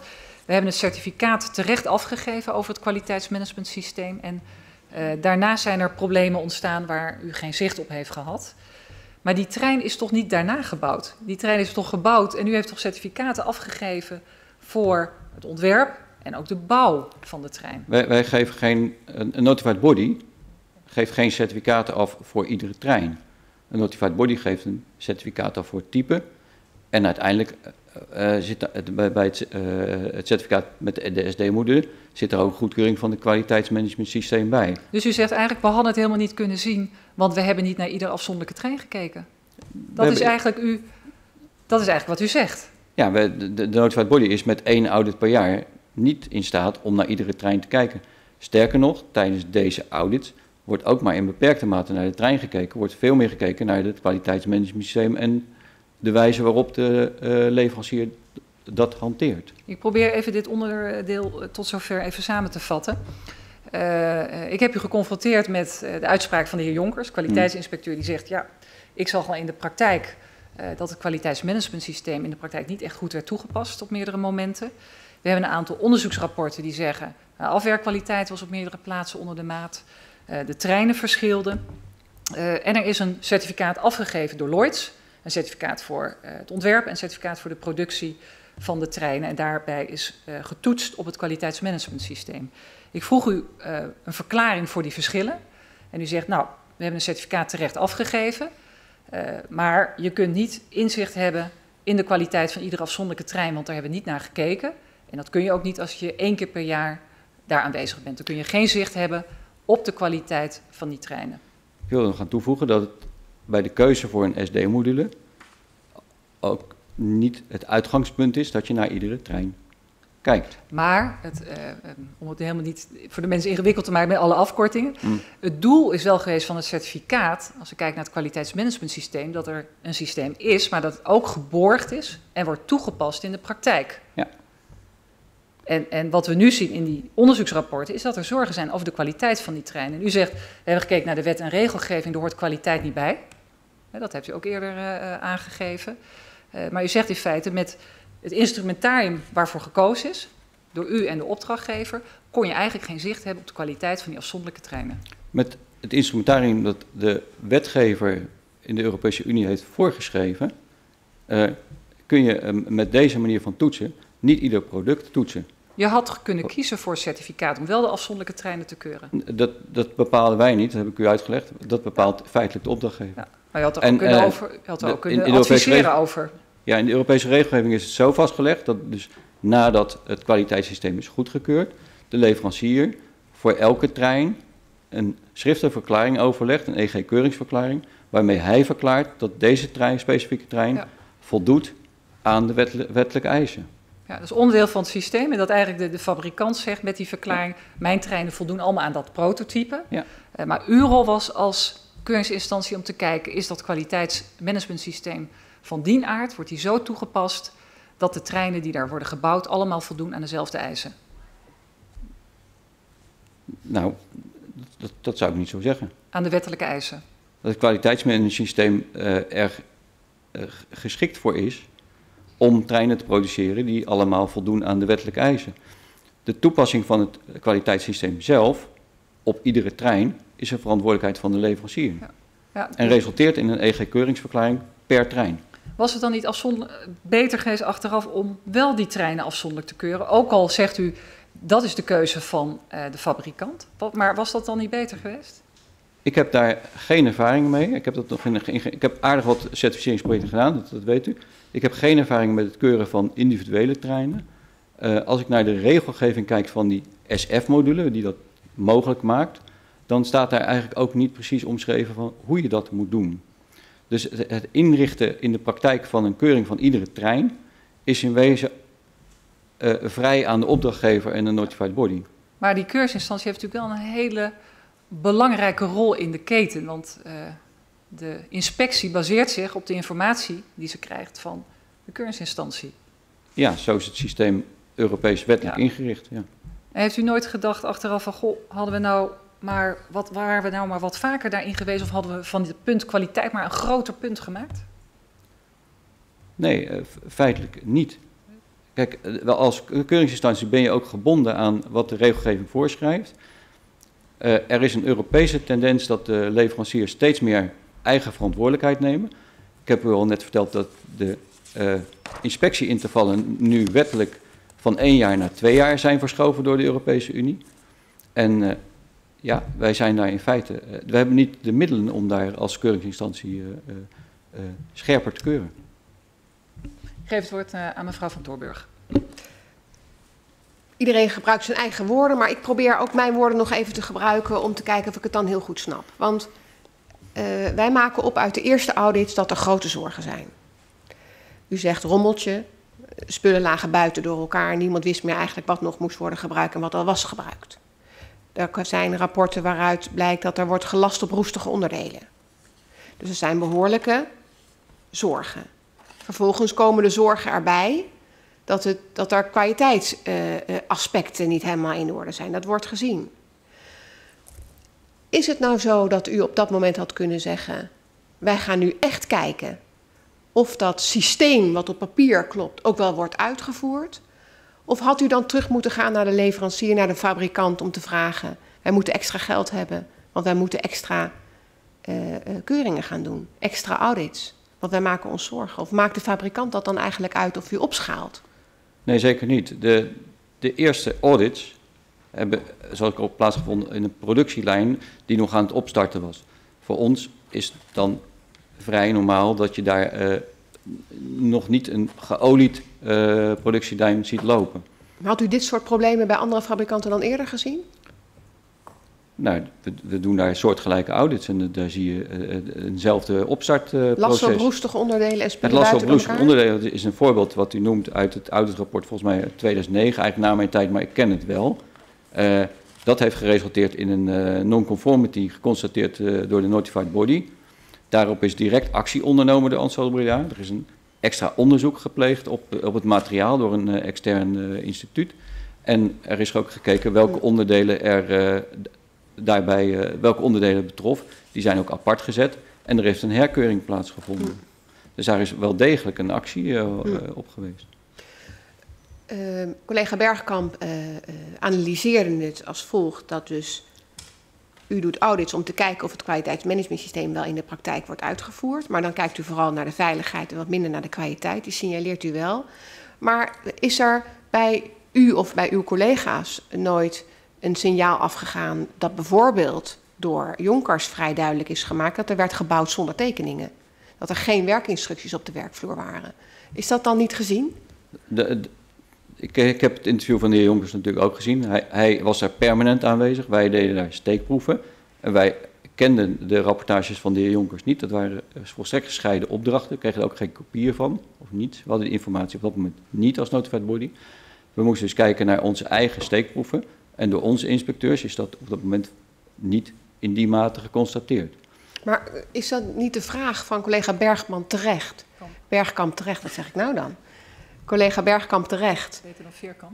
We hebben het certificaat terecht afgegeven over het kwaliteitsmanagementsysteem. En uh, daarna zijn er problemen ontstaan waar u geen zicht op heeft gehad. Maar die trein is toch niet daarna gebouwd? Die trein is toch gebouwd en u heeft toch certificaten afgegeven voor het ontwerp en ook de bouw van de trein? Wij, wij geven geen, een, een notified body geeft geen certificaten af voor iedere trein. Een notified body geeft een certificaat af voor het type. En uiteindelijk uh, zit er, bij, bij het, uh, het certificaat met de, de S D-module zit er ook een goedkeuring van het kwaliteitsmanagementsysteem bij. Dus u zegt eigenlijk, we hadden het helemaal niet kunnen zien, want we hebben niet naar ieder afzonderlijke trein gekeken. Dat, is, hebben, eigenlijk u, dat is eigenlijk wat u zegt. Ja, we, de, de notified body is met één audit per jaar niet in staat om naar iedere trein te kijken. Sterker nog, tijdens deze audits wordt ook maar in beperkte mate naar de trein gekeken, wordt veel meer gekeken naar het kwaliteitsmanagementsysteem en de wijze waarop de uh, leverancier dat hanteert. Ik probeer even dit onderdeel tot zover even samen te vatten. Uh, ik heb u geconfronteerd met uh, de uitspraak van de heer Jonkers, kwaliteitsinspecteur, die zegt, ja, ik zag al in de praktijk uh, dat het kwaliteitsmanagementsysteem in de praktijk niet echt goed werd toegepast op meerdere momenten. We hebben een aantal onderzoeksrapporten die zeggen, uh, afwerkkwaliteit was op meerdere plaatsen onder de maat, uh, de treinen verschilden. Uh, en er is een certificaat afgegeven door Lloyds, een certificaat voor uh, het ontwerp en een certificaat voor de productie van de treinen. En daarbij is uh, getoetst op het kwaliteitsmanagementsysteem. Ik vroeg u uh, een verklaring voor die verschillen. En u zegt, nou, we hebben een certificaat terecht afgegeven. Uh, maar je kunt niet inzicht hebben in de kwaliteit van iedere afzonderlijke trein, want daar hebben we niet naar gekeken. En dat kun je ook niet als je één keer per jaar daar aanwezig bent. Dan kun je geen zicht hebben op de kwaliteit van die treinen. Ik wil nog gaan toevoegen dat het bij de keuze voor een S D-module ook niet het uitgangspunt is dat je naar iedere trein kijkt. Maar, het, uh, om het helemaal niet voor de mensen ingewikkeld te maken met alle afkortingen, Mm. het doel is wel geweest van het certificaat, als we kijken naar het kwaliteitsmanagementsysteem, dat er een systeem is, maar dat het ook geborgd is en wordt toegepast in de praktijk. Ja. En, en wat we nu zien in die onderzoeksrapporten is dat er zorgen zijn over de kwaliteit van die treinen. En u zegt, we hebben gekeken naar de wet en regelgeving, daar hoort kwaliteit niet bij. Dat hebt u ook eerder uh, aangegeven. Uh, maar u zegt in feite, met het instrumentarium waarvoor gekozen is, door u en de opdrachtgever, kon je eigenlijk geen zicht hebben op de kwaliteit van die afzonderlijke treinen. Met het instrumentarium dat de wetgever in de Europese Unie heeft voorgeschreven, uh, kun je uh, met deze manier van toetsen niet ieder product toetsen. Je had kunnen kiezen voor certificaat om wel de afzonderlijke treinen te keuren. Dat, dat bepalen wij niet, dat heb ik u uitgelegd. Dat bepaalt feitelijk de opdrachtgever. Ja, maar je had er en, ook kunnen, uh, over, je had er ook de, kunnen in, in adviseren over. Ja, in de Europese regelgeving is het zo vastgelegd dat dus nadat het kwaliteitssysteem is goedgekeurd, de leverancier voor elke trein een schriftelijke verklaring overlegt, een E G-keuringsverklaring, waarmee hij verklaart dat deze trein, specifieke trein, ja, voldoet aan de wettelijke, wettelijke eisen. Ja, dat is onderdeel van het systeem en dat eigenlijk de, de fabrikant zegt met die verklaring, ja, mijn treinen voldoen allemaal aan dat prototype. Ja. Uh, maar uw rol was als keuringsinstantie om te kijken, is dat kwaliteitsmanagementsysteem van dien aard, wordt die zo toegepast dat de treinen die daar worden gebouwd allemaal voldoen aan dezelfde eisen? Nou, dat, dat zou ik niet zo zeggen. Aan de wettelijke eisen? Dat het kwaliteitsmanagementsysteem uh, er uh, geschikt voor is om treinen te produceren die allemaal voldoen aan de wettelijke eisen. De toepassing van het kwaliteitssysteem zelf op iedere trein is een verantwoordelijkheid van de leverancier. Ja. Ja, en resulteert in een E G-keuringsverklaring per trein. Was het dan niet afzonder- beter geweest achteraf om wel die treinen afzonderlijk te keuren? Ook al zegt u, dat is de keuze van uh, de fabrikant. Wat, maar was dat dan niet beter geweest? Ik heb daar geen ervaring mee. Ik heb, dat nog in, ik heb aardig wat certificeringsprojecten gedaan, dat, dat weet u. Ik heb geen ervaring met het keuren van individuele treinen. Uh, als ik naar de regelgeving kijk van die S F-module, die dat mogelijk maakt, dan staat daar eigenlijk ook niet precies omschreven van hoe je dat moet doen. Dus het inrichten in de praktijk van een keuring van iedere trein is in wezen uh, vrij aan de opdrachtgever en de notified body. Maar die keuringsinstantie heeft natuurlijk wel een hele belangrijke rol in de keten, want uh, de inspectie baseert zich op de informatie die ze krijgt van de keuringsinstantie. Ja, zo is het systeem Europees wettelijk ja. ingericht. Ja. En heeft u nooit gedacht achteraf van, goh, hadden we nou maar wat, waren we nou maar wat vaker daarin geweest of hadden we van dit punt kwaliteit maar een groter punt gemaakt? Nee, uh, feitelijk niet. kijk, wel als keuringsinstantie ben je ook gebonden aan wat de regelgeving voorschrijft. Uh, er is een Europese tendens dat de leveranciers steeds meer eigen verantwoordelijkheid nemen. Ik heb u al net verteld dat de uh, inspectieintervallen nu wettelijk van één jaar naar twee jaar zijn verschoven door de Europese Unie. En uh, ja, wij zijn daar in feite, uh, we hebben niet de middelen om daar als keuringsinstantie uh, uh, uh, scherper te keuren. Ik geef het woord uh, aan mevrouw Van Toorburg. Iedereen gebruikt zijn eigen woorden, maar ik probeer ook mijn woorden nog even te gebruiken om te kijken of ik het dan heel goed snap. Want uh, wij maken op uit de eerste audits dat er grote zorgen zijn. U zegt rommeltje, spullen lagen buiten door elkaar, niemand wist meer eigenlijk wat nog moest worden gebruikt en wat al was gebruikt. Er zijn rapporten waaruit blijkt dat er wordt gelast op roestige onderdelen. Dus er zijn behoorlijke zorgen. Vervolgens komen de zorgen erbij dat, het, dat er kwaliteitsaspecten uh, niet helemaal in orde zijn. Dat wordt gezien. Is het nou zo dat u op dat moment had kunnen zeggen, wij gaan nu echt kijken of dat systeem wat op papier klopt ook wel wordt uitgevoerd? Of had u dan terug moeten gaan naar de leverancier, naar de fabrikant om te vragen, wij moeten extra geld hebben, want wij moeten extra uh, uh, keuringen gaan doen, extra audits. Want wij maken ons zorgen. Of maakt de fabrikant dat dan eigenlijk uit of u opschaalt? Nee, zeker niet. De, de eerste audits hebben, zoals ik al plaatsgevonden, in een productielijn die nog aan het opstarten was. Voor ons is het dan vrij normaal dat je daar uh, nog niet een geolied uh, productielijn ziet lopen. Maar had u dit soort problemen bij andere fabrikanten dan eerder gezien? Nou, we, we doen daar soortgelijke audits en daar zie je uh, eenzelfde opstartproces. Uh, Lassen op roestige onderdelen en spullen Het buiten lassen op roestige elkaar? onderdelen is een voorbeeld wat u noemt uit het auditrapport, volgens mij tweeduizend negen, eigenlijk na mijn tijd, maar ik ken het wel. Uh, dat heeft geresulteerd in een uh, non-conformity geconstateerd uh, door de notified body. Daarop is direct actie ondernomen door Ansel Breda. Er is een extra onderzoek gepleegd op, op het materiaal door een uh, extern uh, instituut. En er is ook gekeken welke onderdelen er uh, daarbij, uh, welke onderdelen betrof. Die zijn ook apart gezet en er heeft een herkeuring plaatsgevonden. Mm. Dus daar is wel degelijk een actie uh, mm. uh, op geweest. Uh, collega Bergkamp uh, uh, analyseerde het als volgt dat dus u doet audits om te kijken of het kwaliteitsmanagementsysteem wel in de praktijk wordt uitgevoerd. Maar dan kijkt u vooral naar de veiligheid en wat minder naar de kwaliteit. Die signaleert u wel. Maar is er bij u of bij uw collega's nooit een signaal afgegaan dat bijvoorbeeld door Jonkers vrij duidelijk is gemaakt dat er werd gebouwd zonder tekeningen? Dat er geen werkinstructies op de werkvloer waren. Is dat dan niet gezien? De, de, ik, ik heb het interview van de heer Jonkers natuurlijk ook gezien. Hij, hij was daar permanent aanwezig. Wij deden daar steekproeven. En wij kenden de rapportages van de heer Jonkers niet. Dat waren volstrekt gescheiden opdrachten. We kregen er ook geen kopieën van, of niet. We hadden de informatie op dat moment niet als notified body. We moesten dus kijken naar onze eigen steekproeven. En door onze inspecteurs is dat op dat moment niet in die mate geconstateerd. Maar is dat niet de vraag van collega Bergman terecht? Bergkamp terecht, wat zeg ik nou dan? Collega Bergkamp terecht. Beter dan Veerkamp.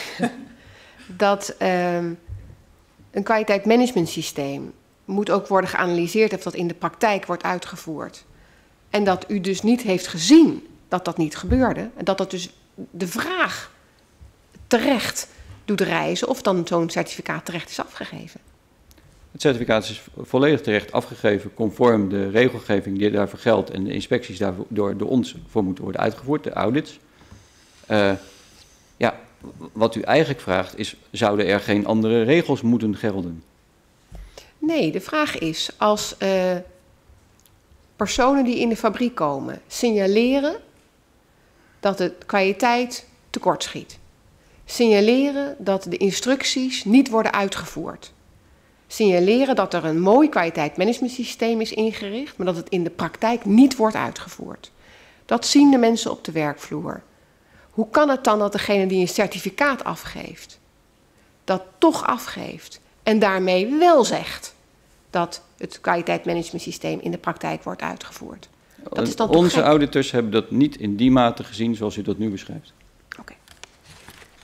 Dat um, een kwaliteitsmanagementsysteem moet ook worden geanalyseerd of dat in de praktijk wordt uitgevoerd. En dat u dus niet heeft gezien dat dat niet gebeurde. En dat dat dus de vraag terecht doet reizen of dan zo'n certificaat terecht is afgegeven. Het certificaat is volledig terecht afgegeven conform de regelgeving die daarvoor geldt en de inspecties daarvoor door, door ons voor moeten worden uitgevoerd, de audits. Uh, ja, wat u eigenlijk vraagt is, zouden er geen andere regels moeten gelden? Nee, de vraag is, als uh, personen die in de fabriek komen signaleren dat de kwaliteit tekortschiet, signaleren dat de instructies niet worden uitgevoerd, signaleren dat er een mooi kwaliteitsmanagementsysteem is ingericht, maar dat het in de praktijk niet wordt uitgevoerd. Dat zien de mensen op de werkvloer. Hoe kan het dan dat degene die een certificaat afgeeft, dat toch afgeeft en daarmee wel zegt dat het kwaliteitsmanagementsysteem in de praktijk wordt uitgevoerd? Dat is dan Onze toch auditors hebben dat niet in die mate gezien zoals u dat nu beschrijft. Oké.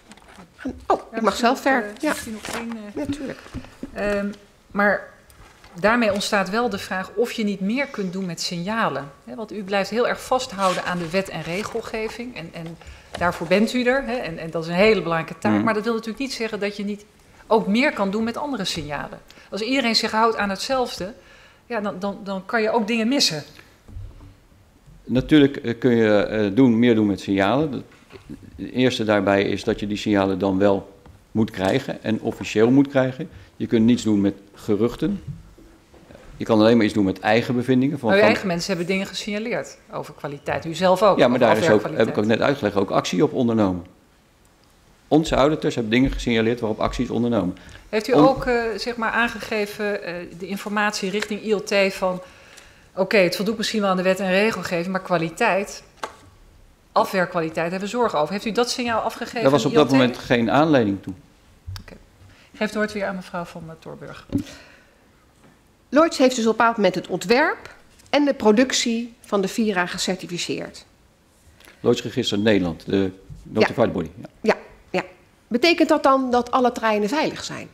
Okay. Oh, ja, ik mag zelf ver. Uh, ja, nog één, uh, natuurlijk. Um, maar daarmee ontstaat wel de vraag of je niet meer kunt doen met signalen. Hè, want u blijft heel erg vasthouden aan de wet en regelgeving. En, en daarvoor bent u er. Hè, en, en dat is een hele belangrijke taak. Mm. Maar dat wil natuurlijk niet zeggen dat je niet ook meer kan doen met andere signalen. Als iedereen zich houdt aan hetzelfde, ja, dan, dan, dan kan je ook dingen missen. Natuurlijk kun je uh, doen, meer doen met signalen. Het eerste daarbij is dat je die signalen dan wel moet krijgen en officieel moet krijgen. Je kunt niets doen met geruchten. Je kan alleen maar iets doen met eigen bevindingen. Van, maar uw van... eigen mensen hebben dingen gesignaleerd over kwaliteit. U zelf ook. Ja, maar daar is ook, heb ik ook net uitgelegd, ook actie op ondernomen. Onze auditors hebben dingen gesignaleerd waarop actie is ondernomen. Heeft u Om... ook uh, zeg maar aangegeven uh, de informatie richting I L T van... Oké, okay, het voldoet misschien wel aan de wet en regelgeving, maar kwaliteit, afwerkkwaliteit, hebben we zorgen over. Heeft u dat signaal afgegeven? Daar was op dat moment geen aanleiding toe. Okay. Geef het woord weer aan mevrouw van Torburg. Lloyds heeft dus op een bepaald moment het ontwerp en de productie van de Vira gecertificeerd. Lloyds Register Nederland, de notified ja. body. Ja. ja, ja. Betekent dat dan dat alle treinen veilig zijn?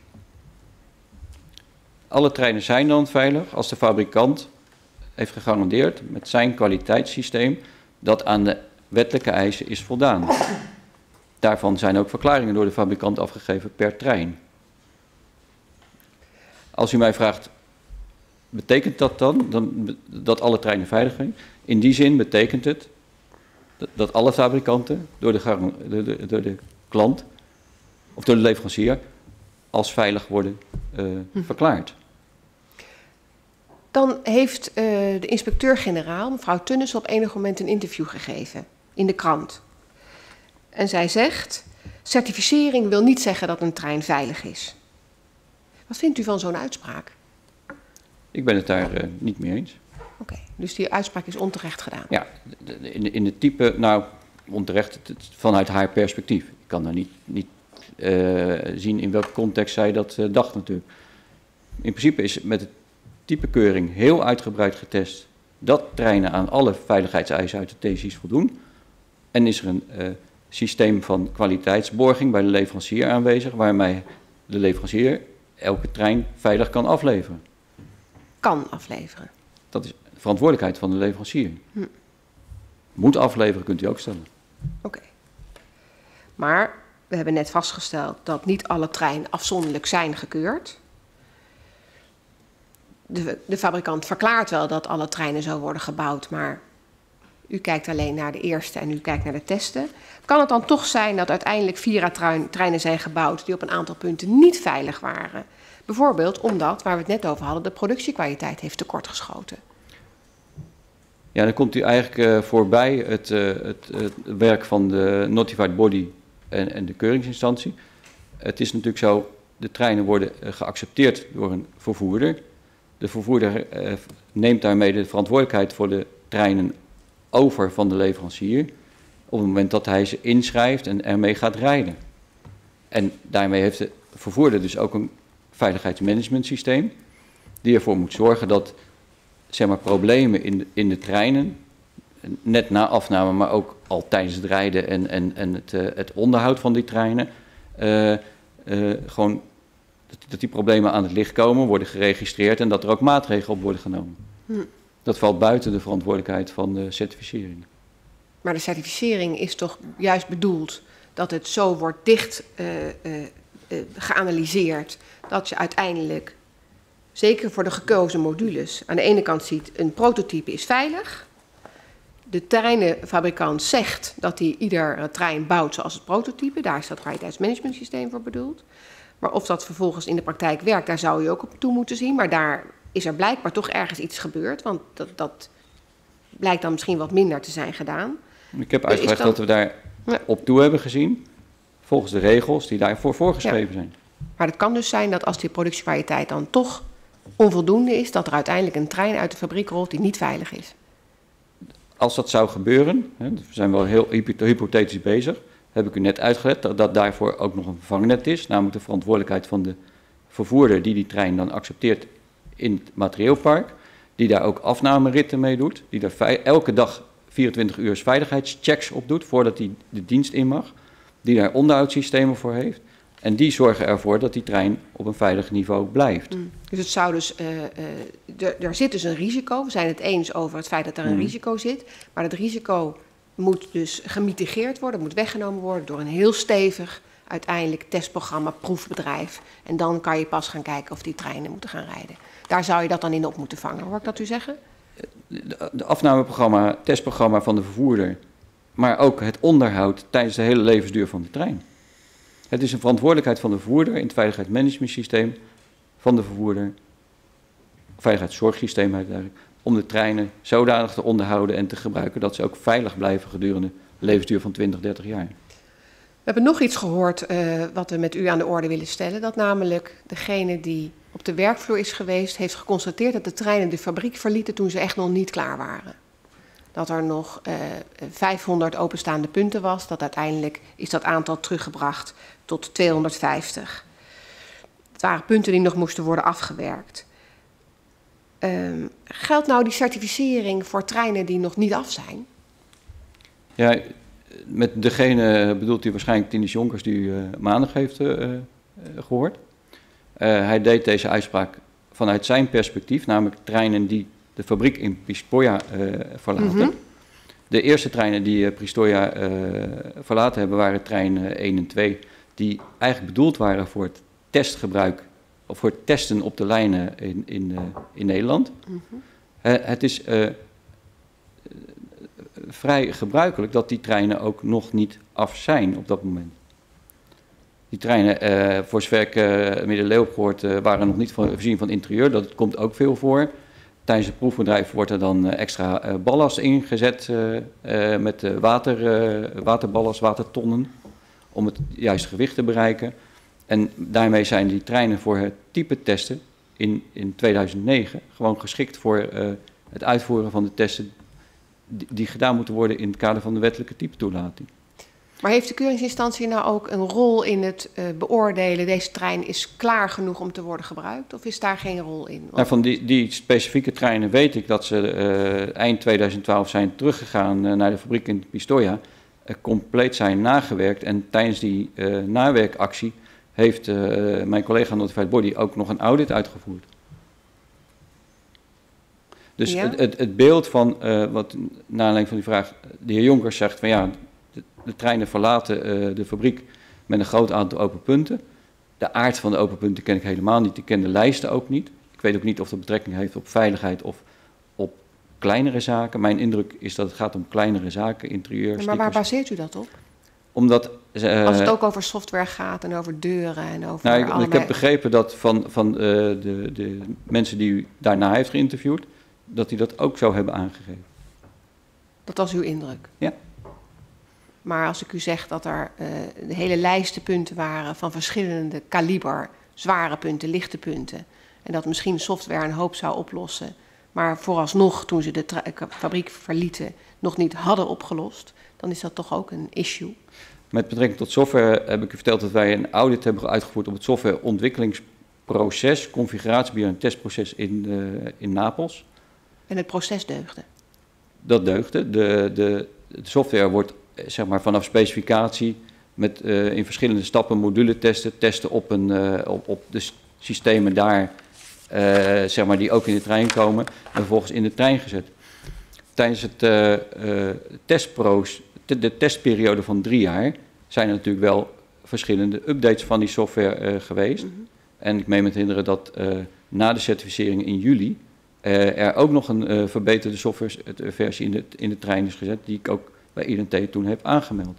Alle treinen zijn dan veilig als de fabrikant heeft gegarandeerd met zijn kwaliteitssysteem dat aan de wettelijke eisen is voldaan. Daarvan zijn ook verklaringen door de fabrikant afgegeven per trein. Als u mij vraagt, betekent dat dan, dan dat alle treinen veilig zijn? In die zin betekent het dat, dat alle fabrikanten door de, door, de, door de klant of door de leverancier als veilig worden uh, hm. verklaard. Dan heeft uh, de inspecteur-generaal, mevrouw Tönnissen, op enig moment een interview gegeven in de krant. En zij zegt, certificering wil niet zeggen dat een trein veilig is. Wat vindt u van zo'n uitspraak? Ik ben het daar uh, niet mee eens. Oké, okay, dus die uitspraak is onterecht gedaan? Ja, in, in het type, nou, onterecht het, het, vanuit haar perspectief. Ik kan daar niet, niet uh, zien in welke context zij dat uh, dacht natuurlijk. In principe is met het typekeuring heel uitgebreid getest dat treinen aan alle veiligheidseisen uit de T C Is voldoen. En is er een uh, systeem van kwaliteitsborging bij de leverancier aanwezig, waarmee de leverancier elke trein veilig kan afleveren. Kan afleveren. Dat is de verantwoordelijkheid van de leverancier. Hm. Moet afleveren, kunt u ook stellen. Oké. Okay. Maar we hebben net vastgesteld dat niet alle treinen afzonderlijk zijn gekeurd. De, de fabrikant verklaart wel dat alle treinen zo worden gebouwd, maar u kijkt alleen naar de eerste en u kijkt naar de testen. Kan het dan toch zijn dat uiteindelijk Vira-treinen zijn gebouwd die op een aantal punten niet veilig waren? Bijvoorbeeld omdat, waar we het net over hadden, de productiekwaliteit heeft tekortgeschoten. Ja, dan komt u eigenlijk uh, voorbij het, uh, het, het werk van de notified body en, en de keuringsinstantie. Het is natuurlijk zo, de treinen worden uh, geaccepteerd door een vervoerder. De vervoerder uh, neemt daarmee de verantwoordelijkheid voor de treinen over van de leverancier op het moment dat hij ze inschrijft en ermee gaat rijden. En daarmee heeft de vervoerder dus ook een veiligheidsmanagementsysteem die ervoor moet zorgen dat, zeg maar, problemen in de, in de treinen, net na afname, maar ook al tijdens het rijden en, en, en het, uh, het onderhoud van die treinen, uh, uh, gewoon dat die problemen aan het licht komen, worden geregistreerd en dat er ook maatregelen op worden genomen. Hm. Dat valt buiten de verantwoordelijkheid van de certificering. Maar de certificering is toch juist bedoeld dat het zo wordt dicht uh, uh, uh, geanalyseerd, dat je uiteindelijk, zeker voor de gekozen modules, aan de ene kant ziet een prototype is veilig. De treinenfabrikant zegt dat hij ieder trein bouwt zoals het prototype. Daar is dat kwaliteitsmanagementsysteem voor bedoeld. Maar of dat vervolgens in de praktijk werkt, daar zou je ook op toe moeten zien. Maar daar is er blijkbaar toch ergens iets gebeurd. Want dat, dat blijkt dan misschien wat minder te zijn gedaan. Ik heb uitgelegd dan dat we daar ja. op toe hebben gezien, volgens de regels die daarvoor voorgeschreven ja. zijn. Maar het kan dus zijn dat als die productiekwaliteit dan toch onvoldoende is, dat er uiteindelijk een trein uit de fabriek rolt die niet veilig is. Als dat zou gebeuren, hè, we zijn wel heel hypothetisch bezig, heb ik u net uitgelegd dat, dat daarvoor ook nog een vangnet is, namelijk de verantwoordelijkheid van de vervoerder die die trein dan accepteert in het materieelpark, die daar ook afnameritten mee doet, die daar elke dag vierentwintig uur veiligheidschecks op doet voordat hij de dienst in mag, die daar onderhoudssystemen voor heeft En die zorgen ervoor dat die trein op een veilig niveau blijft. Mm. Dus het zou dus, uh, uh, er zit dus een risico. We zijn het eens over het feit dat er een mm. risico zit. Maar dat risico moet dus gemitigeerd worden, moet weggenomen worden door een heel stevig uiteindelijk testprogramma, proefbedrijf. En dan kan je pas gaan kijken of die treinen moeten gaan rijden. Daar zou je dat dan in op moeten vangen. Hoor ik dat u zeggen? De, de afnameprogramma, testprogramma van de vervoerder, maar ook het onderhoud tijdens de hele levensduur van de trein. Het is een verantwoordelijkheid van de vervoerder in het veiligheidsmanagementsysteem van de vervoerder, veiligheidszorgsysteem eigenlijk, om de treinen zodanig te onderhouden en te gebruiken dat ze ook veilig blijven gedurende de levensduur van twintig, dertig jaar. We hebben nog iets gehoord uh, wat we met u aan de orde willen stellen. Dat namelijk degene die op de werkvloer is geweest, heeft geconstateerd dat de treinen de fabriek verlieten toen ze echt nog niet klaar waren. Dat er nog uh, vijfhonderd openstaande punten was. Dat uiteindelijk is dat aantal teruggebracht tot tweehonderdvijftig. Het waren punten die nog moesten worden afgewerkt. Um, geldt nou die certificering voor treinen die nog niet af zijn? Ja, met degene bedoelt u waarschijnlijk Tinus Jonkers die u uh, maandag heeft uh, uh, gehoord. Uh, hij deed deze uitspraak vanuit zijn perspectief, namelijk treinen die de fabriek in Pistoia uh, verlaten. Mm-hmm. De eerste treinen die uh, Pistoia uh, verlaten hebben waren treinen één en twee, die eigenlijk bedoeld waren voor het testgebruik, of voor het testen op de lijnen in, in, uh, in Nederland. Mm-hmm. Uh, het is uh, vrij gebruikelijk dat die treinen ook nog niet af zijn op dat moment. Die treinen, uh, voor zover ik uh, Midden-Leeuw heb gehoord, uh, waren nog niet voorzien van interieur. Dat komt ook veel voor. Tijdens het proefbedrijf wordt er dan uh, extra uh, ballast ingezet uh, uh, met uh, water, uh, waterballast, watertonnen, om het juiste gewicht te bereiken. En daarmee zijn die treinen voor het type testen in, in tweeduizend negen gewoon geschikt voor uh, het uitvoeren van de testen die, die gedaan moeten worden in het kader van de wettelijke typetoelating. Maar heeft de keuringsinstantie nou ook een rol in het uh, beoordelen, deze trein is klaar genoeg om te worden gebruikt, of is daar geen rol in? Want... Nou, van die, die specifieke treinen weet ik dat ze uh, eind tweeduizend twaalf zijn teruggegaan uh, naar de fabriek in Pistoia, uh, compleet zijn nagewerkt en tijdens die uh, nawerkactie heeft uh, mijn collega Notified Body ook nog een audit uitgevoerd. Dus ja? het, het, het beeld van, uh, wat naar aanleiding van die vraag, de heer Jonkers zegt van ja, de, de treinen verlaten uh, de fabriek met een groot aantal open punten. De aard van de open punten ken ik helemaal niet, ik ken de lijsten ook niet. Ik weet ook niet of dat betrekking heeft op veiligheid of op kleinere zaken. Mijn indruk is dat het gaat om kleinere zaken, interieur. Ja, maar waar baseert u dat op? Omdat, uh, als het ook over software gaat en over deuren en over nou, ik, allerlei... ik heb begrepen dat van, van uh, de, de mensen die u daarna heeft geïnterviewd, dat hij dat ook zou hebben aangegeven. Dat was uw indruk? Ja. Maar als ik u zeg dat er uh, de hele lijsten punten waren van verschillende kaliber, zware punten, lichte punten, en dat misschien software een hoop zou oplossen, maar vooralsnog, toen ze de tra- fabriek verlieten, nog niet hadden opgelost, dan is dat toch ook een issue. Met betrekking tot software heb ik u verteld dat wij een audit hebben uitgevoerd op het softwareontwikkelingsproces, configuratiebeheer en testproces in, uh, in Napels. En het proces deugde? Dat deugde. De, de, de software wordt zeg maar, vanaf specificatie met uh, in verschillende stappen module testen, testen op, een, uh, op, op de systemen daar, uh, zeg maar, die ook in de trein komen, en vervolgens in de trein gezet. Tijdens het uh, uh, testproos, de, de testperiode van drie jaar zijn er natuurlijk wel verschillende updates van die software uh, geweest. Mm-hmm. En ik meen me te herinneren dat uh, na de certificering in juli uh, er ook nog een uh, verbeterde softwareversie in de, in de trein is gezet, die ik ook bij I D T toen heb aangemeld.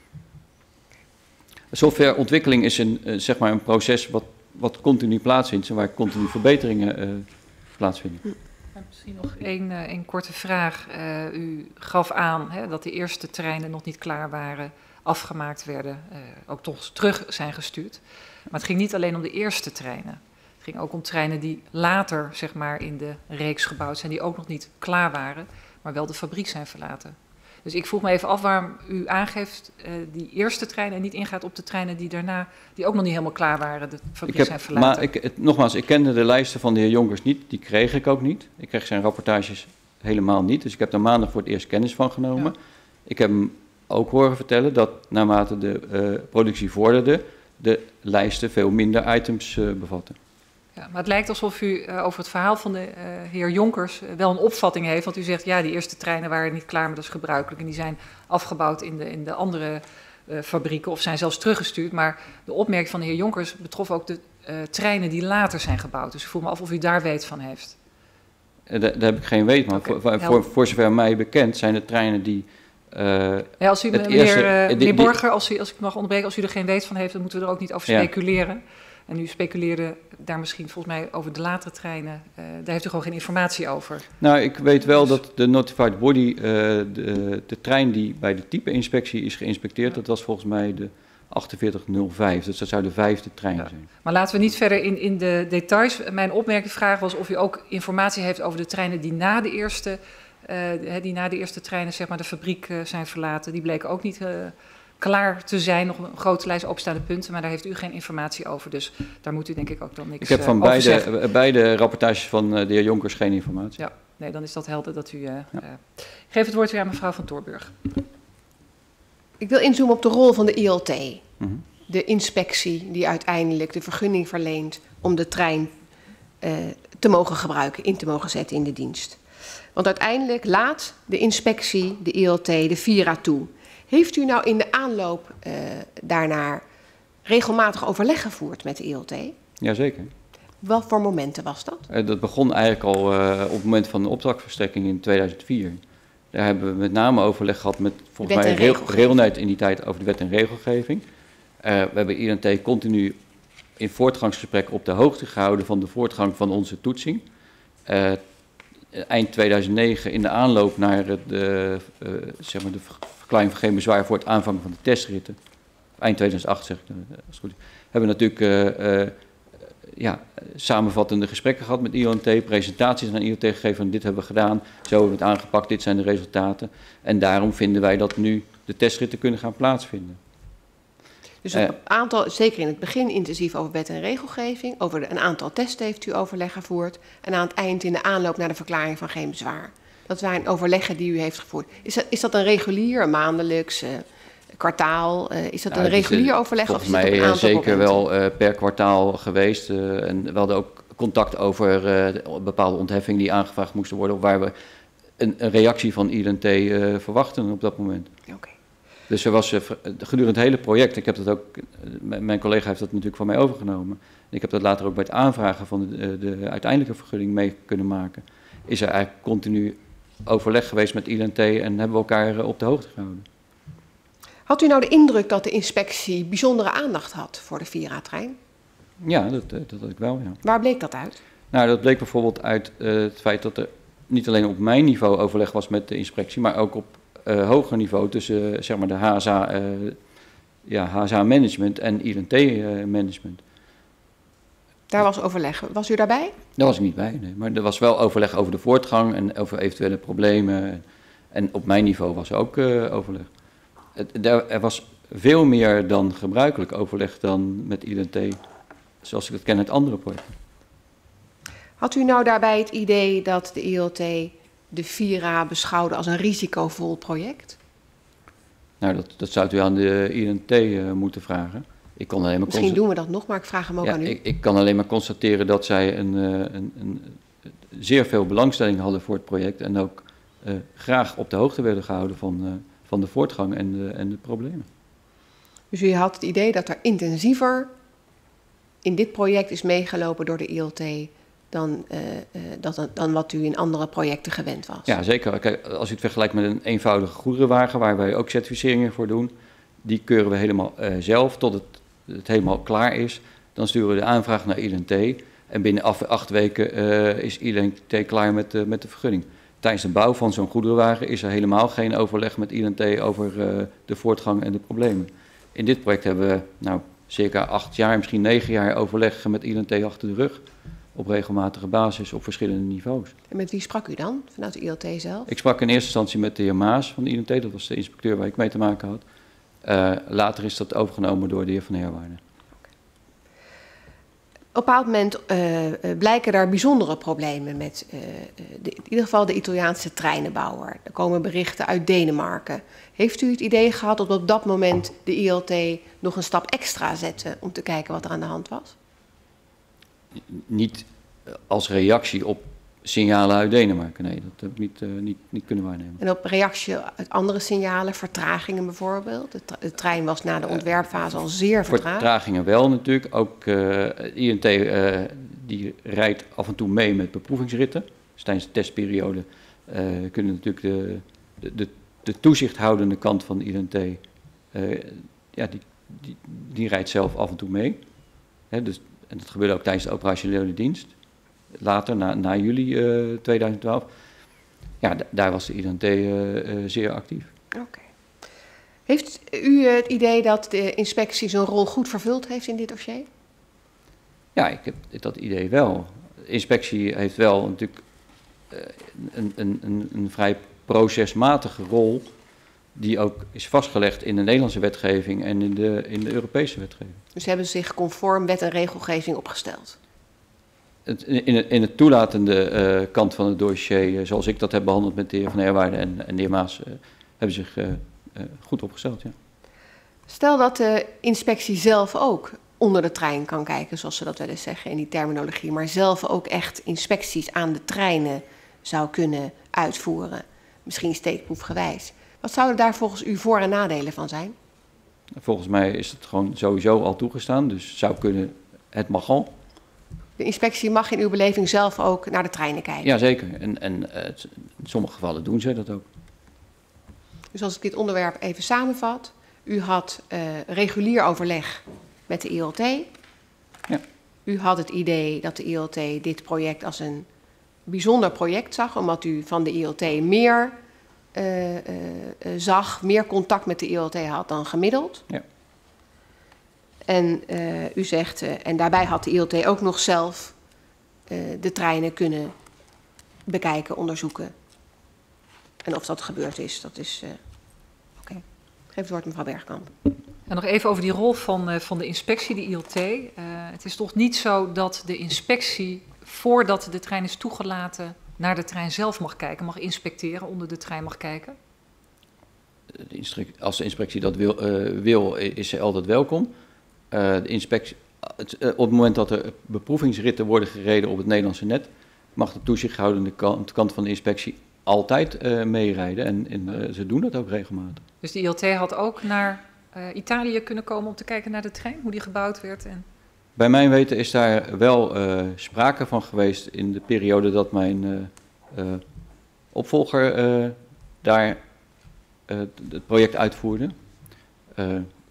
Softwareontwikkeling is een, uh, zeg maar een proces wat, wat continu plaatsvindt en waar continu verbeteringen uh, plaatsvinden. Misschien nog één, uh, één korte vraag. Uh, u gaf aan hè, dat de eerste treinen nog niet klaar waren, afgemaakt werden, uh, ook toch terug zijn gestuurd. Maar het ging niet alleen om de eerste treinen. Het ging ook om treinen die later zeg maar, in de reeks gebouwd zijn, die ook nog niet klaar waren, maar wel de fabriek zijn verlaten. Dus ik vroeg me even af waarom u aangeeft uh, die eerste treinen en niet ingaat op de treinen die daarna, die ook nog niet helemaal klaar waren, de fabriek heb, zijn verlaten. Maar ik, het, nogmaals, ik kende de lijsten van de heer Jonkers niet, die kreeg ik ook niet. Ik kreeg zijn rapportages helemaal niet, dus ik heb daar maandag voor het eerst kennis van genomen. Ja. Ik heb hem ook horen vertellen dat naarmate de uh, productie vorderde, de lijsten veel minder items uh, bevatten. Ja, maar het lijkt alsof u uh, over het verhaal van de uh, heer Jonkers uh, wel een opvatting heeft. Want u zegt, ja, die eerste treinen waren niet klaar, maar dat is gebruikelijk. En die zijn afgebouwd in de, in de andere uh, fabrieken of zijn zelfs teruggestuurd. Maar de opmerking van de heer Jonkers betrof ook de uh, treinen die later zijn gebouwd. Dus ik voel me af of u daar weet van heeft. Uh, daar, daar heb ik geen weet van. Okay, voor, voor, voor zover mij bekend zijn de treinen die... Uh, ja, als u, meneer, eerste, uh, meneer die, Borger, als u, als ik mag onderbreken, als u er geen weet van heeft, dan moeten we er ook niet over speculeren. Ja. En u speculeerde daar misschien volgens mij over de latere treinen. Uh, daar heeft u gewoon geen informatie over. Nou, ik weet wel dus... dat de notified body, uh, de, de trein die bij de type-inspectie is geïnspecteerd, ja. dat was volgens mij de achtenveertig nul vijf. Dus dat zou de vijfde trein ja. zijn. Maar laten we niet verder in, in de details. Mijn opmerking vraag was of u ook informatie heeft over de treinen die na de eerste, uh, die na de eerste treinen zeg maar, de fabriek uh, zijn verlaten. Die bleken ook niet... Uh, klaar te zijn, nog een grote lijst opstaande punten, maar daar heeft u geen informatie over. Dus daar moet u denk ik ook dan niks Ik heb van uh, beide, beide rapportages van uh, de heer Jonkers geen informatie. Ja, nee, dan is dat helder dat u... Uh, ja. uh, ik geef het woord weer aan mevrouw van Toorburg. Ik wil inzoomen op de rol van de I L T. Mm-hmm. De inspectie die uiteindelijk de vergunning verleent om de trein uh, te mogen gebruiken, in te mogen zetten in de dienst. Want uiteindelijk laat de inspectie, de I L T, de Vira toe. Heeft u nou in de aanloop uh, daarnaar regelmatig overleg gevoerd met de I L T? Jazeker. Wat voor momenten was dat? Uh, dat begon eigenlijk al uh, op het moment van de opdrachtverstrekking in tweeduizend vier. Daar hebben we met name overleg gehad met volgens mij Railnet in die tijd over de wet en regelgeving. Uh, we hebben I L T continu in voortgangsgesprek op de hoogte gehouden van de voortgang van onze toetsing. Uh, eind tweeduizend negen in de aanloop naar de, uh, zeg maar de verklaring van geen bezwaar voor het aanvangen van de testritten, eind tweeduizend acht zeg ik, als het goed is, hebben we natuurlijk uh, uh, ja, samenvattende gesprekken gehad met I L T, presentaties aan I L T gegeven van dit hebben we gedaan, zo hebben we het aangepakt, dit zijn de resultaten. En daarom vinden wij dat nu de testritten kunnen gaan plaatsvinden. Dus een aantal, zeker in het begin intensief over wet en regelgeving, over een aantal testen heeft u overleg gevoerd en aan het eind in de aanloop naar de verklaring van geen bezwaar. Dat zijn overleggen die u heeft gevoerd. Is dat, is dat een regulier, een maandelijks, uh, kwartaal? Uh, is dat nou, een regulier is, overleg? Volgens of is mij dat op een aantal zeker momenten? wel uh, per kwartaal geweest. Uh, en we hadden ook contact over uh, bepaalde ontheffingen die aangevraagd moesten worden, of waar we een, een reactie van I L T uh, verwachten op dat moment. Okay. Dus er was uh, gedurende het hele project, ik heb dat ook, uh, mijn collega heeft dat natuurlijk van mij overgenomen. Ik heb dat later ook bij het aanvragen van de, de uiteindelijke vergunning mee kunnen maken. Is er eigenlijk continu overleg geweest met I L T en hebben we elkaar uh, op de hoogte gehouden. Had u nou de indruk dat de inspectie bijzondere aandacht had voor de Vira-trein? Ja, dat, dat had ik wel, ja. Waar bleek dat uit? Nou, dat bleek bijvoorbeeld uit uh, het feit dat er niet alleen op mijn niveau overleg was met de inspectie, maar ook op uh, hoger niveau tussen uh, zeg maar de H S A, uh, ja, H S A-management en I L T-management. Uh, Daar was overleg. Was u daarbij? Daar was ik niet bij, nee. Maar er was wel overleg over de voortgang en over eventuele problemen. En, en op mijn niveau was er ook uh, overleg. Het, er, er was veel meer dan gebruikelijk overleg dan met I L T, zoals ik het ken uit andere projecten. Had u nou daarbij het idee dat de I L T de Vira beschouwde als een risicovol project? Nou, dat, dat zou u aan de I L T uh, moeten vragen. Ik kon alleen maar Misschien doen we dat nog, maar ik vraag hem ook ja, aan u. Ik, ik kan alleen maar constateren dat zij een, een, een, zeer veel belangstelling hadden voor het project en ook uh, graag op de hoogte werden gehouden van, uh, van de voortgang en de, en de problemen. Dus u had het idee dat er intensiever in dit project is meegelopen door de I L T dan, uh, uh, dat, dan wat u in andere projecten gewend was? Ja, zeker. Kijk, als u het vergelijkt met een eenvoudige goederenwagen, waar wij ook certificeringen voor doen, die keuren we helemaal uh, zelf tot het, het helemaal klaar is. Dan sturen we de aanvraag naar I L T en binnen af, acht weken uh, is I L T klaar met, uh, met de vergunning. Tijdens de bouw van zo'n goederenwagen is er helemaal geen overleg met I L T over uh, de voortgang en de problemen. In dit project hebben we nou, circa acht jaar, misschien negen jaar overleg met I L T achter de rug. Op regelmatige basis, op verschillende niveaus. En met wie sprak u dan, vanuit de I L T zelf? Ik sprak in eerste instantie met de heer Maas van de I L T, dat was de inspecteur waar ik mee te maken had. Uh, later is dat overgenomen door de heer Van Herwaarden. Op een bepaald moment uh, uh, blijken er bijzondere problemen met uh, de, in ieder geval de Italiaanse treinenbouwer. Er komen berichten uit Denemarken. Heeft u het idee gehad dat op dat moment de I L T nog een stap extra zette om te kijken wat er aan de hand was? Niet als reactie op signalen uit Denemarken, nee, dat heb ik niet, uh, niet, niet kunnen waarnemen. En op reactie uit andere signalen, vertragingen bijvoorbeeld? De, de trein was na de ontwerpfase al zeer vertraagd. Vertragingen wel natuurlijk. Ook uh, I N T uh, die rijdt af en toe mee met beproevingsritten. Dus tijdens de testperiode uh, kunnen natuurlijk de, de, de, de toezichthoudende kant van de I N T, uh, ja, die, die, die rijdt zelf af en toe mee. Hè, dus, en dat gebeurde ook tijdens de operationele dienst. Later, na, na juli uh, tweeduizend twaalf, ja, d- daar was de I N T uh, uh, zeer actief. Oké. Okay. Heeft u het idee dat de inspectie zo'n rol goed vervuld heeft in dit dossier? Ja, ik heb dat idee wel. De inspectie heeft wel natuurlijk uh, een, een, een, een vrij procesmatige rol, die ook is vastgelegd in de Nederlandse wetgeving en in de, in de Europese wetgeving. Dus hebben ze zich conform wet en regelgeving opgesteld? Het, in, het, in het toelatende uh, kant van het dossier, uh, zoals ik dat heb behandeld met de heer Van Eerwaarde en, en de heer Maas, uh, hebben zich uh, uh, goed opgesteld. Ja. Stel dat de inspectie zelf ook onder de trein kan kijken, zoals ze dat wel eens zeggen in die terminologie, maar zelf ook echt inspecties aan de treinen zou kunnen uitvoeren, misschien steekproefgewijs. Wat zouden daar volgens u voor- en nadelen van zijn? Volgens mij is het gewoon sowieso al toegestaan, dus zou kunnen, het mag al. De inspectie mag in uw beleving zelf ook naar de treinen kijken? Jazeker, en, en uh, in sommige gevallen doen ze dat ook. Dus als ik dit onderwerp even samenvat, u had uh, regulier overleg met de I L T. Ja. U had het idee dat de I L T dit project als een bijzonder project zag, omdat u van de I L T meer uh, uh, zag, meer contact met de I L T had dan gemiddeld. Ja. En uh, u zegt, uh, en daarbij had de I L T ook nog zelf uh, de treinen kunnen bekijken, onderzoeken. En of dat gebeurd is, dat is... Uh, Oké, okay. Geef het woord mevrouw Bergkamp. En nog even over die rol van, uh, van de inspectie, de I L T. Uh, het is toch niet zo dat de inspectie, voordat de trein is toegelaten, naar de trein zelf mag kijken, mag inspecteren, onder de trein mag kijken? De als de inspectie dat wil, uh, wil is ze altijd welkom. Uh, de inspectie, het, uh, op het moment dat er beproevingsritten worden gereden op het Nederlandse net, mag de toezichthoudende kant, kant van de inspectie altijd uh, meerijden. En, en uh, ze doen dat ook regelmatig. Dus de I L T had ook naar uh, Italië kunnen komen om te kijken naar de trein, hoe die gebouwd werd? En... Bij mijn weten is daar wel uh, sprake van geweest in de periode dat mijn uh, uh, opvolger uh, daar uh, het project uitvoerde. Uh,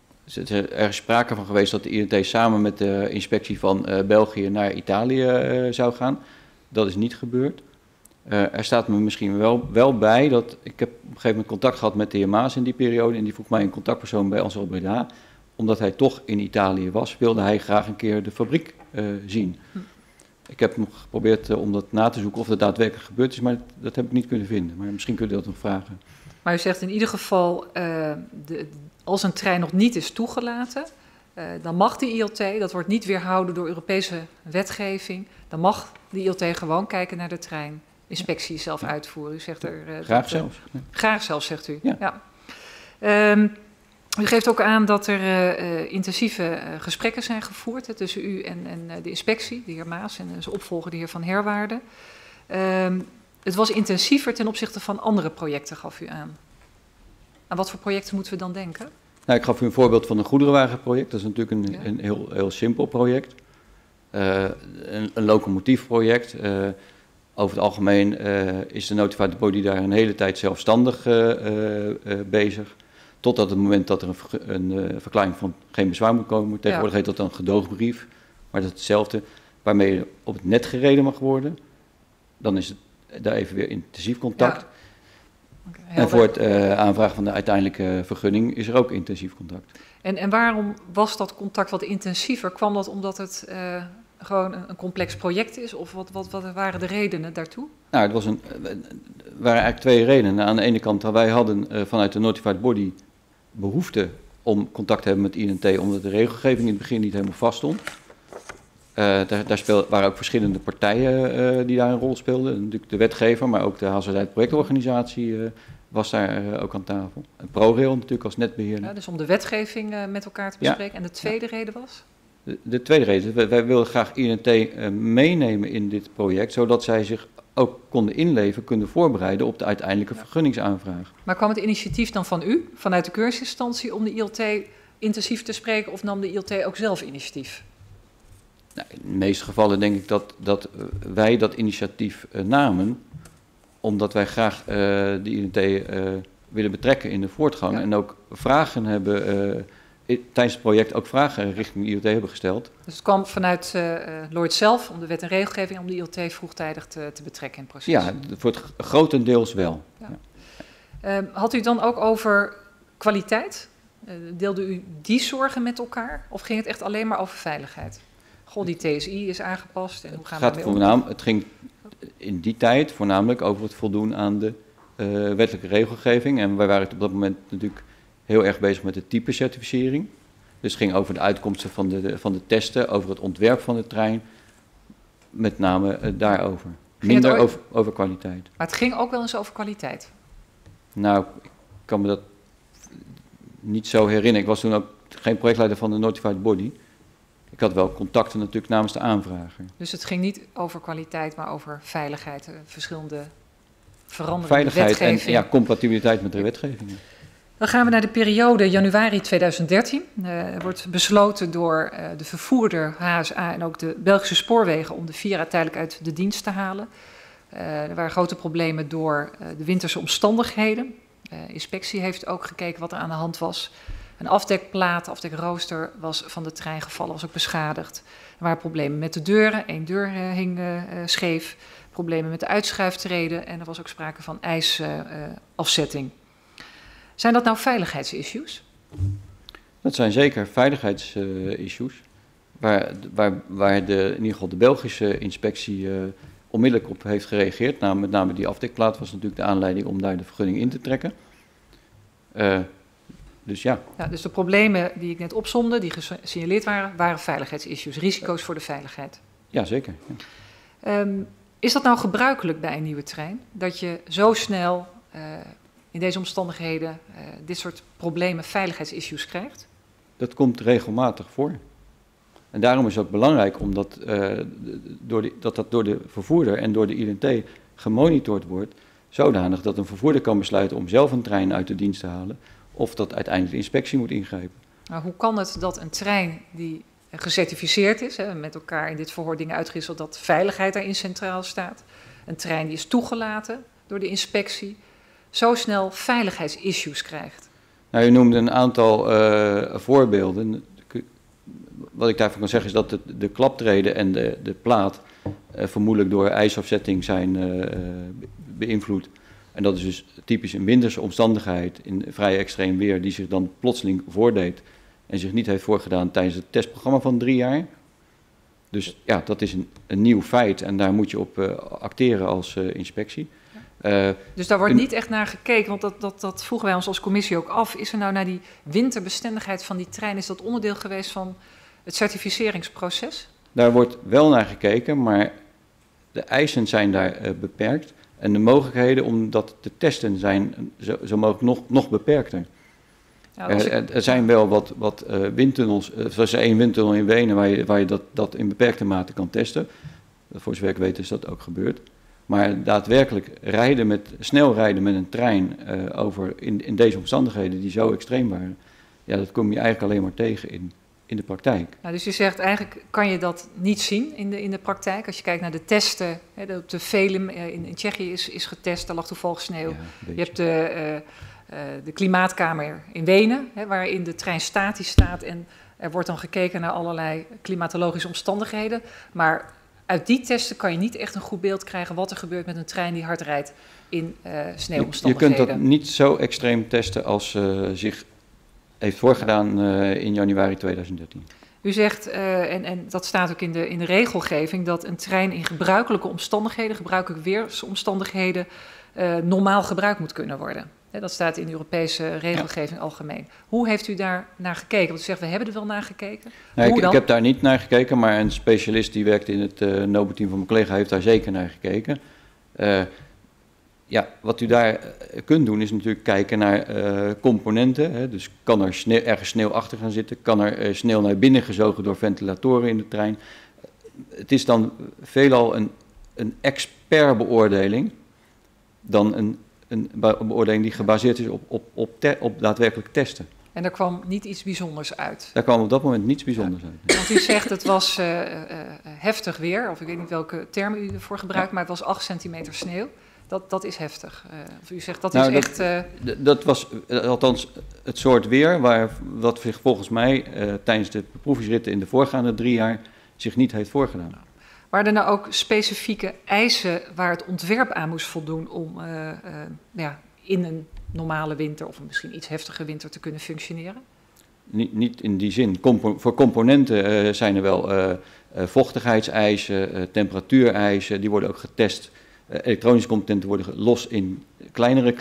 Er is sprake van geweest dat de I N T samen met de inspectie van uh, België naar Italië uh, zou gaan. Dat is niet gebeurd. Uh, er staat me misschien wel, wel bij dat ik heb op een gegeven moment contact gehad met de heer Maas in die periode. En die vroeg mij een contactpersoon bij Ansel Breda. Omdat hij toch in Italië was, wilde hij graag een keer de fabriek uh, zien. Hm. Ik heb nog geprobeerd uh, om dat na te zoeken of dat daadwerkelijk gebeurd is, maar dat heb ik niet kunnen vinden. Maar misschien kunt u dat nog vragen. Maar u zegt in ieder geval, uh, de, als een trein nog niet is toegelaten, uh, dan mag de I L T, dat wordt niet weerhouden door Europese wetgeving, dan mag de I L T gewoon kijken naar de trein, inspectie zelf uitvoeren. U zegt er... Uh, graag dat, zelfs. Uh, graag zelfs, zegt u. Ja. Ja. Um, u geeft ook aan dat er uh, intensieve uh, gesprekken zijn gevoerd hè, tussen u en, en uh, de inspectie, de heer Maas en zijn opvolger, de heer Van Herwaarde. Um, Het was intensiever ten opzichte van andere projecten, gaf u aan. Aan wat voor projecten moeten we dan denken? Nou, ik gaf u een voorbeeld van een goederenwagenproject. Dat is natuurlijk een, ja. een heel, heel simpel project. Uh, een, een locomotiefproject. Uh, over het algemeen uh, is de notified body daar een hele tijd zelfstandig uh, uh, uh, bezig. Totdat het moment dat er een, een uh, verklaring van geen bezwaar moet komen. Tegenwoordig ja. heet dat een gedoogbrief. Maar dat is hetzelfde. Waarmee je op het net gereden mag worden. Dan is het daar even weer intensief contact. Ja. Okay, en voor het uh, aanvragen van de uiteindelijke vergunning is er ook intensief contact. En, en waarom was dat contact wat intensiever? Kwam dat omdat het uh, gewoon een, een complex project is? Of wat, wat, wat waren de redenen daartoe? Nou, het was een, er waren eigenlijk twee redenen. Aan de ene kant, wij hadden uh, vanuit de notified body behoefte om contact te hebben met I N T, omdat de regelgeving in het begin niet helemaal vast stond. daar daar speel, waren ook verschillende partijen uh, die daar een rol speelden. Natuurlijk de wetgever, maar ook de Hazeltijd projectorganisatie uh, was daar uh, ook aan tafel. En ProRail natuurlijk als netbeheerder. Ja, dus om de wetgeving uh, met elkaar te bespreken. Ja. En de tweede ja. reden was? De, de tweede reden, wij, wij wilden graag I N T uh, meenemen in dit project, zodat zij zich ook konden inleven, kunnen voorbereiden op de uiteindelijke ja. vergunningsaanvraag. Maar kwam het initiatief dan van u, vanuit de keuringsinstantie, om de I L T intensief te spreken, of nam de I L T ook zelf initiatief? Nou, in de meeste gevallen denk ik dat, dat wij dat initiatief uh, namen, omdat wij graag uh, de I N T uh, willen betrekken in de voortgang ja. en ook vragen hebben, uh, tijdens het project ook vragen richting de I L T hebben gesteld. Dus het kwam vanuit uh, Lloyd zelf, om de wet en regelgeving, om de I L T vroegtijdig te, te betrekken in het proces? Ja, voor het grotendeels wel. Ja. Ja. Uh, had u dan ook over kwaliteit? Uh, deelde u die zorgen met elkaar? Of ging het echt alleen maar over veiligheid? Goh, die T S I is aangepast en hoe gaan we daarmee om? Het ging in die tijd voornamelijk over het voldoen aan de uh, wettelijke regelgeving. En wij waren op dat moment natuurlijk heel erg bezig met de typecertificering. Dus het ging over de uitkomsten van de, de, van de testen, over het ontwerp van de trein. Met name uh, daarover. Ging Minder ooit... over, over kwaliteit. Maar het ging ook wel eens over kwaliteit? Nou, ik kan me dat niet zo herinneren. Ik was toen ook geen projectleider van de Notified Body. Ik had wel contacten natuurlijk namens de aanvrager. Dus het ging niet over kwaliteit, maar over veiligheid, verschillende veranderende veiligheid wetgeving. En ja, compatibiliteit met de wetgevingen. Dan gaan we naar de periode januari tweeduizend dertien. Uh, er wordt besloten door uh, de vervoerder H S A en ook de Belgische Spoorwegen om de Vira tijdelijk uit de dienst te halen. Uh, er waren grote problemen door uh, de winterse omstandigheden. De uh, inspectie heeft ook gekeken wat er aan de hand was. Een afdekplaat, afdekrooster was van de trein gevallen, was ook beschadigd. Er waren problemen met de deuren, één deur uh, hing uh, scheef. Problemen met de uitschuiftreden en er was ook sprake van ijsafzetting. Uh, Zijn dat nou veiligheidsissues? Dat zijn zeker veiligheidsissues. Uh, waar, waar, waar de, in ieder geval de Belgische inspectie uh, onmiddellijk op heeft gereageerd. Nou, met name die afdekplaat was natuurlijk de aanleiding om daar de vergunning in te trekken. Uh, Dus ja. ja. Dus de problemen die ik net opsomde, die gesignaleerd waren, waren veiligheidsissues, risico's voor de veiligheid. Ja, zeker. Ja. Um, is dat nou gebruikelijk bij een nieuwe trein? Dat je zo snel uh, in deze omstandigheden uh, dit soort problemen, veiligheidsissues krijgt? Dat komt regelmatig voor. En daarom is het ook belangrijk omdat, uh, door de, dat dat door de vervoerder en door de I N T gemonitord wordt, zodanig dat een vervoerder kan besluiten om zelf een trein uit de dienst te halen, of dat uiteindelijk de inspectie moet ingrijpen. Nou, hoe kan het dat een trein die gecertificeerd is, hè, met elkaar in dit verhoor dingen uitgewisseld, dat veiligheid daarin centraal staat, een trein die is toegelaten door de inspectie, zo snel veiligheidsissues krijgt? Nou, u noemde een aantal uh, voorbeelden. Wat ik daarvan kan zeggen is dat de, de klaptreden en de, de plaat uh, vermoedelijk door ijsafzetting zijn uh, beïnvloed. En dat is dus typisch een winterse omstandigheid in vrij extreem weer die zich dan plotseling voordeed en zich niet heeft voorgedaan tijdens het testprogramma van drie jaar. Dus ja, dat is een, een nieuw feit en daar moet je op uh, acteren als uh, inspectie. Uh, dus daar wordt een, niet echt naar gekeken, want dat, dat, dat vroegen wij ons als commissie ook af. Is er nou naar die winterbestendigheid van die trein, is dat onderdeel geweest van het certificeringsproces? Daar wordt wel naar gekeken, maar de eisen zijn daar uh, beperkt. En de mogelijkheden om dat te testen zijn zo, zo mogelijk nog, nog beperkter. Ja, ik... er, er zijn wel wat, wat uh, windtunnels, uh, zoals één windtunnel in Wenen, waar je, waar je dat, dat in beperkte mate kan testen. Voor zover ik weet is dat ook gebeurd. Maar daadwerkelijk rijden met, snel rijden met een trein uh, over in, in deze omstandigheden die zo extreem waren, ja, dat kom je eigenlijk alleen maar tegen in, in de praktijk. Nou, dus je zegt eigenlijk kan je dat niet zien in de, in de praktijk. Als je kijkt naar de testen, hè, de, op de Velum uh, in, in Tsjechië is, is getest, daar lag toevallig sneeuw. Ja, je hebt de, uh, uh, de klimaatkamer in Wenen, hè, waarin de trein statisch staat en er wordt dan gekeken naar allerlei klimatologische omstandigheden. Maar uit die testen kan je niet echt een goed beeld krijgen wat er gebeurt met een trein die hard rijdt in uh, sneeuwomstandigheden. Je kunt dat niet zo extreem testen als uh, zich heeft voorgedaan uh, in januari tweeduizend dertien. U zegt, uh, en, en dat staat ook in de, in de regelgeving, dat een trein in gebruikelijke omstandigheden, gebruikelijke weersomstandigheden, uh, normaal gebruikt moet kunnen worden. Hè, dat staat in de Europese regelgeving ja. algemeen. Hoe heeft u daar naar gekeken? Want u zegt, we hebben er wel naar gekeken. Nee, Hoe ik, dan? ik heb daar niet naar gekeken, maar een specialist die werkt in het uh, Nobelteam van mijn collega heeft daar zeker naar gekeken. Uh, ja, wat u daar uh, kunt doen is natuurlijk kijken naar uh, componenten. Hè. Dus kan er sneeuw, ergens sneeuw achter gaan zitten, kan er uh, sneeuw naar binnen gezogen door ventilatoren in de trein. Het is dan veelal een, een expertbeoordeling dan een, een beoordeling die gebaseerd is op, op, op, te, op daadwerkelijk testen. En er kwam niet iets bijzonders uit? Daar kwam op dat moment niets bijzonders ja. uit. Want u zegt het was uh, uh, heftig weer, of ik weet niet welke term u ervoor gebruikt, ja. maar het was acht centimeter sneeuw. Dat, dat is heftig. Uh, of u zegt dat nou, is dat, echt... Uh... Dat was uh, althans het soort weer waar, wat zich volgens mij uh, tijdens de beproevingsritten in de voorgaande drie jaar zich niet heeft voorgedaan. Waren er nou ook specifieke eisen waar het ontwerp aan moest voldoen om uh, uh, ja, in een normale winter of misschien iets heftige winter te kunnen functioneren? Niet, niet in die zin. Compo- voor componenten uh, zijn er wel uh, uh, vochtigheidseisen, uh, temperatuureisen, die worden ook getest. Uh, elektronische componenten worden los in kleinere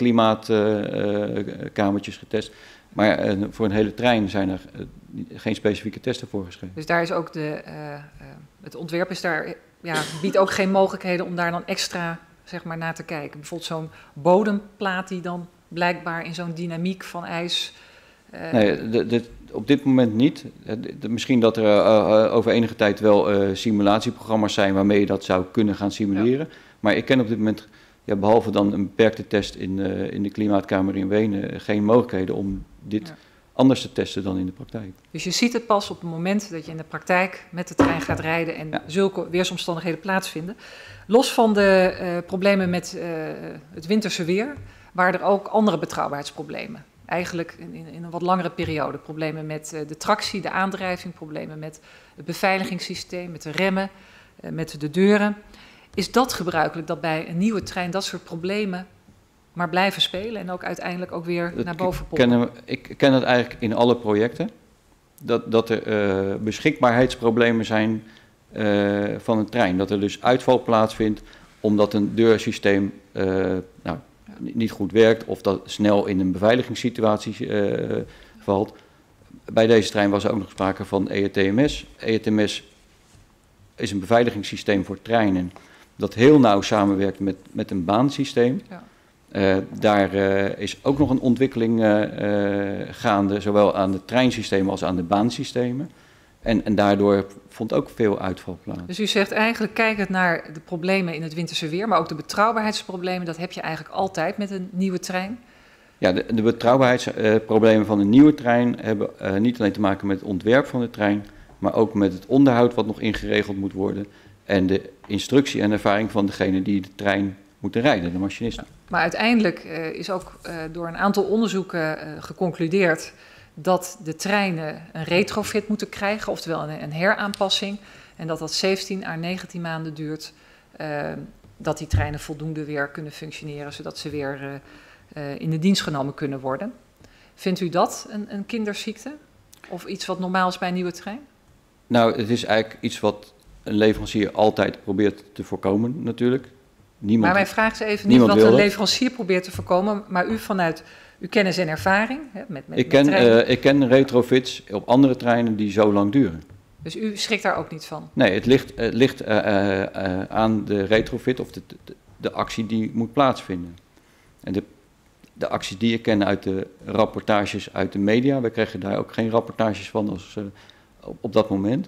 klimaatkamertjes uh, uh, getest. Maar uh, voor een hele trein zijn er uh, geen specifieke testen voorgeschreven. Dus daar is ook de, uh, uh, het ontwerp is daar, ja, biedt ook geen mogelijkheden om daar dan extra zeg maar, naar te kijken. Bijvoorbeeld zo'n bodemplaat die dan blijkbaar in zo'n dynamiek van ijs... Uh... Nee, de, de, op dit moment niet. De, de, misschien dat er uh, uh, over enige tijd wel uh, simulatieprogramma's zijn waarmee je dat zou kunnen gaan simuleren. Ja. Maar ik ken op dit moment, ja, behalve dan een beperkte test in, uh, in de klimaatkamer in Wenen, geen mogelijkheden om dit ja. anders te testen dan in de praktijk. Dus je ziet het pas op het moment dat je in de praktijk met de trein gaat rijden en ja. zulke weersomstandigheden plaatsvinden. Los van de uh, problemen met uh, het winterse weer, waren er ook andere betrouwbaarheidsproblemen. Eigenlijk in, in, in een wat langere periode. Problemen met uh, de tractie, de aandrijving, problemen met het beveiligingssysteem, met de remmen, uh, met de deuren. Is dat gebruikelijk dat bij een nieuwe trein dat soort problemen maar blijven spelen en ook uiteindelijk ook weer dat naar boven pompen? Ik ken het eigenlijk in alle projecten. Dat, dat er uh, beschikbaarheidsproblemen zijn uh, van een trein. Dat er dus uitval plaatsvindt omdat een deursysteem uh, nou, niet goed werkt of dat snel in een beveiligingssituatie uh, valt. Bij deze trein was er ook nog sprake van E R T M S. E R T M S is een beveiligingssysteem voor treinen dat heel nauw samenwerkt met, met een baansysteem. Ja. Uh, daar uh, is ook nog een ontwikkeling uh, uh, gaande, zowel aan de treinsystemen als aan de baansystemen. En, en daardoor vond ook veel uitval plaats. Dus u zegt eigenlijk, kijkend naar de problemen in het winterse weer, maar ook de betrouwbaarheidsproblemen, dat heb je eigenlijk altijd met een nieuwe trein? Ja, de, de betrouwbaarheidsproblemen uh, van een nieuwe trein hebben uh, niet alleen te maken met het ontwerp van de trein, maar ook met het onderhoud wat nog ingeregeld moet worden en de instructie en ervaring van degene die de trein moeten rijden, de machinisten. Ja, maar uiteindelijk uh, is ook uh, door een aantal onderzoeken uh, geconcludeerd dat de treinen een retrofit moeten krijgen, oftewel een, een heraanpassing. En dat dat zeventien à negentien maanden duurt, uh, dat die treinen voldoende weer kunnen functioneren, zodat ze weer uh, uh, in de dienst genomen kunnen worden. Vindt u dat een, een kinderziekte? Of iets wat normaal is bij een nieuwe trein? Nou, het is eigenlijk iets wat een leverancier altijd probeert te voorkomen natuurlijk. Niemand, maar mijn vraag is even niet wat een leverancier probeert te voorkomen, maar u vanuit uw kennis en ervaring. Hè, met, met, ik, ken, met uh, ik ken retrofits op andere treinen die zo lang duren. Dus u schrikt daar ook niet van? Nee, het ligt, het ligt uh, uh, uh, aan de retrofit of de, de, de actie die moet plaatsvinden. En de, de acties die ik ken uit de rapportages uit de media, we kregen daar ook geen rapportages van als, uh, op, op dat moment.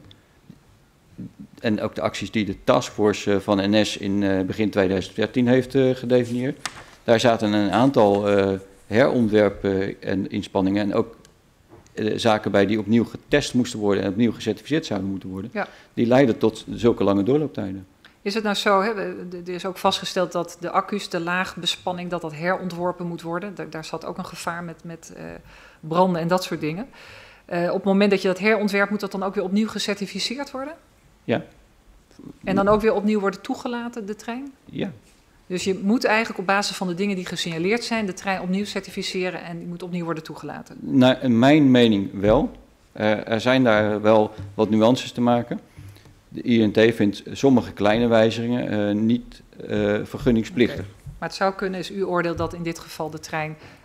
En ook de acties die de taskforce van N S in uh, begin tweeduizend dertien heeft uh, gedefinieerd. Daar zaten een aantal uh, herontwerpen en inspanningen en ook uh, zaken bij die opnieuw getest moesten worden en opnieuw gecertificeerd zouden moeten worden. Ja. Die leiden tot zulke lange doorlooptijden. Is het nou zo, hè, er is ook vastgesteld dat de accu's, de laagbespanning, dat dat herontworpen moet worden. Daar, daar zat ook een gevaar met, met uh, branden en dat soort dingen. Uh, op het moment dat je dat herontwerpt, moet dat dan ook weer opnieuw gecertificeerd worden? Ja. En dan ook weer opnieuw worden toegelaten, de trein? Ja. Dus je moet eigenlijk op basis van de dingen die gesignaleerd zijn, de trein opnieuw certificeren en die moet opnieuw worden toegelaten? Naar mijn mening wel. Uh, er zijn daar wel wat nuances te maken. De I N T vindt sommige kleine wijzigingen uh, niet uh, vergunningsplichtig. Okay. Maar het zou kunnen, is uw oordeel, dat in dit geval de trein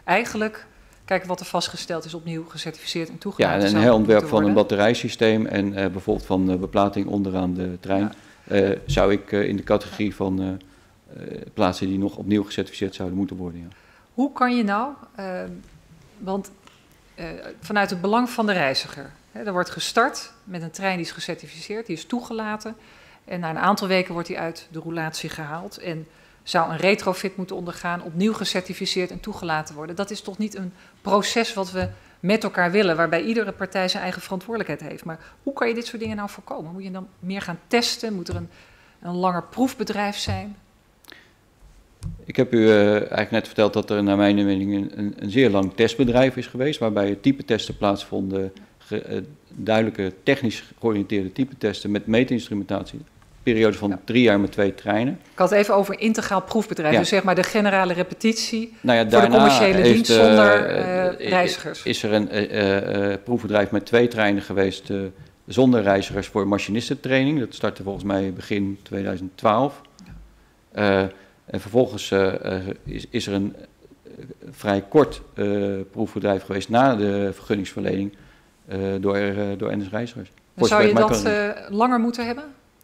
eigenlijk kijken wat er vastgesteld is, opnieuw gecertificeerd en toegelaten. Ja, en een herontwerp van een batterijsysteem en uh, bijvoorbeeld van uh, beplating onderaan de trein, ja. uh, zou ik uh, in de categorie van uh, uh, plaatsen die nog opnieuw gecertificeerd zouden moeten worden. Ja. Hoe kan je nou, uh, want uh, vanuit het belang van de reiziger, hè, er wordt gestart met een trein die is gecertificeerd, die is toegelaten en na een aantal weken wordt die uit de roulatie gehaald en zou een retrofit moeten ondergaan, opnieuw gecertificeerd en toegelaten worden. Dat is toch niet een proces wat we met elkaar willen, waarbij iedere partij zijn eigen verantwoordelijkheid heeft. Maar hoe kan je dit soort dingen nou voorkomen? Moet je dan meer gaan testen? Moet er een, een langer proefbedrijf zijn? Ik heb u uh, eigenlijk net verteld dat er naar mijn mening een, een zeer lang testbedrijf is geweest, waarbij type testen plaatsvonden, ge, uh, duidelijke technisch georiënteerde type testen met meetinstrumentatie. Periode van ja. drie jaar met twee treinen. Ik had het even over integraal proefbedrijf, ja. dus zeg maar de generale repetitie nou ja, voor de commerciële heeft, dienst zonder uh, reizigers. Is er een uh, uh, proefbedrijf met twee treinen geweest uh, zonder reizigers voor machinistentraining. Dat startte volgens mij begin tweeduizend twaalf. Ja. Uh, en vervolgens uh, uh, is, is er een uh, vrij kort uh, proefbedrijf geweest na de vergunningsverlening uh, door, uh, door N S Reizigers. Zou je dat uh, langer moeten hebben?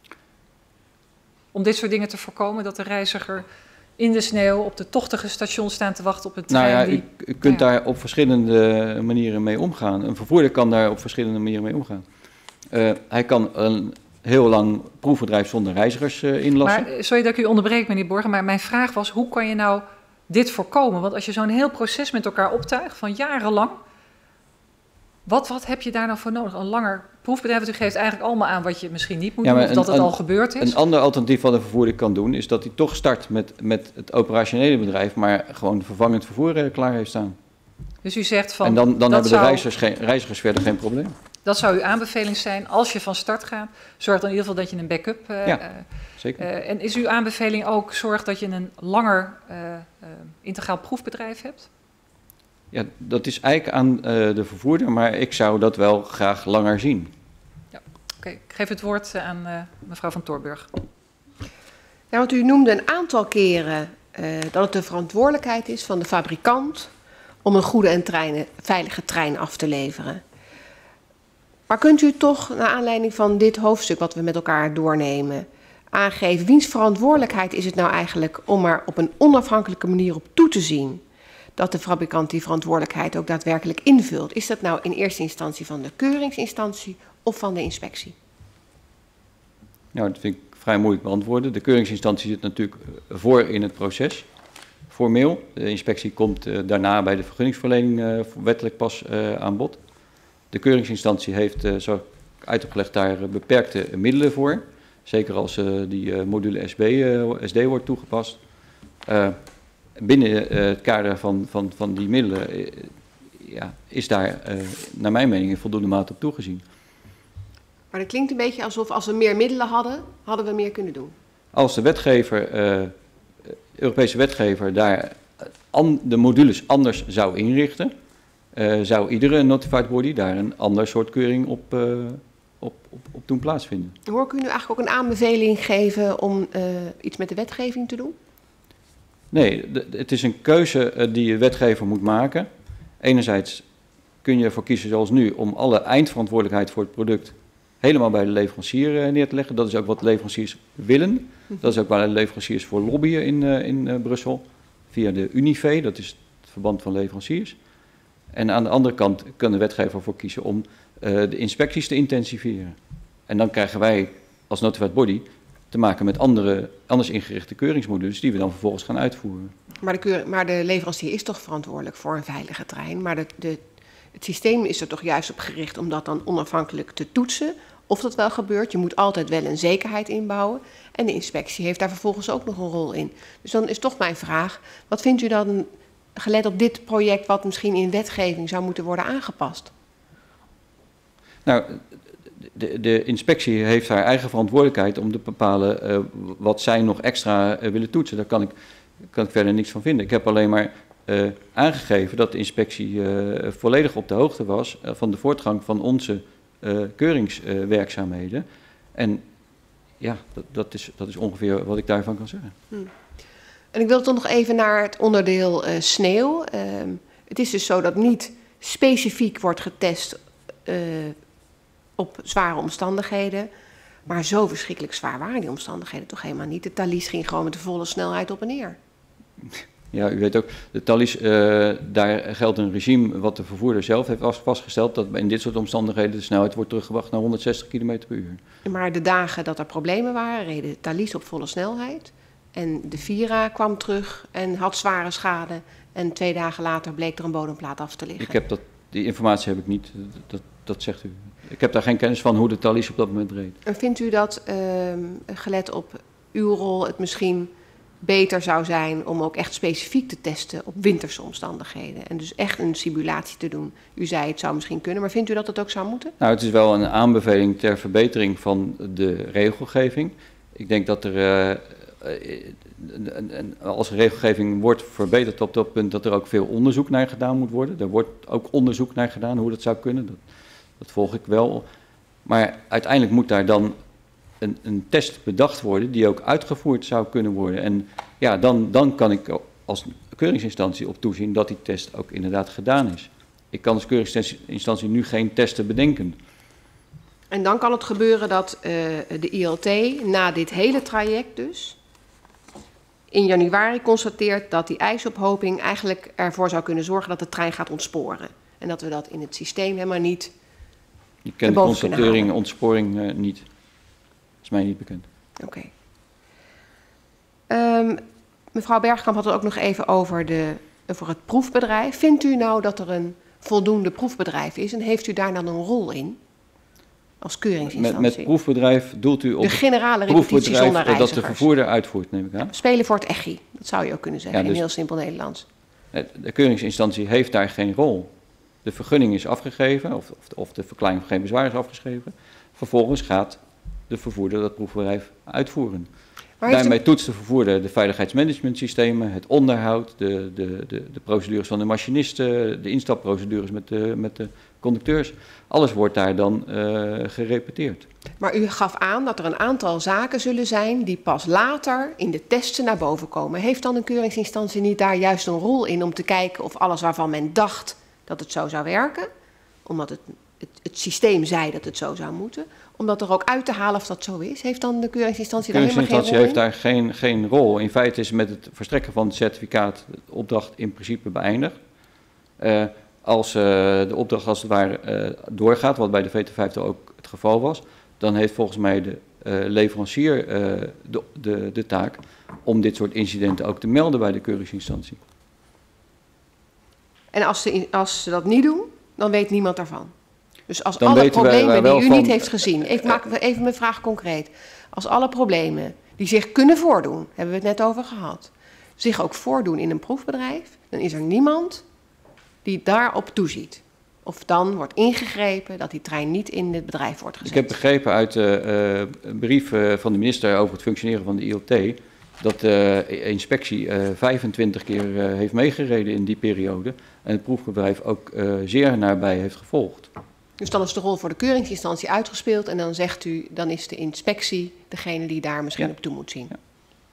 Om dit soort dingen te voorkomen, dat de reiziger in de sneeuw op de tochtige stations staan te wachten op een trein? Nou ja, die... u, u kunt ja. daar op verschillende manieren mee omgaan. Een vervoerder kan daar op verschillende manieren mee omgaan. Uh, hij kan een heel lang proefbedrijf zonder reizigers uh, inlassen. Maar, sorry dat ik u onderbreek, meneer Borger, maar mijn vraag was, hoe kan je nou dit voorkomen? Want als je zo'n heel proces met elkaar optuigt van jarenlang, wat, wat heb je daar nou voor nodig? Een langer proefbedrijf, u geeft eigenlijk allemaal aan wat je misschien niet moet ja, doen, of een, dat het een, al gebeurd is. Een ander alternatief wat een vervoerder kan doen, is dat hij toch start met, met het operationele bedrijf, maar gewoon vervangend vervoer uh, klaar heeft staan. Dus u zegt van... En dan, dan hebben zou, de reizigers, geen, reizigers verder geen probleem. Dat zou uw aanbeveling zijn, als je van start gaat, zorg dan in ieder geval dat je een backup... Uh, ja, zeker. Uh, en is uw aanbeveling ook, zorg dat je een langer uh, uh, integraal proefbedrijf hebt? Ja, dat is eigenlijk aan uh, de vervoerder, maar ik zou dat wel graag langer zien. Ja, oké. Okay. Ik geef het woord aan uh, mevrouw van Torburg. Ja, want u noemde een aantal keren uh, dat het de verantwoordelijkheid is van de fabrikant om een goede en treinen, veilige trein af te leveren. Maar kunt u toch, naar aanleiding van dit hoofdstuk wat we met elkaar doornemen, aangeven wiens verantwoordelijkheid is het nou eigenlijk om er op een onafhankelijke manier op toe te zien dat de fabrikant die verantwoordelijkheid ook daadwerkelijk invult? Is dat nou in eerste instantie van de keuringsinstantie of van de inspectie? Nou, dat vind ik vrij moeilijk beantwoorden. De keuringsinstantie zit natuurlijk voor in het proces, formeel. De inspectie komt uh, daarna bij de vergunningsverlening uh, wettelijk pas uh, aan bod. De keuringsinstantie heeft, uh, zo uit heb gelegd, daar uh, beperkte middelen voor. Zeker als uh, die uh, module S B, uh, S D wordt toegepast. Uh, binnen uh, het kader van, van, van die middelen uh, ja, is daar, uh, naar mijn mening, in voldoende mate op toegezien. Maar dat klinkt een beetje alsof als we meer middelen hadden, hadden we meer kunnen doen. Als de wetgever, uh, Europese wetgever daar an, de modules anders zou inrichten, uh, zou iedere notified body daar een ander soort keuring op, uh, op, op, op doen plaatsvinden. Hoor ik u nu eigenlijk ook een aanbeveling geven om uh, iets met de wetgeving te doen? Nee, de, het is een keuze uh, die je wetgever moet maken. Enerzijds kun je ervoor kiezen, zoals nu, om alle eindverantwoordelijkheid voor het product helemaal bij de leverancier uh, neer te leggen. Dat is ook wat leveranciers willen. Dat is ook waar de leveranciers voor lobbyen in, uh, in uh, Brussel. Via de Unive, dat is het verband van leveranciers. En aan de andere kant kan de wetgever ervoor kiezen om uh, de inspecties te intensiveren. En dan krijgen wij als notified body te maken met andere, anders ingerichte keuringsmodules die we dan vervolgens gaan uitvoeren. Maar de, keur, maar de leverancier is toch verantwoordelijk voor een veilige trein? Maar de, de, het systeem is er toch juist op gericht om dat dan onafhankelijk te toetsen? Of dat wel gebeurt, je moet altijd wel een zekerheid inbouwen. En de inspectie heeft daar vervolgens ook nog een rol in. Dus dan is toch mijn vraag, wat vindt u dan, gelet op dit project, wat misschien in wetgeving zou moeten worden aangepast? Nou, de, de inspectie heeft haar eigen verantwoordelijkheid om te bepalen uh, wat zij nog extra uh, willen toetsen. Daar kan ik, kan ik verder niks van vinden. Ik heb alleen maar uh, aangegeven dat de inspectie uh, volledig op de hoogte was uh, van de voortgang van onze uh, keuringswerkzaamheden. Uh, en ja, dat, dat, is, dat is ongeveer wat ik daarvan kan zeggen. Hmm. En ik wil toch nog even naar het onderdeel uh, sneeuw. Uh, Het is dus zo dat niet specifiek wordt getest uh, op zware omstandigheden. Maar zo verschrikkelijk zwaar waren die omstandigheden toch helemaal niet. De Thalys ging gewoon met de volle snelheid op en neer. Ja, u weet ook, de Thalys, uh, daar geldt een regime wat de vervoerder zelf heeft vastgesteld, dat in dit soort omstandigheden de snelheid wordt teruggebracht naar honderdzestig kilometer per uur. Maar de dagen dat er problemen waren, reden de Thalys op volle snelheid. En de Vira kwam terug en had zware schade. En twee dagen later bleek er een bodemplaat af te liggen. Ik heb dat, die informatie heb ik niet, dat, dat zegt u. Ik heb daar geen kennis van hoe de Thalys op dat moment reed. En vindt u dat, uh, gelet op uw rol, het misschien beter zou zijn om ook echt specifiek te testen op winterse omstandigheden? En dus echt een simulatie te doen. U zei het zou misschien kunnen, maar vindt u dat het ook zou moeten? Nou, het is wel een aanbeveling ter verbetering van de regelgeving. Ik denk dat er, uh, uh, als de regelgeving wordt verbeterd op dat punt, dat er ook veel onderzoek naar gedaan moet worden. Er wordt ook onderzoek naar gedaan hoe dat zou kunnen. Dat, dat volg ik wel. Maar uiteindelijk moet daar dan Een, een test bedacht worden die ook uitgevoerd zou kunnen worden. En ja, dan, dan kan ik als keuringsinstantie op toezien dat die test ook inderdaad gedaan is. Ik kan als keuringsinstantie nu geen testen bedenken. En dan kan het gebeuren dat uh, de I L T na dit hele traject dus in januari constateert dat die ijsophoping eigenlijk ervoor zou kunnen zorgen dat de trein gaat ontsporen. En dat we dat in het systeem helemaal niet. Je kent de constatering, ontsporing uh, niet. Dat is mij niet bekend. Oké. Okay. Um, mevrouw Bergkamp had het ook nog even over, de, over het proefbedrijf. Vindt u nou dat er een voldoende proefbedrijf is en heeft u daar dan een rol in als keuringsinstantie? Met, met proefbedrijf doelt u op de generale repetitie zonder reizigers. Dat de vervoerder uitvoert, neem ik aan. Spelen voor het echi, dat zou je ook kunnen zeggen, ja, dus in heel simpel Nederlands. De keuringsinstantie heeft daar geen rol. De vergunning is afgegeven, of, of, of de verklaring van geen bezwaar is afgeschreven. Vervolgens gaat de vervoerder dat proefbedrijf uitvoeren. Daarmee de... toetst de vervoerder de veiligheidsmanagementsystemen, het onderhoud, de, de, de, de procedures van de machinisten, de instapprocedures met de, met de conducteurs. Alles wordt daar dan uh, gerepeteerd. Maar u gaf aan dat er een aantal zaken zullen zijn die pas later in de testen naar boven komen. Heeft dan een keuringsinstantie niet daar juist een rol in om te kijken of alles waarvan men dacht dat het zo zou werken, omdat het, het, het systeem zei dat het zo zou moeten, om dat er ook uit te halen of dat zo is? Heeft dan de keuringsinstantie daar helemaal geen rol in? De keuringsinstantie heeft daar geen, geen rol. In feite is met het verstrekken van het certificaat de opdracht in principe beëindigd. Uh, als uh, de opdracht als het ware uh, doorgaat, wat bij de V T vijftig ook het geval was, dan heeft volgens mij de uh, leverancier uh, de, de, de taak om dit soort incidenten ook te melden bij de keuringsinstantie. En als ze, als ze dat niet doen, dan weet niemand daarvan? Dus als dan alle problemen die u van, niet heeft gezien, ik maak even mijn vraag concreet. Als alle problemen die zich kunnen voordoen, hebben we het net over gehad, zich ook voordoen in een proefbedrijf, dan is er niemand die daarop toeziet. Of dan wordt ingegrepen dat die trein niet in het bedrijf wordt gezet. Ik heb begrepen uit de uh, brief uh, van de minister over het functioneren van de I L T, dat de uh, inspectie uh, vijfentwintig keer uh, heeft meegereden in die periode en het proefbedrijf ook uh, zeer nabij heeft gevolgd. Dus dan is de rol voor de keuringsinstantie uitgespeeld en dan zegt u, dan is de inspectie degene die daar misschien ja. op toe moet zien. Ja.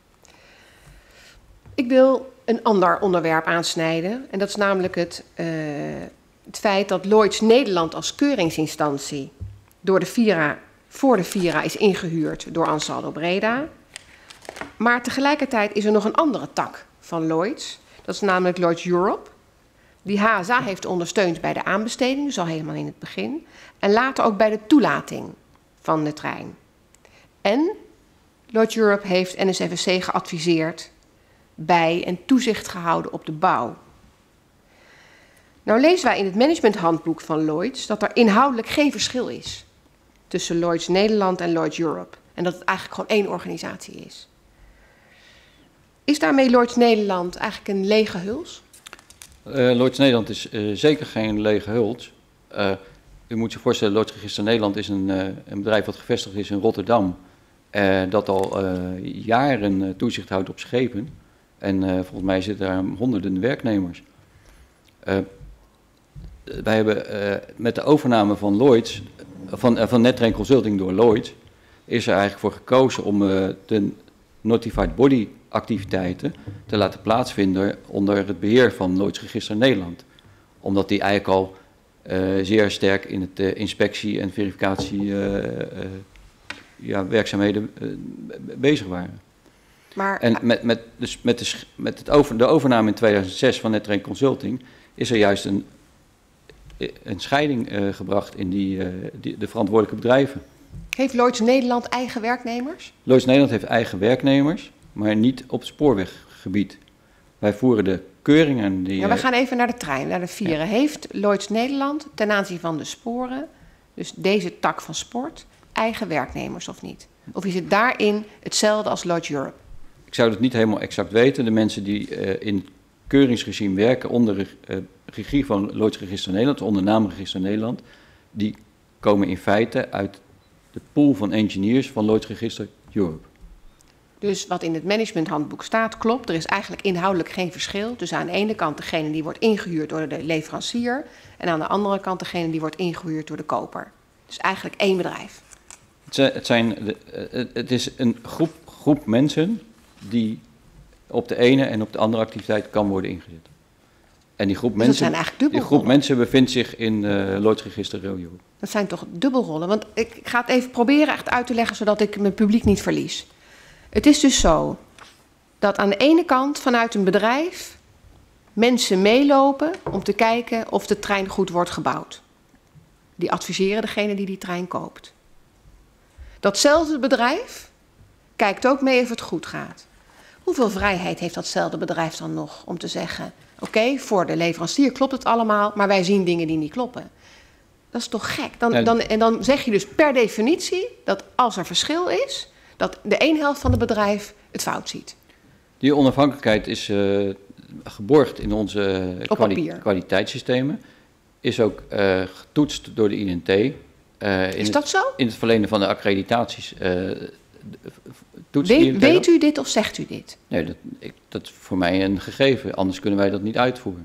Ik wil een ander onderwerp aansnijden en dat is namelijk het, uh, het feit dat Lloyds Nederland als keuringsinstantie door de Vira, voor de Vira is ingehuurd door Ansaldo Breda. Maar tegelijkertijd is er nog een andere tak van Lloyds, dat is namelijk Lloyds Europe. Die H S A heeft ondersteund bij de aanbesteding, dus al helemaal in het begin. En later ook bij de toelating van de trein. En Lloyds Europe heeft N S F S C geadviseerd bij en toezicht gehouden op de bouw. Nou lezen wij in het managementhandboek van Lloyds dat er inhoudelijk geen verschil is tussen Lloyds Nederland en Lloyds Europe. En dat het eigenlijk gewoon één organisatie is. Is daarmee Lloyds Nederland eigenlijk een lege huls? Uh, Lloyds Nederland is uh, zeker geen lege huls. Uh, u moet zich voorstellen, Lloyds Register Nederland is een, uh, een bedrijf dat gevestigd is in Rotterdam. Uh, dat al uh, jaren uh, toezicht houdt op schepen. En uh, volgens mij zitten daar honderden werknemers. Uh, wij hebben uh, met de overname van Lloyds, van, uh, van NetTrain Consulting door Lloyds, is er eigenlijk voor gekozen om uh, de Notified Body activiteiten te laten plaatsvinden onder het beheer van Lloyds Register Nederland. Omdat die eigenlijk al uh, zeer sterk in het uh, inspectie- en verificatie uh, uh, ja, werkzaamheden uh, bezig waren. Maar, en met, met, dus met, de, met het over, de overname in tweeduizend zes van NetTrain Consulting is er juist een, een scheiding uh, gebracht in die, uh, die, de verantwoordelijke bedrijven. Heeft Lloyds Nederland eigen werknemers? Lloyds Nederland heeft eigen werknemers, maar niet op spoorweggebied. Wij voeren de keuringen. Die, ja, we gaan even naar de trein, naar de vieren. Ja. Heeft Lloyds Nederland ten aanzien van de sporen, dus deze tak van sport, eigen werknemers of niet? Of is het daarin hetzelfde als Lloyds Europe? Ik zou het niet helemaal exact weten. De mensen die uh, in het keuringsregime werken onder uh, regie van Lloyds Register Nederland, onder naamregister Nederland, die komen in feite uit de pool van engineers van Lloyds Register Europe. Dus wat in het managementhandboek staat, klopt. Er is eigenlijk inhoudelijk geen verschil tussen aan de ene kant degene die wordt ingehuurd door de leverancier en aan de andere kant degene die wordt ingehuurd door de koper. Dus eigenlijk één bedrijf. Het, zijn, het, zijn, het is een groep, groep mensen die op de ene en op de andere activiteit kan worden ingezet. En die groep, dus mensen, zijn eigenlijk die groep mensen bevindt zich in uh, Lloyds Register Europe. Dat zijn toch dubbelrollen? Want ik, ik ga het even proberen echt uit te leggen zodat ik mijn publiek niet verlies. Het is dus zo dat aan de ene kant vanuit een bedrijf mensen meelopen om te kijken of de trein goed wordt gebouwd. Die adviseren degene die die trein koopt. Datzelfde bedrijf kijkt ook mee of het goed gaat. Hoeveel vrijheid heeft datzelfde bedrijf dan nog om te zeggen, oké, okay, voor de leverancier klopt het allemaal, maar wij zien dingen die niet kloppen. Dat is toch gek? Dan, ja. dan, en dan zeg je dus per definitie dat als er verschil is, dat de een helft van het bedrijf het fout ziet. Die onafhankelijkheid is uh, geborgd in onze kwali- kwaliteitssystemen. Is ook uh, getoetst door de I N T. Uh, is in dat het, zo? In het verlenen van de accreditaties. Uh, toetst weet, weet u dit of zegt u dit? Nee, dat, ik, dat is voor mij een gegeven. Anders kunnen wij dat niet uitvoeren.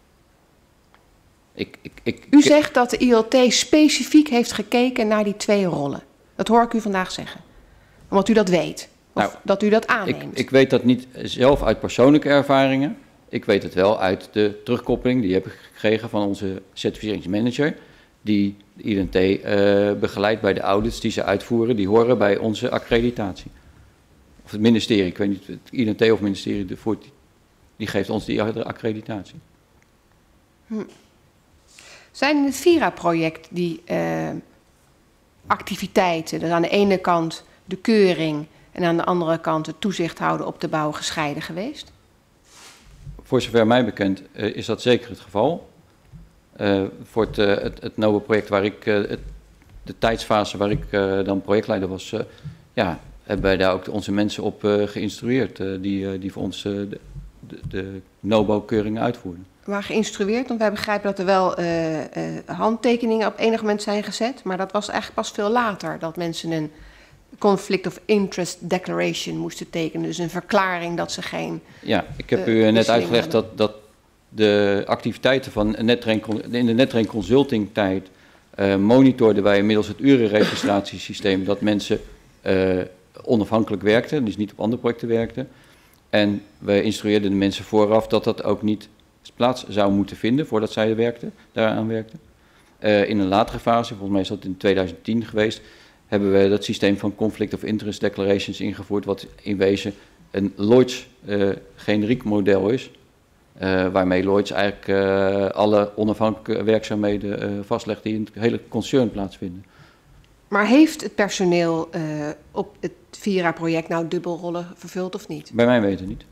Ik, ik, ik, u zegt dat de I L T specifiek heeft gekeken naar die twee rollen. Dat hoor ik u vandaag zeggen. Omdat u dat weet. Of nou, dat u dat aanneemt. Ik, ik weet dat niet zelf uit persoonlijke ervaringen. Ik weet het wel uit de terugkoppeling die heb ik gekregen van onze certificeringsmanager. Die de I N T uh, begeleidt bij de audits die ze uitvoeren. Die horen bij onze accreditatie. Of het ministerie, ik weet niet, het I N T of het ministerie, de, voor, die geeft ons die accreditatie. Hm. Zijn in het Vira-project die uh, activiteiten, dus aan de ene kant de keuring en aan de andere kant het toezicht houden op de bouw gescheiden geweest? Voor zover mij bekend uh, is dat zeker het geval. Uh, voor het, uh, het, het Nobel-project waar ik, uh, het, de tijdsfase waar ik uh, dan projectleider was, uh, ja, hebben wij daar ook onze mensen op uh, geïnstrueerd, uh, die, uh, die voor ons uh, de, de, de Nobel-keuringen uitvoerden. Maar geïnstrueerd, want wij begrijpen dat er wel uh, uh, handtekeningen op enig moment zijn gezet, maar dat was eigenlijk pas veel later, dat mensen een conflict of interest declaration moesten tekenen, dus een verklaring dat ze geen... Ja, ik heb uh, u net uitgelegd dat, dat de activiteiten van NetTrain, in de NetTrain Consulting tijd uh, monitorden wij inmiddels het urenregistratiesysteem dat mensen uh, onafhankelijk werkten, dus niet op andere projecten werkten. En we instrueerden de mensen vooraf dat dat ook niet plaats zou moeten vinden voordat zij werkten, daaraan werkten. Uh, in een latere fase, volgens mij is dat in tweeduizend tien geweest, hebben we dat systeem van conflict of interest declarations ingevoerd, wat in wezen een Lloyds uh, generiek model is, uh, waarmee Lloyds eigenlijk uh, alle onafhankelijke werkzaamheden uh, vastlegt die in het hele concern plaatsvinden. Maar heeft het personeel uh, op het Vira-project nou dubbelrollen vervuld of niet? Bij mij weten niet.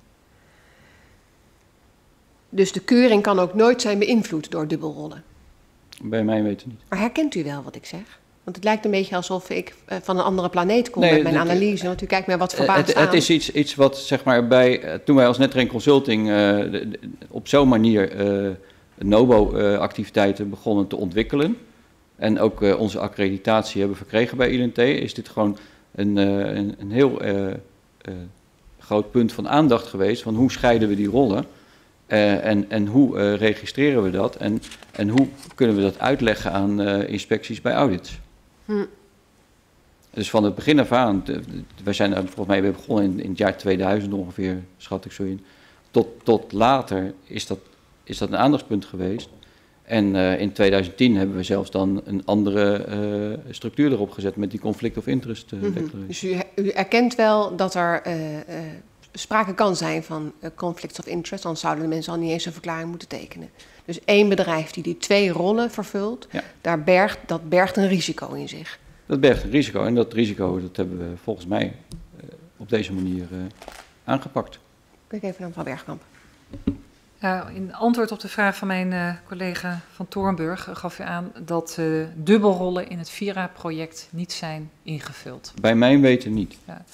Dus de keuring kan ook nooit zijn beïnvloed door dubbelrollen? Bij mij weten niet. Maar herkent u wel wat ik zeg? Want het lijkt een beetje alsof ik uh, van een andere planeet kom nee, met mijn dit, analyse. Want u kijkt mij wat verbaasd het, aan. Het is iets, iets wat, zeg maar, bij, uh, toen wij als NetTrain Consulting uh, de, de, op zo'n manier uh, Nobo-activiteiten uh, begonnen te ontwikkelen en ook uh, onze accreditatie hebben verkregen bij I N T, is dit gewoon een, uh, een, een heel uh, uh, groot punt van aandacht geweest van hoe scheiden we die rollen. Uh, en, en hoe uh, registreren we dat en, en hoe kunnen we dat uitleggen aan uh, inspecties bij audits. Hm. Dus van het begin af aan, wij zijn volgens mij weer begonnen in, in het jaar tweeduizend ongeveer, schat ik zo in, tot, tot later is dat, is dat een aandachtspunt geweest. En uh, in tweeduizend tien hebben we zelfs dan een andere uh, structuur erop gezet met die conflict of interest uh, mm-hmm. declaration. Dus u, u erkent wel dat er uh, uh, sprake kan zijn van uh, conflicts of interest, dan zouden de mensen al niet eens een verklaring moeten tekenen. Dus één bedrijf die die twee rollen vervult, ja. daar bergt, dat bergt een risico in zich. Dat bergt een risico en dat risico dat hebben we volgens mij uh, op deze manier uh, aangepakt. Kijk even naar mevrouw Bergkamp. Ja, in antwoord op de vraag van mijn uh, collega van Torenburg uh, gaf u aan dat uh, dubbelrollen in het Vira-project niet zijn ingevuld. Bij mijn weten niet. Ja.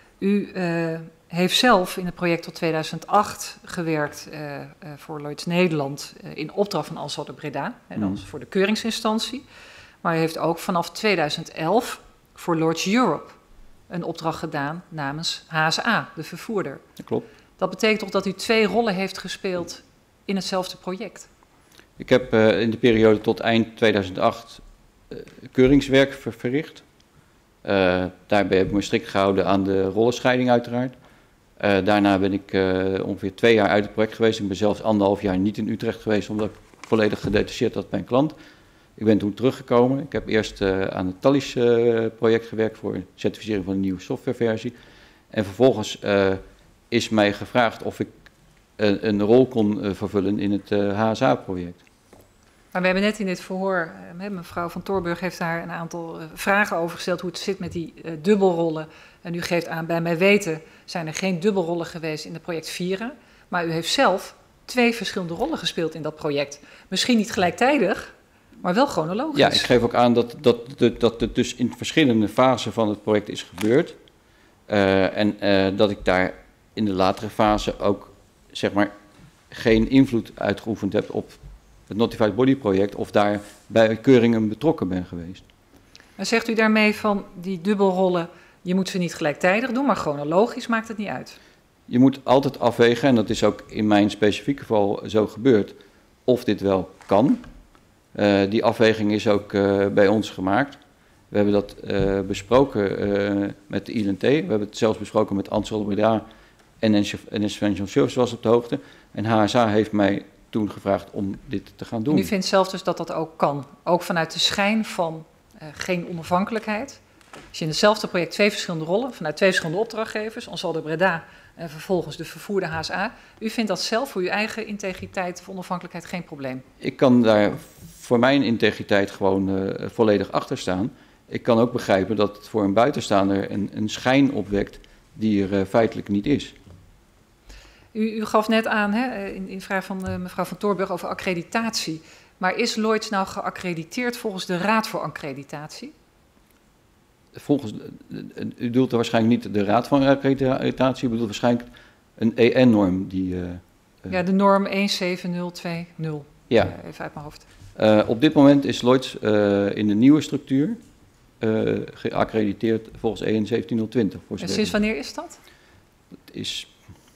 U uh, heeft zelf in het project tot tweeduizend acht gewerkt uh, uh, voor Lloyds Nederland uh, in opdracht van Ansaldo Breda, en dan mm. voor de keuringsinstantie. Maar u heeft ook vanaf tweeduizend elf voor Lloyds Europe een opdracht gedaan namens H S A, de vervoerder. Dat klopt. Dat betekent toch dat u twee rollen heeft gespeeld in hetzelfde project? Ik heb uh, in de periode tot eind tweeduizend acht uh, keuringswerk ver verricht. Uh, daarbij heb ik me strikt gehouden aan de rollenscheiding uiteraard. Uh, daarna ben ik uh, ongeveer twee jaar uit het project geweest. Ik ben zelfs anderhalf jaar niet in Utrecht geweest, omdat ik volledig gedetacheerd had bij een klant. Ik ben toen teruggekomen. Ik heb eerst uh, aan het Thalys uh, project gewerkt voor de certificering van een nieuwe softwareversie. En vervolgens uh, is mij gevraagd of ik een, een rol kon uh, vervullen in het uh, H S A-project. Maar we hebben net in dit verhoor, uh, mevrouw van Torenburg heeft daar een aantal uh, vragen over gesteld hoe het zit met die uh, dubbelrollen. En u geeft aan, bij mij weten zijn er geen dubbelrollen geweest in het project Vira. Maar u heeft zelf twee verschillende rollen gespeeld in dat project. Misschien niet gelijktijdig, maar wel chronologisch. Ja, ik geef ook aan dat, dat, dat, dat het dus in verschillende fasen van het project is gebeurd. Uh, en uh, dat ik daar in de latere fase ook, zeg maar, geen invloed uitgeoefend heb op het Notified Body project of daar bij keuringen betrokken ben geweest. Maar zegt u daarmee van die dubbelrollen, je moet ze niet gelijktijdig doen, maar chronologisch maakt het niet uit? Je moet altijd afwegen, en dat is ook in mijn specifieke geval zo gebeurd, of dit wel kan. Uh, die afweging is ook uh, bij ons gemaakt. We hebben dat uh, besproken uh, met de I L N T. We hebben het zelfs besproken met Ansaldo Breda en N S Financial Services was op de hoogte. En H S A heeft mij toen gevraagd om dit te gaan doen. En u vindt zelf dus dat dat ook kan? Ook vanuit de schijn van uh, geen onafhankelijkheid? Als je in hetzelfde project twee verschillende rollen, vanuit twee verschillende opdrachtgevers, Ansaldo Breda en vervolgens de vervoerde H S A. U vindt dat zelf voor uw eigen integriteit of onafhankelijkheid geen probleem? Ik kan daar voor mijn integriteit gewoon uh, volledig achter staan. Ik kan ook begrijpen dat het voor een buitenstaander een, een schijn opwekt die er uh, feitelijk niet is. U, u gaf net aan, hè, in, in vraag van uh, mevrouw van Torenburg over accreditatie. Maar is Lloyds nou geaccrediteerd volgens de Raad voor Accreditatie? Volgens, u bedoelt waarschijnlijk niet de Raad van Accreditatie, u bedoelt waarschijnlijk een E N-norm die... Uh, uh, ja, de norm een zeven nul twee nul. Ja. Uh, even uit mijn hoofd. Uh, op dit moment is Lloyds uh, in de nieuwe structuur uh, geaccrediteerd volgens E N zeventien nul twintig. En sinds wanneer is dat? Dat is...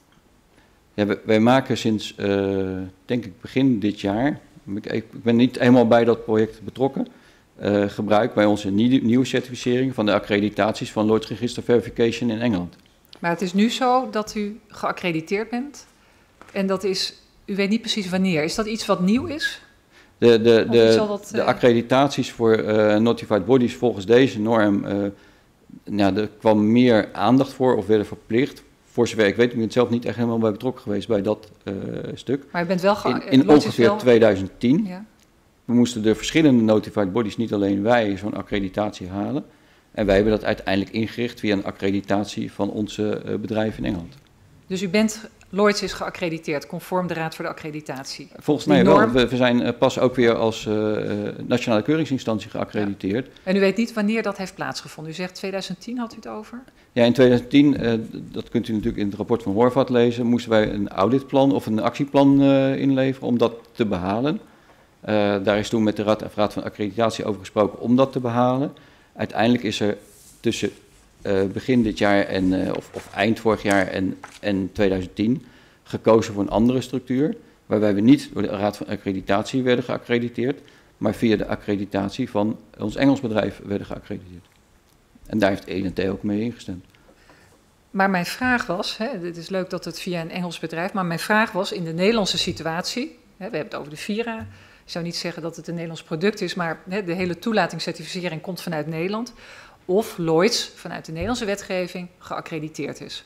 Ja, wij, wij maken sinds, uh, denk ik, begin dit jaar... Ik, ik ben niet helemaal bij dat project betrokken... Uh, gebruik bij onze nieuwe certificering van de accreditaties van Lloyds Register Verification in Engeland. Maar het is nu zo dat u geaccrediteerd bent en dat is, u weet niet precies wanneer. Is dat iets wat nieuw is? De, de, de, dat, de accreditaties voor uh, notified bodies volgens deze norm, uh, nou, er kwam meer aandacht voor of werden verplicht. Voor zover ik weet, ik ben zelf niet echt helemaal bij betrokken geweest bij dat uh, stuk. Maar u bent wel In, in ongeveer wel... tweeduizend tien. Ja. We moesten de verschillende notified bodies, niet alleen wij, zo'n accreditatie halen. En wij hebben dat uiteindelijk ingericht via een accreditatie van onze uh, bedrijven in Engeland. Dus u bent, Lloyds is geaccrediteerd, conform de Raad voor de Accreditatie? Volgens mij wel. We, we zijn uh, pas ook weer als uh, nationale keuringsinstantie geaccrediteerd. Ja. En u weet niet wanneer dat heeft plaatsgevonden? U zegt tweeduizend tien, had u het over? Ja, in tweeduizend tien, uh, dat kunt u natuurlijk in het rapport van Horvath lezen, moesten wij een auditplan of een actieplan uh, inleveren om dat te behalen. Uh, daar is toen met de Raad, Raad van Accreditatie over gesproken om dat te behalen. Uiteindelijk is er tussen uh, begin dit jaar en, uh, of, of eind vorig jaar en, en tweeduizend tien gekozen voor een andere structuur, waarbij we niet door de Raad van Accreditatie werden geaccrediteerd, maar via de accreditatie van ons Engels bedrijf werden geaccrediteerd. En daar heeft E N T ook mee ingestemd. Maar mijn vraag was, hè, het is leuk dat het via een Engels bedrijf, maar mijn vraag was in de Nederlandse situatie, hè, we hebben het over de Vira, Ik zou niet zeggen dat het een Nederlands product is, maar hè, de hele toelatingscertificering komt vanuit Nederland. Of Lloyds vanuit de Nederlandse wetgeving geaccrediteerd is.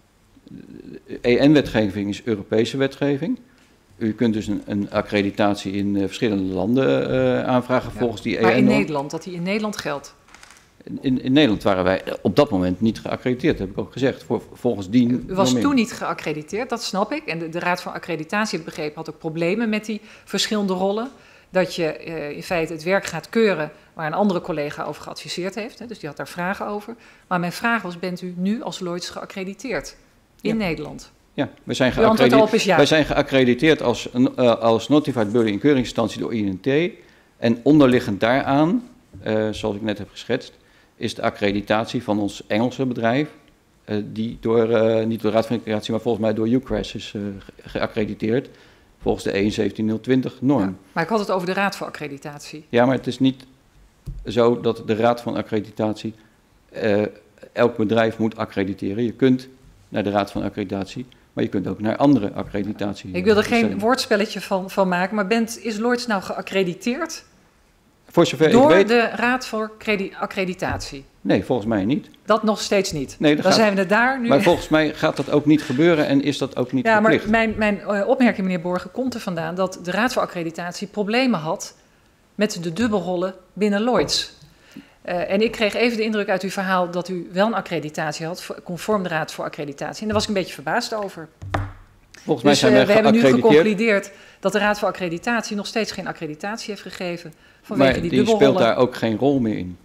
De E N-wetgeving is Europese wetgeving. U kunt dus een, een accreditatie in uh, verschillende landen uh, aanvragen Ja, volgens die E N. Maar in Nederland, dat die in Nederland geldt. In, in Nederland waren wij op dat moment niet geaccrediteerd, heb ik ook gezegd, voor, volgens die U was normen. toen niet geaccrediteerd, dat snap ik. En de, de Raad van Accreditatie, heb ik begrepen, had ook problemen met die verschillende rollen. Dat je uh, in feite het werk gaat keuren waar een andere collega over geadviseerd heeft. Hè, dus die had daar vragen over. Maar mijn vraag was, bent u nu als Lloyds geaccrediteerd in Ja. Nederland? Ja, wij zijn, Uw antwoord daarop is ja. wij zijn geaccrediteerd als, uh, als Notified Body in keuringsinstantie door I N T. En onderliggend daaraan, uh, zoals ik net heb geschetst, is de accreditatie van ons Engelse bedrijf, uh, die door, uh, niet door de Raad van Accreditatie, maar volgens mij door U C R A S is uh, geaccrediteerd, volgens de E N zeventien nul twintig norm. Ja, maar ik had het over de Raad voor Accreditatie. Ja, maar het is niet zo dat de Raad van Accreditatie uh, elk bedrijf moet accrediteren. Je kunt naar de Raad van Accreditatie, maar je kunt ook naar andere accreditatie. Ik wil er geen bestellen. woordspelletje van, van maken, maar bent, is Lloyds nou geaccrediteerd Voor zover door ik weet, de Raad voor Credi- Accreditatie? nee, volgens mij niet. Dat nog steeds niet. Nee, dat Dan gaat- zijn we er daar nu. Maar volgens mij gaat dat ook niet gebeuren en is dat ook niet Ja, maar verplicht. mijn, mijn uh, opmerking, meneer Borgen, komt er vandaan dat de Raad voor Accreditatie problemen had met de dubbelrollen binnen Lloyds. Uh, en ik kreeg even de indruk uit uw verhaal dat u wel een accreditatie had, voor- conform de Raad voor Accreditatie. En daar was ik een beetje verbaasd over. Volgens mij Dus zijn uh, wij we hebben nu geaccrediteerd, geconcludeerd dat de Raad voor Accreditatie nog steeds geen accreditatie heeft gegeven vanwege maar die die dubbelrollen. speelt daar ook geen rol meer in.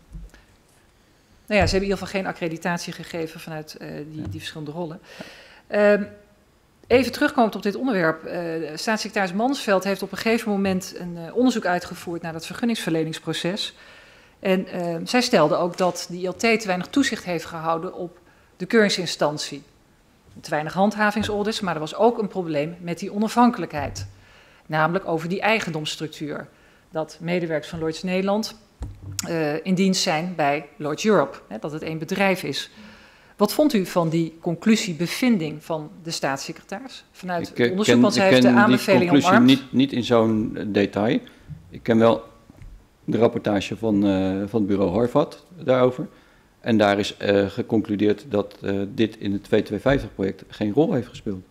Nou ja, ze hebben in ieder geval geen accreditatie gegeven vanuit uh, die, die verschillende rollen. Uh, even terugkomend op dit onderwerp. Uh, staatssecretaris Mansveld heeft op een gegeven moment een uh, onderzoek uitgevoerd naar dat vergunningsverleningsproces. En uh, zij stelde ook dat de I L T te weinig toezicht heeft gehouden op de keuringsinstantie. Te weinig handhavingsaudits, maar er was ook een probleem met die onafhankelijkheid. Namelijk over die eigendomsstructuur. Dat medewerkers van Lloyds Nederland uh, in dienst zijn bij Lloyds Europe. Hè, dat het één bedrijf is. Wat vond u van die conclusiebevinding van de staatssecretaris? Vanuit Ik het eh, onderzoek, ken, want zij ik heeft de ken die aanbeveling conclusie omarmd. niet, niet in zo'n eh, detail. Ik ken wel de rapportage van, uh, van het bureau Horvat daarover. En daar is uh, geconcludeerd dat uh, dit in het tweehonderdvijftig-project geen rol heeft gespeeld.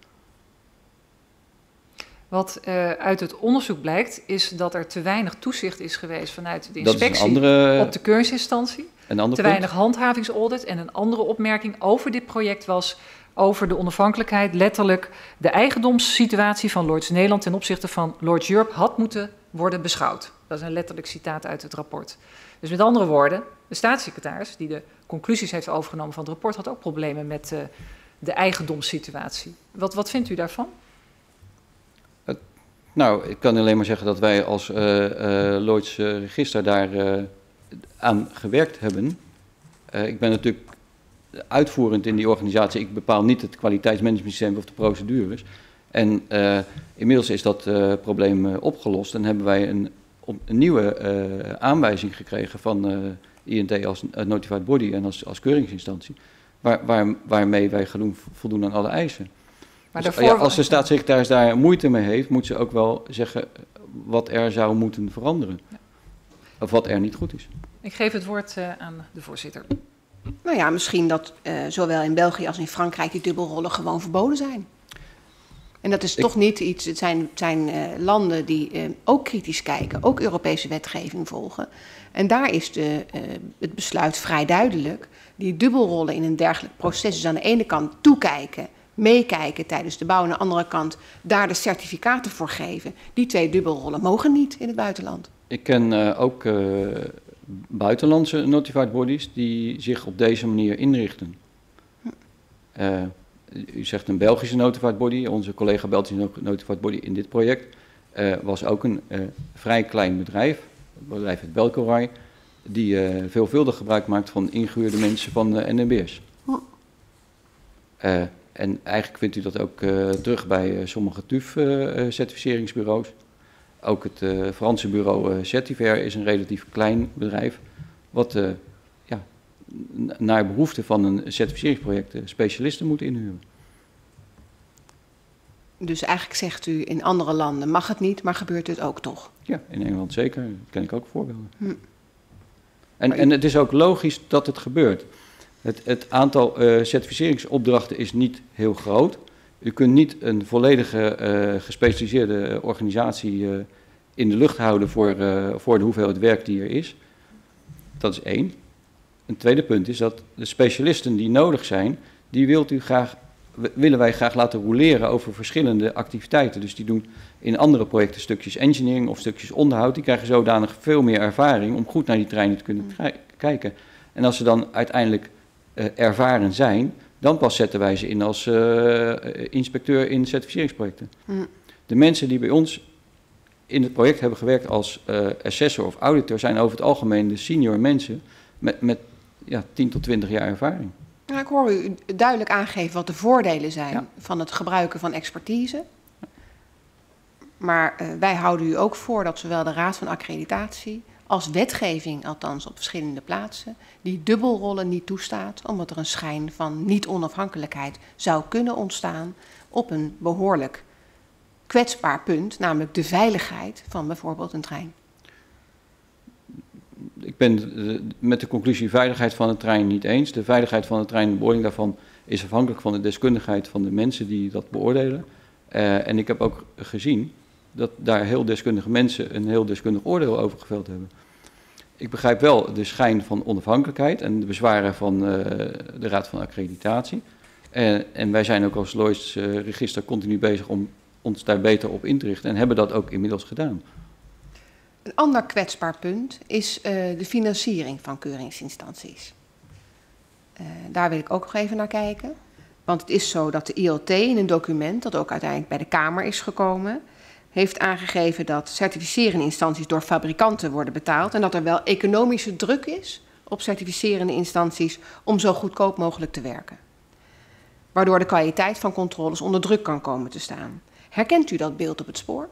Wat uh, uit het onderzoek blijkt, is dat er te weinig toezicht is geweest vanuit de Dat is een inspectie andere, op de keuringsinstantie. een ander Te punt. weinig handhavingsaudit. En een andere opmerking over dit project was over de onafhankelijkheid. Letterlijk de eigendomssituatie van Lloyds Nederland ten opzichte van Lloyds Europe had moeten worden beschouwd. Dat is een letterlijk citaat uit het rapport. Dus met andere woorden, de staatssecretaris die de conclusies heeft overgenomen van het rapport had ook problemen met uh, de eigendomssituatie. Wat, wat vindt u daarvan? Nou, ik kan alleen maar zeggen dat wij als uh, uh, Lloyds uh, register daar uh, aan gewerkt hebben. Uh, ik ben natuurlijk uitvoerend in die organisatie. Ik bepaal niet het kwaliteitsmanagementsysteem of de procedures. En uh, inmiddels is dat uh, probleem uh, opgelost en hebben wij een, een nieuwe uh, aanwijzing gekregen van uh, I N T als uh, notified body en als, als keuringsinstantie, waar, waar, waarmee wij gaan voldoen aan alle eisen. Maar Dus, daarvoor... ja, als de staatssecretaris daar moeite mee heeft, moet ze ook wel zeggen wat er zou moeten veranderen. Ja. Of wat er niet goed is. Ik geef het woord uh, aan de voorzitter. Nou ja, misschien dat uh, zowel in België als in Frankrijk die dubbelrollen gewoon verboden zijn. En dat is Ik... toch niet iets, het zijn, het zijn uh, landen die uh, ook kritisch kijken, ook Europese wetgeving volgen. En daar is de, uh, het besluit vrij duidelijk. Die dubbelrollen in een dergelijk proces is aan de ene kant toekijken, meekijken tijdens de bouw, aan de andere kant daar de certificaten voor geven. Die twee dubbelrollen mogen niet in het buitenland. Ik ken uh, ook uh, buitenlandse notified bodies die zich op deze manier inrichten. Uh, u zegt een Belgische notified body, onze collega Belgische notified body in dit project uh, was ook een uh, vrij klein bedrijf, het bedrijf het Belcorrai, die uh, veelvuldig gebruik maakt van ingehuurde mensen van de N M B S. Uh, En eigenlijk vindt u dat ook uh, terug bij uh, sommige T U F-certificeringsbureaus. Uh, ook het uh, Franse bureau uh, Certiver is een relatief klein bedrijf, wat uh, ja, naar behoefte van een certificeringsproject uh, specialisten moet inhuren. Dus eigenlijk zegt u, in andere landen mag het niet, maar gebeurt het ook toch? Ja, in Engeland zeker. Daar ken ik ook voorbeelden. Hm. En, en het is ook logisch dat het gebeurt. Het, het aantal uh, certificeringsopdrachten is niet heel groot. U kunt niet een volledige uh, gespecialiseerde organisatie uh, in de lucht houden voor, uh, voor de hoeveelheid werk die er is. Dat is één. Een tweede punt is dat de specialisten die nodig zijn, die wilt u graag, willen wij graag laten roleren over verschillende activiteiten. Dus die doen in andere projecten stukjes engineering of stukjes onderhoud. Die krijgen zodanig veel meer ervaring om goed naar die treinen te kunnen kijken. En als ze dan uiteindelijk uh, ervaren zijn, dan pas zetten wij ze in als uh, inspecteur in certificeringsprojecten. Mm. De mensen die bij ons in het project hebben gewerkt als uh, assessor of auditor zijn over het algemeen de senior mensen met, met ja, tien tot twintig jaar ervaring. Ja, ik hoor u duidelijk aangeven wat de voordelen zijn ja. van het gebruiken van expertise. Maar uh, wij houden u ook voor dat zowel de Raad van Accreditatie als wetgeving, althans op verschillende plaatsen, die dubbelrollen niet toestaat, omdat er een schijn van niet-onafhankelijkheid zou kunnen ontstaan op een behoorlijk kwetsbaar punt, namelijk de veiligheid van bijvoorbeeld een trein. Ik ben het met de conclusie veiligheid van de trein niet eens. De veiligheid van de trein, de beoordeling daarvan, is afhankelijk van de deskundigheid van de mensen die dat beoordelen. Uh, en ik heb ook gezien dat daar heel deskundige mensen een heel deskundig oordeel over geveld hebben. Ik begrijp wel de schijn van onafhankelijkheid en de bezwaren van uh, de Raad van Accreditatie. Uh, en wij zijn ook als Lloyds uh, register continu bezig om ons daar beter op in te richten en hebben dat ook inmiddels gedaan. Een ander kwetsbaar punt is uh, de financiering van keuringsinstanties. Uh, daar wil ik ook nog even naar kijken. Want het is zo dat de I L T in een document, dat ook uiteindelijk bij de Kamer is gekomen, heeft aangegeven dat certificerende instanties door fabrikanten worden betaald en dat er wel economische druk is op certificerende instanties om zo goedkoop mogelijk te werken. Waardoor de kwaliteit van controles onder druk kan komen te staan. Herkent u dat beeld op het spoor?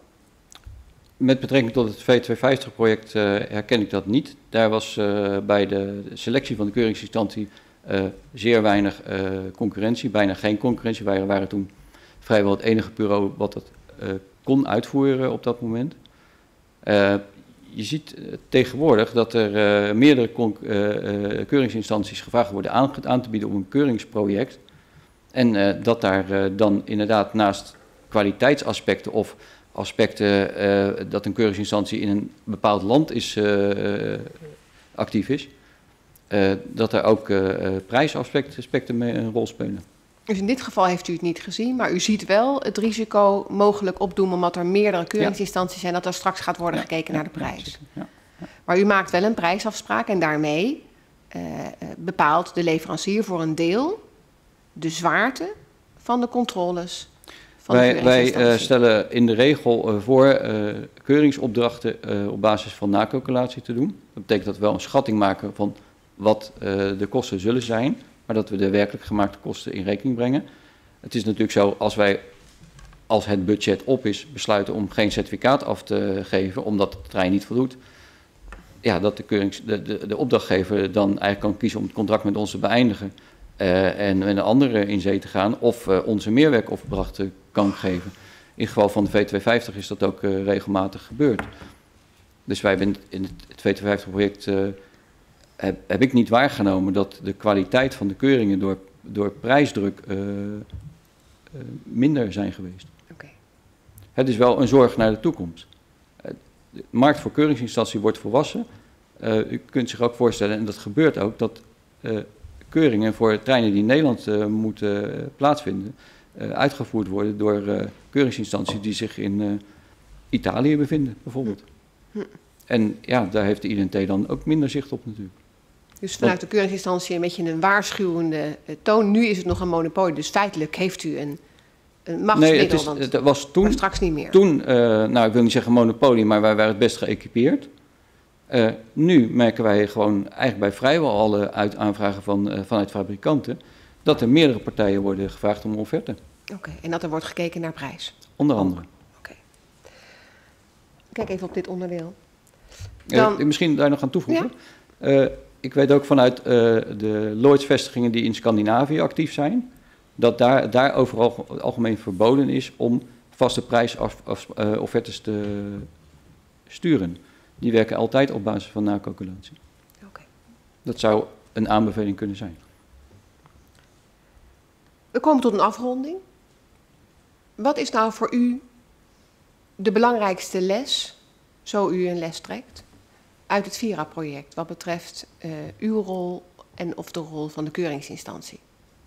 Met betrekking tot het V tweehonderdvijftig-project uh, herken ik dat niet. Daar was uh, bij de selectie van de keuringsinstantie uh, zeer weinig uh, concurrentie, bijna geen concurrentie. Wij waren toen vrijwel het enige bureau wat dat uh, kon uitvoeren op dat moment. Uh, je ziet uh, tegenwoordig dat er uh, meerdere uh, uh, keuringsinstanties gevraagd worden aan, aan te bieden op een keuringsproject. En uh, dat daar uh, dan inderdaad naast kwaliteitsaspecten of aspecten uh, dat een keuringsinstantie in een bepaald land is, uh, actief is, uh, dat er ook uh, prijsaspecten mee een rol spelen. Dus in dit geval heeft u het niet gezien, maar u ziet wel het risico mogelijk opdoen omdat er meerdere keuringsinstanties zijn, dat er straks gaat worden ja, gekeken ja, naar de prijs. Ja, ja. Maar u maakt wel een prijsafspraak en daarmee uh, bepaalt de leverancier voor een deel de zwaarte van de controles. Wij, wij uh, stellen in de regel uh, voor uh, keuringsopdrachten uh, op basis van nakalculatie te doen. Dat betekent dat we wel een schatting maken van wat uh, de kosten zullen zijn, maar dat we de werkelijk gemaakte kosten in rekening brengen. Het is natuurlijk zo, als wij, als het budget op is, besluiten om geen certificaat af te geven, omdat de trein niet voldoet, ja, dat de, keurings, de, de, de opdrachtgever dan eigenlijk kan kiezen om het contract met ons te beëindigen. Uh, en met een andere in zee te gaan of uh, onze meerwerkopdrachten kan geven. In het geval van de V tweehonderdvijftig is dat ook uh, regelmatig gebeurd. Dus wij hebben in het V tweehonderdvijftig-project uh, heb, heb ik niet waargenomen dat de kwaliteit van de keuringen door, door prijsdruk uh, uh, minder zijn geweest. Okay. Het is wel een zorg naar de toekomst. Uh, de markt voor keuringsinstantie wordt volwassen. Uh, u kunt zich ook voorstellen, en dat gebeurt ook, dat uh, keuringen voor treinen die in Nederland uh, moeten uh, plaatsvinden, uh, uitgevoerd worden door uh, keuringsinstanties die zich in uh, Italië bevinden, bijvoorbeeld. Hm. En ja, daar heeft de I N T dan ook minder zicht op natuurlijk. Dus vanuit Want, de keuringsinstantie een beetje een waarschuwende uh, toon. Nu is het nog een monopolie, dus feitelijk heeft u een, een machtsmiddel. Nee, het, is, want, het was toen, maar straks niet meer. Toen, uh, nou ik wil niet zeggen monopolie, maar wij waren het best geëquipeerd. Uh, nu merken wij gewoon eigenlijk bij vrijwel alle uit aanvragen van, uh, vanuit fabrikanten dat er meerdere partijen worden gevraagd om een offerte. Oké, okay, en dat er wordt gekeken naar prijs? Onder andere. Oké. Okay. Kijk even op dit onderdeel. Dan... Uh, misschien daar nog aan toevoegen. Ja? Uh, ik weet ook vanuit uh, de Lloyds-vestigingen die in Scandinavië actief zijn, dat daar, daar overal algemeen verboden is om vaste prijsoffertes te sturen. Die werken altijd op basis van nakalculatie. Okay. Dat zou een aanbeveling kunnen zijn. We komen tot een afronding. Wat is nou voor u de belangrijkste les, zo u een les trekt, uit het Vira-project wat betreft uh, uw rol en of de rol van de keuringsinstantie?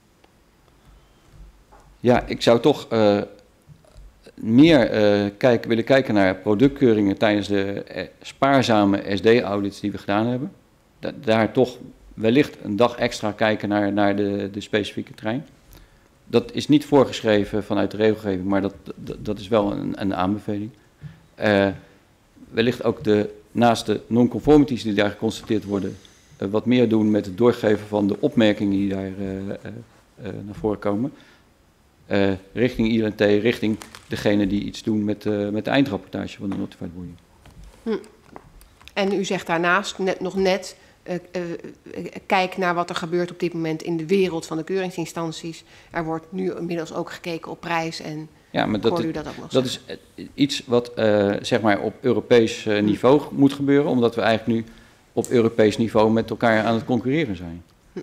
Ja, ik zou toch uh, meer uh, kijken, willen kijken naar productkeuringen tijdens de uh, spaarzame S D-audits die we gedaan hebben. Da daar toch wellicht een dag extra kijken naar, naar de, de specifieke trein. Dat is niet voorgeschreven vanuit de regelgeving, maar dat, dat, dat is wel een, een aanbeveling. Uh, wellicht ook de, naast de non-conformities die daar geconstateerd worden, uh, wat meer doen met het doorgeven van de opmerkingen die daar uh, uh, uh, naar voren komen. Uh, richting I L N T, richting degene die iets doen met, uh, met de eindrapportage van de notified body. Hm. En u zegt daarnaast net, nog net, uh, uh, kijk naar wat er gebeurt op dit moment in de wereld van de keuringsinstanties. Er wordt nu inmiddels ook gekeken op prijs en ja, maar dat, hoorde u dat ook nog dat zeggen? is iets wat uh, zeg maar op Europees uh, niveau hm. moet gebeuren, omdat we eigenlijk nu op Europees niveau met elkaar aan het concurreren zijn. Hm.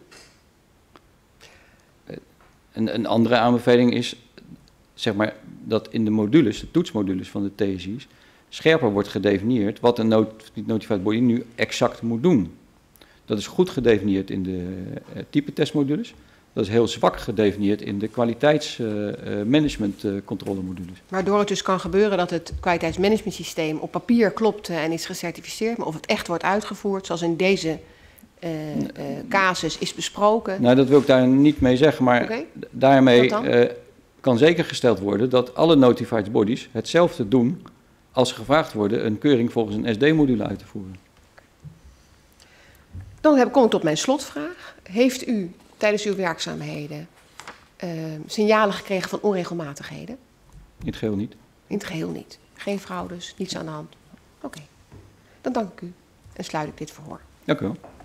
Een, een andere aanbeveling is, zeg maar, dat in de modules, de toetsmodules van de T S I's, scherper wordt gedefinieerd wat een not notified body nu exact moet doen. Dat is goed gedefinieerd in de uh, typetestmodules. Dat is heel zwak gedefinieerd in de kwaliteitsmanagementcontrolemodules. Uh, uh, Waardoor het dus kan gebeuren dat het kwaliteitsmanagementsysteem op papier klopt en is gecertificeerd, maar of het echt wordt uitgevoerd, zoals in deze Uh, uh, casus is besproken. Nou, dat wil ik daar niet mee zeggen, maar okay. daarmee uh, kan zeker gesteld worden dat alle notified bodies hetzelfde doen als ze gevraagd worden een keuring volgens een S D-module uit te voeren. Dan heb, kom ik tot mijn slotvraag. Heeft u tijdens uw werkzaamheden uh, signalen gekregen van onregelmatigheden? In het geheel niet. In het geheel niet. Geen fraudes, niets aan de hand. Oké, okay. Dan dank ik u en sluit ik dit verhoor. Dank u wel.